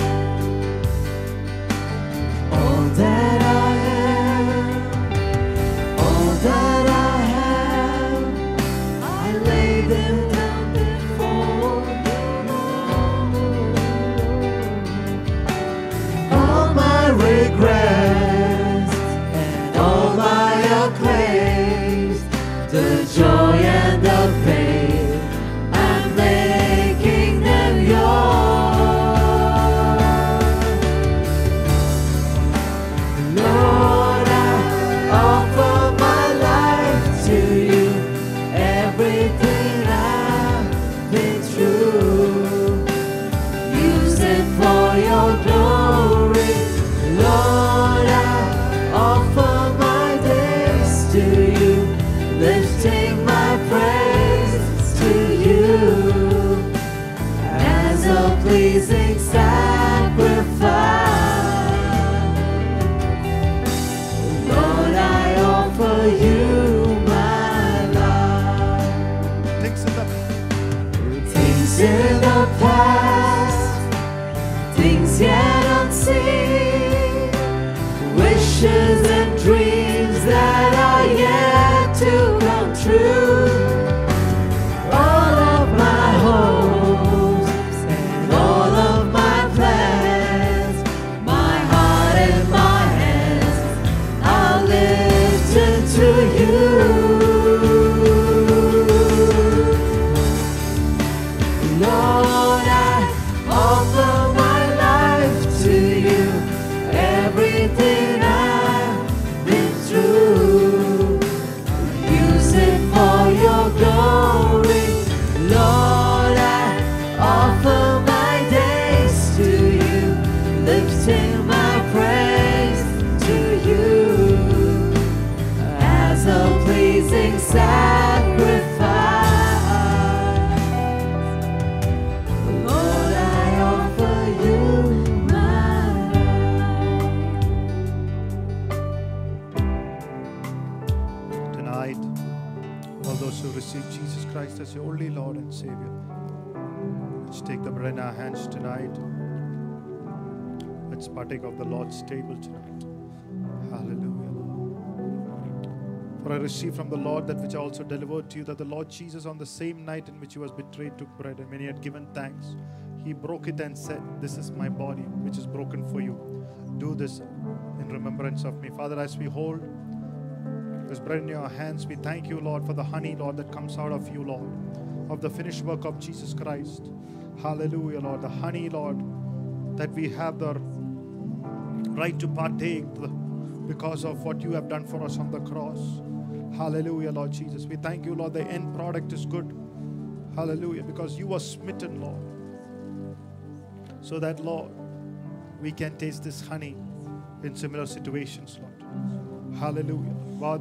all that I am, all that I have, I lay them down before you. All my regrets and all my acclaims, the joy and the pain, I'm making them yours. Lord, I offer my life to you. Everything I've been through, use it for your glory. Lord, I offer my days to you, lifting my praise to you as a pleasing sacrifice. Lord, I offer you my life. Things in the Things in the past, things yet unseen, wishes and dreams that are yet to come true. All of my hopes and all of my plans, my heart and my hands, I'll lift into you. Lord, I offer my life to you. Everything I've been through, use it for your glory. Lord, I offer my days to you, lifting my praise to you as a pleasing sacrifice. Lord, I offer you my tonight, all those who receive Jesus Christ as your only Lord and Savior, let's take the bread in our hands tonight. Let's partake of the Lord's table tonight. Hallelujah. For I received from the Lord that which I also delivered to you, that the Lord Jesus, on the same night in which he was betrayed, took bread, and when he had given thanks, he broke it and said, "This is my body, which is broken for you. Do this in remembrance of me." Father, as we hold this bread in your hands, we thank you, Lord, for the honey, Lord, that comes out of you, Lord, of the finished work of Jesus Christ. Hallelujah, Lord. The honey, Lord, that we have the right to partake because of what you have done for us on the cross. Hallelujah, Lord Jesus. We thank you, Lord, the end product is good. Hallelujah, because you were smitten, Lord, so that, Lord, we can taste this honey in similar situations, Lord. Hallelujah.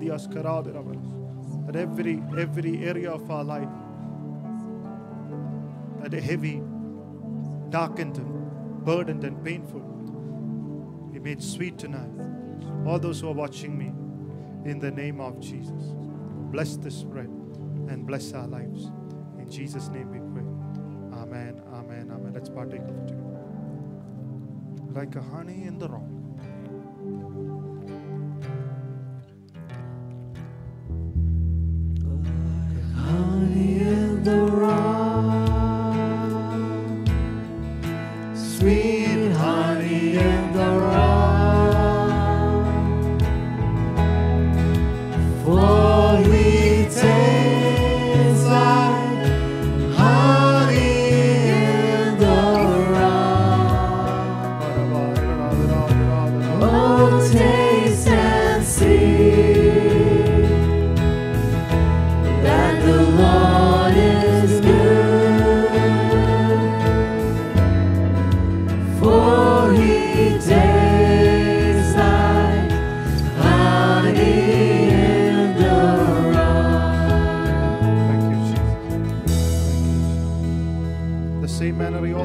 That every, every area of our life that is heavy, darkened, and burdened and painful, be made sweet tonight. All those who are watching me, in the name of Jesus, bless this bread and bless our lives. In Jesus' name we pray. Amen, amen, amen. Let's partake of it together. Like a honey in the rock. Honey in the rock, sweet honey in the rock, for he tastes like honey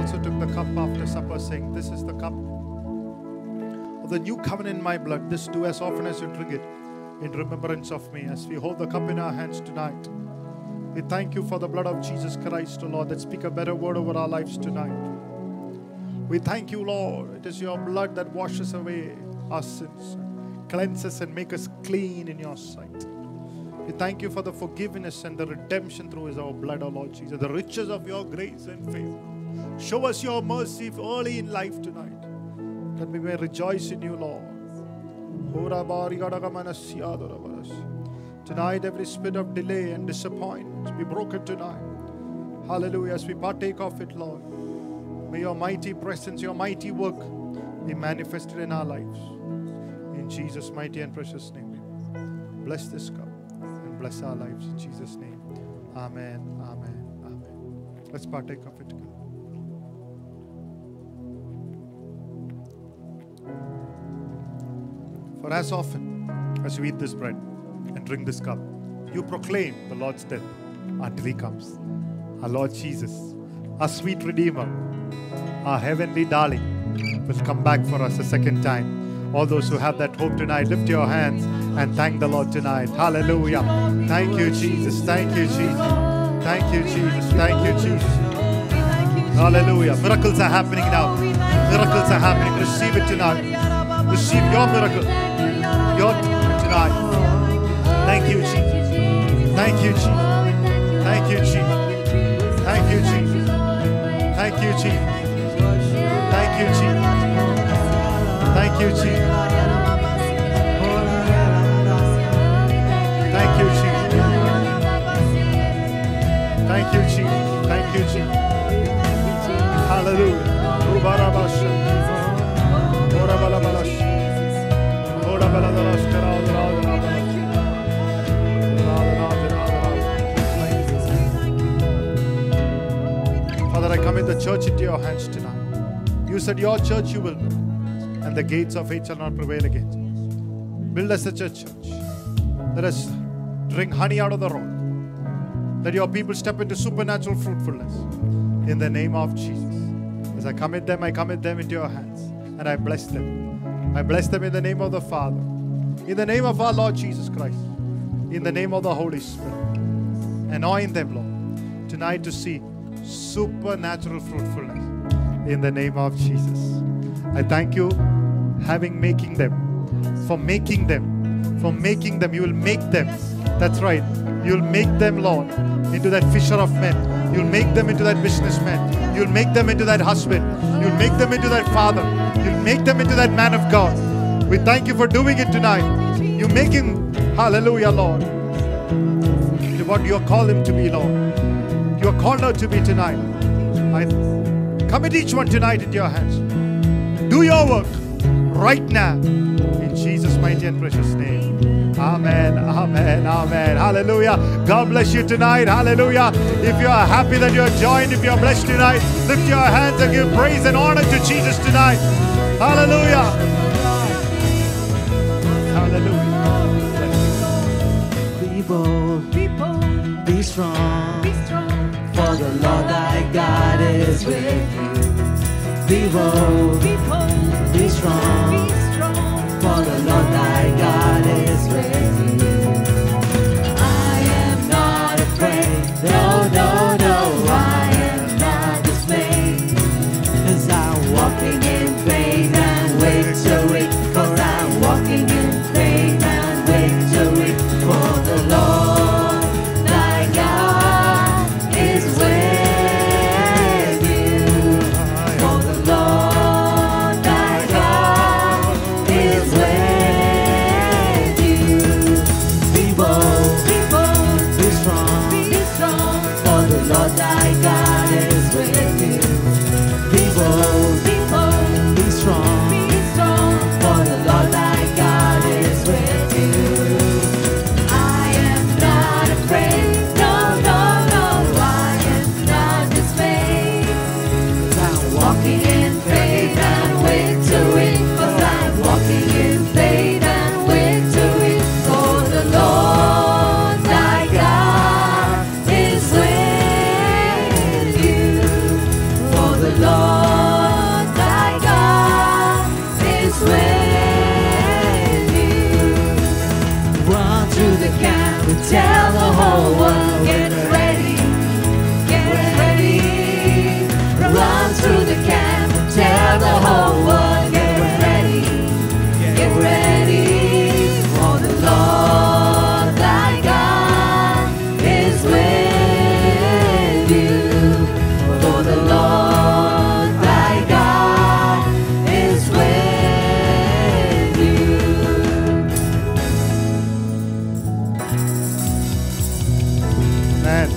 also took the cup after supper, saying, "This is the cup of the new covenant in my blood. This do as often as you drink it in remembrance of me." As we hold the cup in our hands tonight, we thank you for the blood of Jesus Christ, O Lord, that speak a better word over our lives tonight. We thank you, Lord. It is your blood that washes away our sins, cleanses and makes us clean in your sight. We thank you for the forgiveness and the redemption through our blood, O Lord Jesus. The riches of your grace and favor. Show us your mercy early in life tonight, that we may rejoice in you, Lord. Tonight, every spirit of delay and disappointment be broken tonight. Hallelujah. As we partake of it, Lord, may your mighty presence, your mighty work be manifested in our lives. In Jesus' mighty and precious name. Bless this cup and bless our lives in Jesus' name. Amen, amen, amen. Let's partake of it together. For as often as you eat this bread and drink this cup, you proclaim the Lord's death until He comes. Our Lord Jesus, our sweet Redeemer, our heavenly darling, will come back for us a second time. All those who have that hope tonight, lift your hands and thank the Lord tonight. Hallelujah. Thank you, Jesus. Thank you, Jesus. Thank you, Jesus. Thank you, Jesus. Hallelujah. Miracles are happening now. Miracles are happening. Receive it tonight. Receive your miracle. Your tonight. Thank you, Jesus. Thank you, Jesus. Thank you, Jesus. Thank you, Jesus. Thank you, Jesus. Thank you, Jesus. Thank you, Jesus. Thank you, Jesus. Thank you, Jesus. Thank you, Jesus. Hallelujah. Father, I commit the church into your hands tonight. You said your church you will build, and the gates of hate shall not prevail against it. Build us such a church. Let us drink honey out of the rock. Let your people step into supernatural fruitfulness. In the name of Jesus. As I commit them, I commit them into your hands. And I bless them. I bless them in the name of the Father. In the name of our Lord Jesus Christ. In the name of the Holy Spirit. Anoint them, Lord, tonight to see supernatural fruitfulness. In the name of Jesus. I thank you, having making them, for making them, for making them. You will make them. That's right. You'll make them, Lord, into that fisher of men. You'll make them into that businessman. You'll make them into that husband. You'll make them into that father. You'll make them into that man of God. We thank you for doing it tonight. You make him, hallelujah, Lord, to what you have called him to be, Lord. You are called out to be tonight. I commit each one tonight into your hands. Do your work right now. In Jesus' mighty and precious name. Amen, amen, amen. Hallelujah. God bless you tonight. Hallelujah. If you are happy that you are joined, if you are blessed tonight, lift your hands and give praise and honor to Jesus tonight. Hallelujah. Hallelujah. Be bold, be bold, be strong, be strong, for the Lord thy God is with you. Be bold, be bold, be strong, be strong, for the Lord thy God is with you. I am not afraid, no, no, no, I am not dismayed, 'cause I'm walking in faith and victory, 'cause I'm walking in faith and victory, for the Lord thy God is with you. For the Lord thy God is with you. Amen.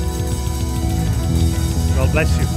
God bless you.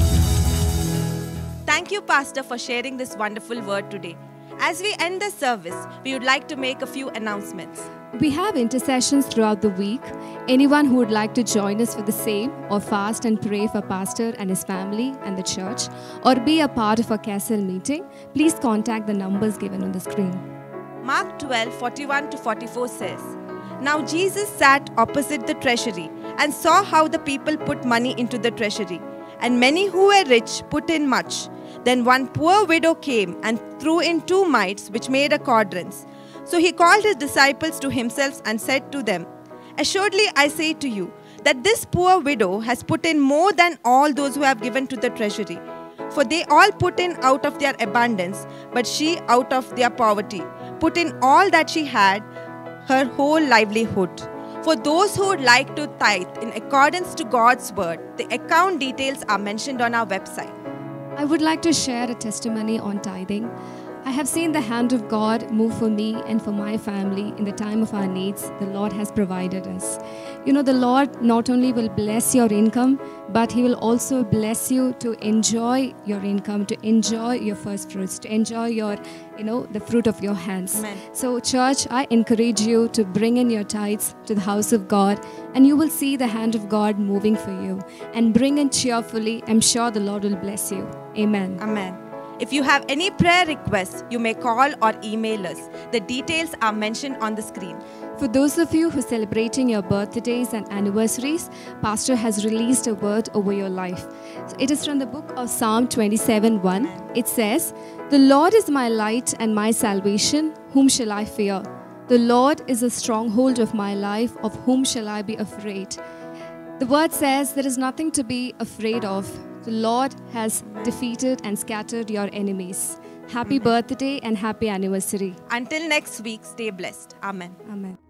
Thank you, Pastor, for sharing this wonderful word today. As we end the service, we would like to make a few announcements. We have intercessions throughout the week. Anyone who would like to join us for the same, or fast and pray for Pastor and his family and the church, or be a part of a castle meeting, please contact the numbers given on the screen. Mark twelve, forty-one to forty-four says, Now Jesus sat opposite the treasury and saw how the people put money into the treasury, and many who were rich put in much. Then one poor widow came and threw in two mites, which made a quadrans. So he called his disciples to himself and said to them, Assuredly I say to you, that this poor widow has put in more than all those who have given to the treasury. For they all put in out of their abundance, but she out of their poverty put in all that she had, her whole livelihood. For those who would like to tithe in accordance to God's word, the account details are mentioned on our website. I would like to share a testimony on tithing. I have seen the hand of God move for me and for my family in the time of our needs. The Lord has provided us. You know, the Lord not only will bless your income, but He will also bless you to enjoy your income, to enjoy your first fruits, to enjoy your, you know, the fruit of your hands. Amen. So, church, I encourage you to bring in your tithes to the house of God, and you will see the hand of God moving for you. And bring in cheerfully. I'm sure the Lord will bless you. Amen. Amen. If you have any prayer requests, you may call or email us. The details are mentioned on the screen. For those of you who are celebrating your birthdays and anniversaries, Pastor has released a word over your life. It is from the book of Psalm twenty-seven one. It says, The Lord is my light and my salvation. Whom shall I fear? The Lord is a stronghold of my life. Of whom shall I be afraid? The word says there is nothing to be afraid of. The Lord has defeated and scattered your enemies. Happy birthday and happy anniversary. Until next week, stay blessed. Amen. Amen.